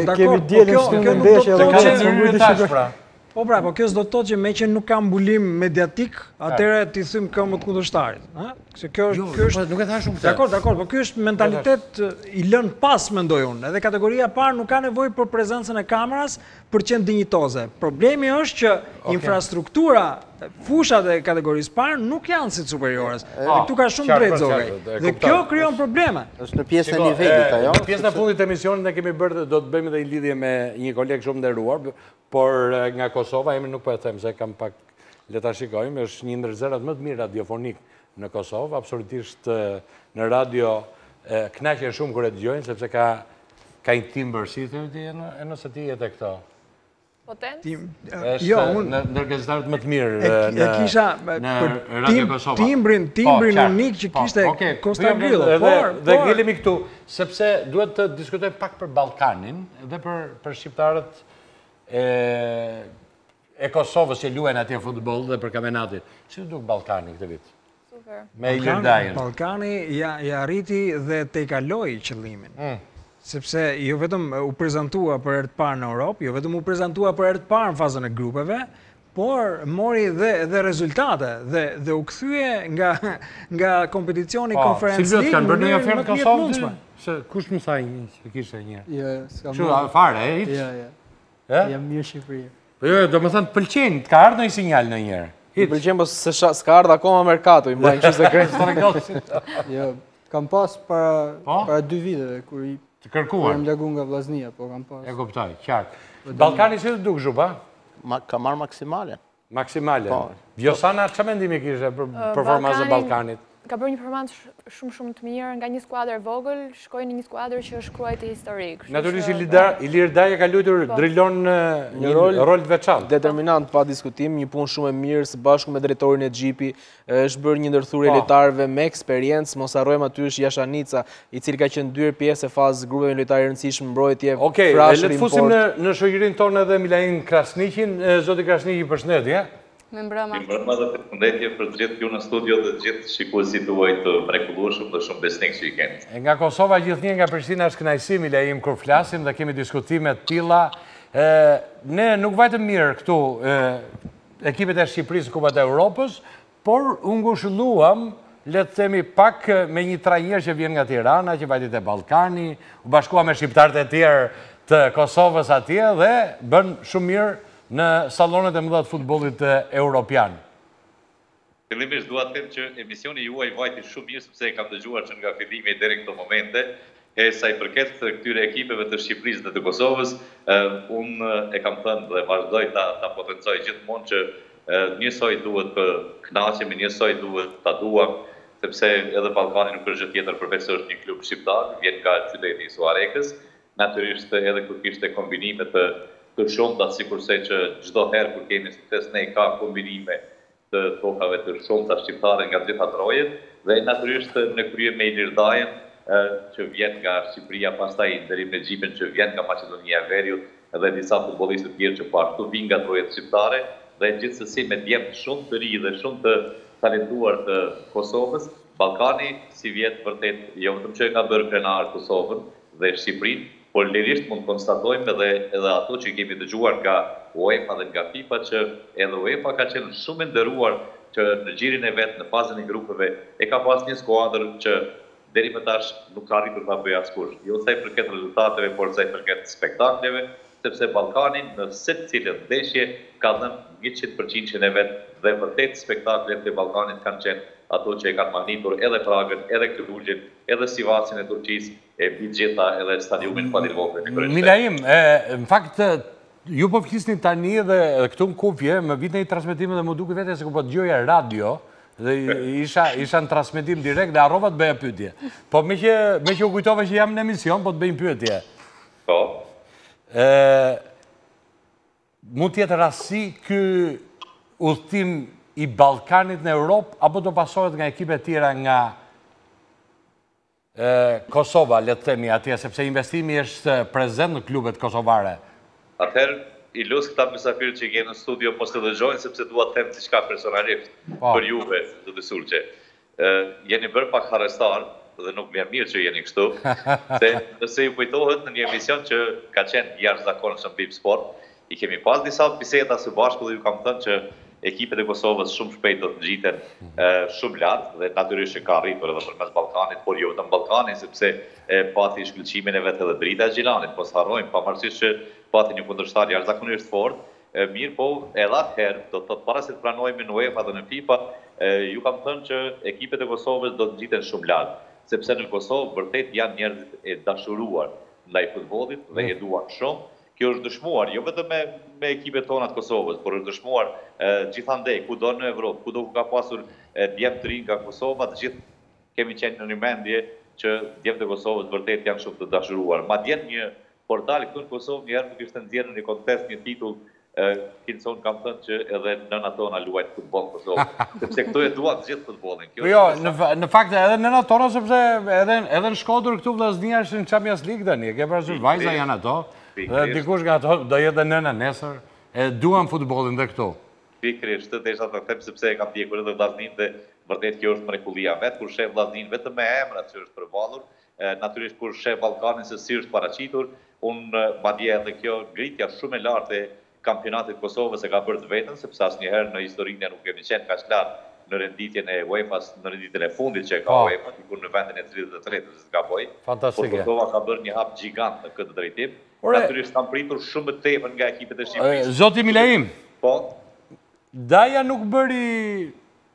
Po pra, po kjo s'do të thotë që me që nuk ka mbulim mediatik, atëre ti thym këmbët kundërshtarit. Nuk e tha shumë këtë. Dakor, po kjo është mentalitet i lënë pas, mendoj unë. Edhe kategoria parë nuk ka nevojë për prezencën e kameras për qenë dinjitoze. Problemi është që infrastruktura, fushat e kategorisë parë nuk janë si superiores. Dhe këtu ka shumë drejt zogaj. Dhe kjo krijon probleme. Është në pjesën e nivelit ajo. Në pjesën e fundit të emisionit ne kemi bërë, do të bëjmë edhe një lidhje me një koleg shumë nderuar, por nga Kosova, emrin nuk po e them se kam pak le ta shikojmë, është një ndër zërat më të mirë radiofonik në Kosovë, absolutisht në radio kënaqen shumë kur e dëgjojnë sepse ka një timbre si thotë e nëse ti jetë këto. Potent? Jo, unë ndër gazetarët më të mirë e kisha për timbrin unik që kishte Costa Grillo. Dhe ngelemi këtu, sepse duhet të diskutojmë pak për Ballkanin dhe për shqiptarët e Kosovës që luajnë atje futboll dhe për kampionatin. Si duk Ballkani këtë vit? Super. Me Ilirdajën. Ballkani ja arriti dhe te kaloi qëllimin. Sepse jo vetëm u prezantua për herë të parë në Europë, jo vetëm u prezantua për herë të parë në fazën e grupeve, por mori dhe rezultate dhe u kthye nga kompeticioni Conference League. Silvio, kanë bërë një ofertë Kosovë? Se kush më tha që kishte një? Jo, s'kam. Kështu fare, e? Jo. Jam mirë Shqipëri. Jo, do më thënë të pëlqenë, të ka ardhë në i sinjal në njerë. Të pëlqenë, po s'ka ardhë akoma merkato, i mbajnë që sekret. Jo, kam pas para 2 viteve, kur të kërkuar. Jam lagu nga Vllaznia, po kam pas. E kuptoj, qartë. Ballkani si të duk zhupa? Ka marrë maksimale. Maksimale. Vjosana, që mendimi kishe për performansë e Ballkanit? ka bërë një performancë shumë të mirë, nga një skuadër vogël, shkoi në një skuadër që është kruajti historik. Natyrisht Ilir Daja ka luajtur Drilon një rol të veçantë. Determinant pa diskutim, një punë shumë e mirë së bashku me drejtorin e Xhipi, është bërë një ndërthurje lojtarëve me eksperiencë, mos harrojmë aty është Jashanica, i cili ka qenë ndyer pjesë e fazës grupeve lojtarë rëndësishëm, mbrojtje. Okej, le të fusim në shoqërinë tonë edhe Milain Krasniqin. Zoti Krasniqi, përshëndetje. Me mbrëma. Dhe përshëndetje për të gjithë ju në studio dhe gjithë shikuesit tuaj të mrekullueshëm dhe shumë besnik që i keni. Nga Kosova gjithnjë nga Prishtina është kënaqësi Milaim kur flasim dhe kemi diskutime të tilla. Ne nuk vajtëm mirë këtu ekipet e Shqipërisë në Kupat e Europës, por u ngushëlluam, le të themi pak me një trajner që vjen nga Tirana, që vajti te Ballkani, u bashkua me shqiptarët e tjerë të Kosovës atje dhe bën shumë mirë në salonet e mëdha të futbollit europian. Fillimisht dua të them që emisioni juaj vajti shumë mirë sepse e kam dëgjuar që nga fillimi deri në këto momente, sa i përket këtyre ekipeve të Shqipërisë dhe të Kosovës, unë e kam thënë dhe vazhdoj ta potencoj gjithmonë që njësoj duhet të kënaqemi, njësoj duhet ta duam, sepse edhe Ballkani nuk është gjë tjetër përveç se është një klub shqiptar, vjen nga qyteti i Suarekës, natyrisht edhe kur kishte kombinime të shumta, sikurse që çdo herë kur kemi sukses ne ka kombinime të tokave të shumta shqiptare nga gjitha trojet, dhe natyrisht në krye me Ilir Dajen që vjen nga Shqipëria, pastaj deri me Xhipin që vjen nga Maqedonia e Veriut dhe disa futbollistë të tjerë që po ashtu vinë nga trojet shqiptare dhe gjithsesi me djemt shumë të ri dhe shumë të talentuar të Kosovës, Ballkani si vjet vërtet jo vetëm që ka bërë krenar Kosovën dhe Shqipërinë, por lirisht mund të konstatojmë edhe ato që kemi dëgjuar nga UEFA dhe nga FIFA që edhe UEFA ka qenë shumë nderuar që në gjirin e vet në fazën e grupeve e ka pas një skuadër që deri më tash nuk ka arritur ta bëjë askush. Jo sa i përket rezultateve, por sa i përket spektakleve, sepse Ballkani në secilë ndeshje ka dhënë 100% e vet dhe vërtet spektaklet e Ballkanit kanë qenë ato që e kanë manitur edhe Pragën, edhe Këdullin, edhe Sivasin e Turqisë, e mbi gjitha edhe stadiumin Fadir Vohri. Milaim, në fakt ju po flisni tani dhe këtu në kupje, më vit në i transmetime dhe më duke vete se ku po të gjoja radio, dhe isha në transmetim direkt dhe arrova të bëja pyetje. Po me që u kujtove që jam në emision, po të bëjmë pyetje. Po. Mund tjetë rasti ky udhtim i Ballkanit në Europë, apo do pasohet nga ekipe tjera nga Kosova, le të themi atje, sepse investimi është prezent në klubet kosovare? Atëherë, i lusë këta mysafirë që i kene në studio mos të dëgjojnë, sepse dua të them diçka personalisht për juve, të Sulqe. Jeni bërë pak harrestar, dhe nuk më mirë që jeni kështu, se nëse ju kujtohet në një emision që ka qenë jashtëzakonshëm Bip Sport, i kemi pas disa biseda së bashku dhe ju kam thënë që ekipet e Kosovës shumë shpejt do të ngjiten shumë lart dhe natyrisht që ka arritur edhe përmes Ballkanit, por jo vetëm Ballkani, sepse pati shkëlqimin e vet edhe Brita e Gjilanit, mos harrojmë, pavarësisht që pati një kundërshtar jashtëzakonisht fort, mirë po edhe atëherë do të thotë para se të pranojmë në UEFA dhe në FIFA, ju kam thënë që ekipet e Kosovës do të ngjiten shumë lart, sepse në Kosovë vërtet janë njerëz e dashuruar ndaj futbollit dhe e duan shumë. Kjo është dëshmuar, jo vetëm me ekipet tona të Kosovës, por është dëshmuar gjithandej, kudo në Evropë, kudo ku ka pasur djemt të rinj nga Kosova, të gjithë kemi qenë në një mendje që djemt e Kosovës vërtet janë shumë të dashuruar. Madje një portal këtu në Kosovë njëherë nuk ishte nxjerrë në një kontest një titull, Kinson kam thënë që edhe nëna tona luajt futboll në Kosovë, sepse këtu e duan të gjithë futbollin. Jo, në fakt edhe nëna tona, sepse edhe në Shkodër këtu vllaznia është në Champions League tani, ke parasysh vajza janë ato. Dhe dikush nga ato do jetë nëna nesër, e duan futbollin dhe këtu. Pikërisht, të desha të them sepse e kam ndjekur edhe vllaznin dhe vërtet kjo është mrekullia vet, kur sheh vllaznin vetëm me emrat që është përballur, natyrisht kur sheh Ballkanin se si është paraqitur, unë madje edhe kjo ngritja shumë e lartë e kampionatit Kosovës e ka bërë të vetën, sepse asnjëherë në historinë nuk kemi qenë kaq lart në renditjen e UEFA-s, në renditjen e fundit që ka UEFA, diku në vendin e 33-të se gaboj. Fantastike. Por Kosova ka bërë një hap gjigant në këtë drejtim. Natyrisht kanë pritur shumë të tepër nga ekipet e Shqipërisë. Zoti Milaim. Po. Daja nuk bëri,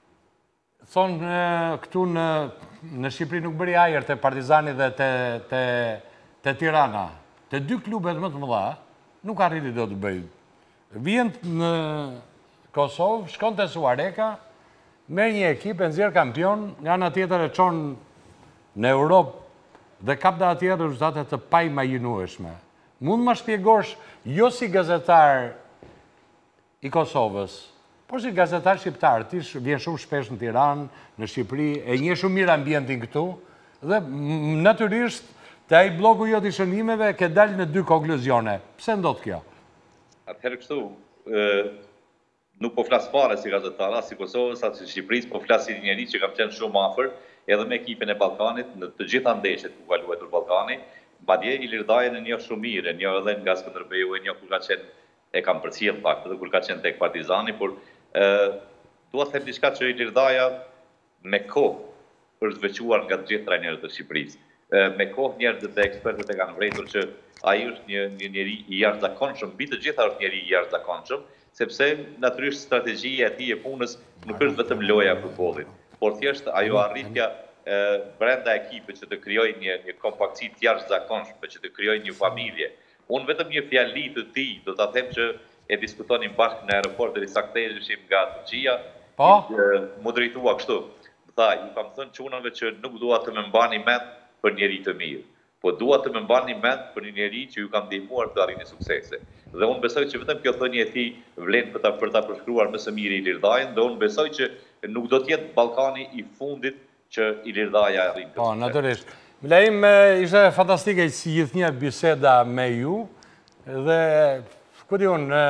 thonë këtu në Shqipëri nuk bëri ajër të Partizani dhe të Tirana. Të dy klubet më të mëdha, nuk arriti do të bëjë. Vjen në Kosovë, shkon të Suareka, merr një ekip, e nxjerr kampion, nga ana tjetër e çon në Europë dhe kap dhe atje rezultate të paimaginueshme. Mund më shpjegosh, jo si gazetar i Kosovës, por si gazetar shqiptar, ti vjen shumë shpesh në Tiranë, në Shqipëri, e njeh shumë mirë ambientin këtu, dhe natyrisht te ai blogu jot i shënimeve ke dalë në dy konkluzione. Pse ndodh kjo? Atëherë kështu, nuk po flas fare si gazetar, as si Kosovës, as si Shqipërisë, po flas si njëri që kam qenë shumë afër edhe me ekipin e Ballkanit në të gjitha ndeshjet ku ka luajtur Ballkani. Madje Ilirdajën e njoh shumë mirë, njoh edhe nga Skënderbeu, e njoh kur ka qenë, e kam përcjell fakt edhe kur ka qenë tek Partizani, por dua të them diçka që Ilirdaja me kohë është veçuar nga të gjithë trajnerët e Shqipërisë. Me kohë njerëzit dhe ekspertët e kanë vërejtur që ai është një njeri i jashtëzakonshëm, mbi të gjitha është njeri i jashtëzakonshëm, sepse natyrisht strategjia e tij e punës nuk është vetëm loja e futbollit, por thjesht ajo arritja brenda ekipit që të krijojë një kompaktësi të jashtëzakonshme, që të krijojë një familje. Unë vetëm një fjali të tij do ta them që e diskutonim bashkë në aeroport derisa ktheheshim nga Turqia. Mu drejtua kështu. Tha, ju kam thënë çunave që nuk dua të më mbani mend për njeri të mirë, po dua të më mbani mend për një njeri që ju kam ndihmuar të arrini suksese. Dhe unë besoj që vetëm kjo thënie e tij vlen për ta përshkruar më së miri Ilirdajën, dhe unë besoj që nuk do të jetë Ballkani i fundit që Ilirdaja arrin. Po, natyrisht. Milaim, ishte fantastike si gjithnjë biseda me ju, dhe ku di unë,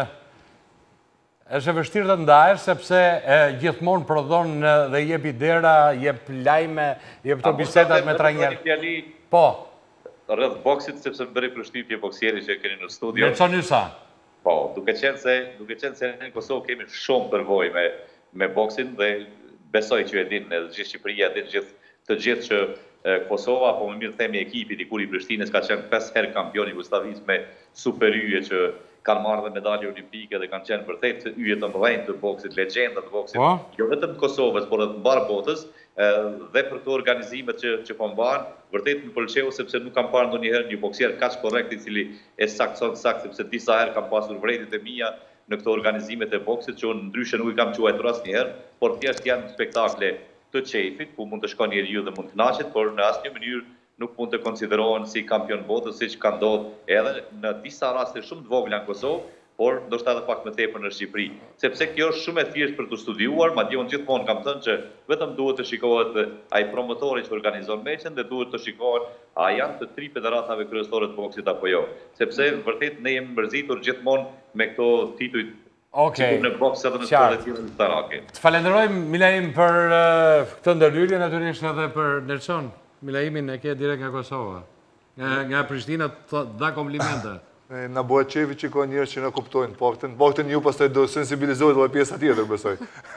është e vështirë të ndahesh sepse gjithmonë prodhon dhe jep idera, jep lajme, jep të bisedat me trajnerë. Po. Rreth boksit, sepse më bëri përshtypje boksieri që keni në studio. Nelson Ysa. Po, duke qenë se në Kosovë kemi shumë përvojë me boksin, dhe besoj që e din edhe gjithë Shqipëria, të gjithë që Kosova, po më mirë themi ekipi dikur i Prishtinës ka qenë 5 herë kampion jugosllavisë me super yje që kanë marrë dhe medalje olimpike dhe kanë qenë vërtet yje të mëdhenj të boksit, legjenda të boksit, jo vetëm të Kosovës, por edhe të mbarë botës, dhe për të organizimet që po mbahen, vërtet më pëlqeu sepse nuk kam parë ndonjëherë një boksier kaq korrekt i cili e saktson sepse disa herë kam pasur vërejtjet e mia në këto organizimet e boksit që unë ndryshe nuk i kam quajtur asnjëherë, por thjesht janë spektakle të qefit, ku mund të shkon njeriu dhe mund të kënaqet, por në asnjë mënyrë nuk mund të konsiderohen si kampion botës, siç ka ndodhur edhe në disa raste shumë të vogla në Kosovë, por ndoshta edhe pak më tepër në Shqipëri. Sepse kjo është shumë e thjeshtë për të studiuar, madje unë gjithmonë kam thënë që vetëm duhet të shikohet ai promotori që organizon meqen dhe duhet të shikohet a janë të 3 federatave kryesore të boksit apo jo. Sepse vërtet ne jemi mërzitur gjithmonë me këto tituj në boks edhe në sportet e tjera ushtarake. Të falenderojmë Milaim për këtë ndërhyrje, natyrisht edhe për Nelson. Milaimin e ke direkt nga Kosova. Nga Prishtina të dha komplimente. Na bëhet qefi që ka njerëz që na kuptojnë, po këtë ju pastaj do sensibilizohet edhe pjesa tjetër, besoj.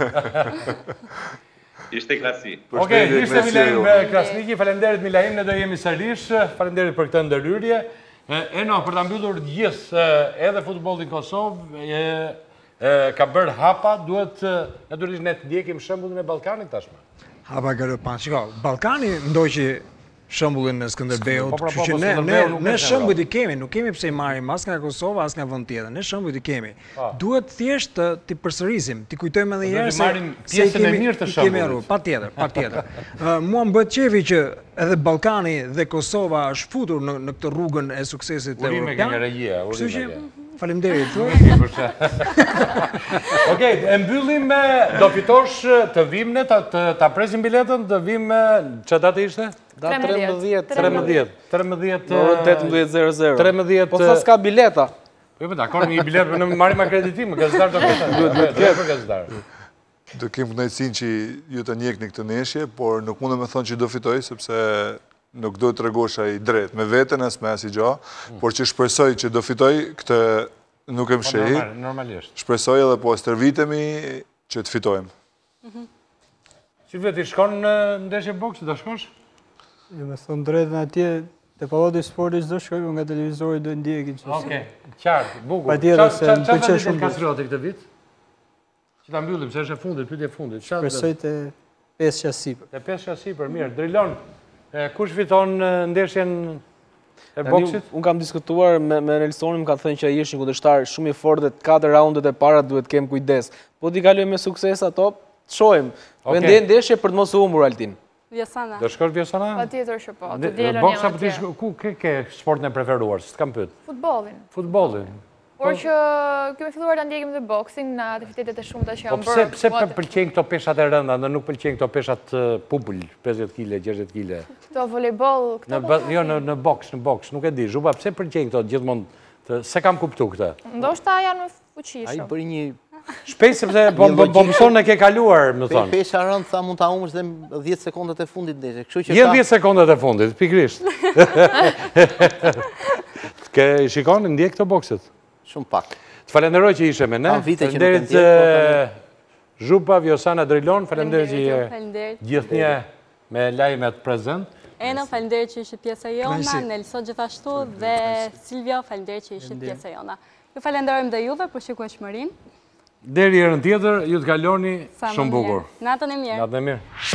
Ishte klasi. Okej, ishte Milaim Krasniki, falenderit Milaim, ne do jemi sërish, falenderit për këtë ndërhyrje. Eno, për ta mbyllur gjithë edhe futbollin Kosovë, ka bërë hapa, duhet natyrisht ne të ndjekim shembullin e Ballkanit tashmë. Hapa ka rëpan, shiko, Ballkani ndoqi shembullin në Skënderbeut, kështu që ne shembujt i kemi, nuk kemi pse i marrim as nga Kosova as nga vend tjetër, ne shembujt i kemi. Duhet thjesht t'i përsërisim, t'i kujtojmë edhe një herë se pjesën e mirë të shembullit. Patjetër. Mua më bëhet qefi që edhe Ballkani dhe Kosova është futur në këtë rrugën e suksesit evropian. Urime ke një regjia, Faleminderit. Okej, e mbyllim me do fitosh të vimne, ta presim biletën, të vim që datë ishte? 13. 18:00. Po sa s'ka bileta? Po po, dakor, një bilet për në marrim akreditim, gazetar do ketë. Do kem kënaqësinë që ju të njehni këtë ndeshje, por nuk mundem të thonë që do fitoj sepse nuk do të tregosh ai drejt me veten as me asgjë, por që shpresoj që do fitoj, këtë nuk e mshej. Normalisht. Shpresoj edhe po stërvitemi që të fitojmë. Si vetë shkon në ndeshje boksi, do shkosh? Jo, me thonë drejtën atje, te pallati i sportit do shkoj, nga televizori do ndjekin. Okej, qartë, bukur. Patjetër se më pëlqen shumë Kastrioti këtë vit. Që ta mbyllim, se është e fundit, pyetje e fundit. Shpresoj te 5 sipër. Te 5 sipër, mirë. Drilon, kush fiton ndeshjen e boksit? Unë kam diskutuar me Nelsonin, më ka thënë që ai është një kundërshtar shumë i fortë dhe 4 raundet e para duhet kem kujdes. Po t'i kaloj me sukses ato, Të shojmë. Ndeshje për të mos u humbur Altin. Vjosana. Do shkosh Vjosana? Pa tjetër që po, të djelën Boksa janë për t'i ku ke sportin e preferuar, së t'kam pyet? Futbolin. Futbolin. Por që kemi filluar të ndjekim dhe boxing në aktivitetet e shumëta që janë bërë. Pse pëlqejnë këto peshat e rënda, në nuk pëlqejnë këto peshat popull, 50 kg, 60 kg? Këto volejbol, këto... Jo, në boks, nuk e di. Zhuba, pse pëlqejnë këto gjithmonë, se kam kuptu këta? Ndoshta janë fuqishëm. A i bëri një... Shpejt sepse po mëson e ke kaluar, më thonë. Pesha rëndë, tha mund ta humësh dhe 10 sekundet e fundit ndeshje. Jenë 10 sekundet e fundit, pikrisht. Ke shikon, ndjek këto bokset? Shumë pak. Të falenderoj që ishe me ne. Falenderit Zhuba, Vjosana Drilon, falenderit që gjithnje me lajmet prezent. Ena, falenderit që ishit pjesë e jona, Nelson gjithashtu dhe Silvio, falenderit që ishit pjesë e jona. Ju falenderojmë dhe juve për shikueshmërinë. Deri herën tjetër, ju të kaloni shumë bukur. Natën e mirë. Natën e mirë.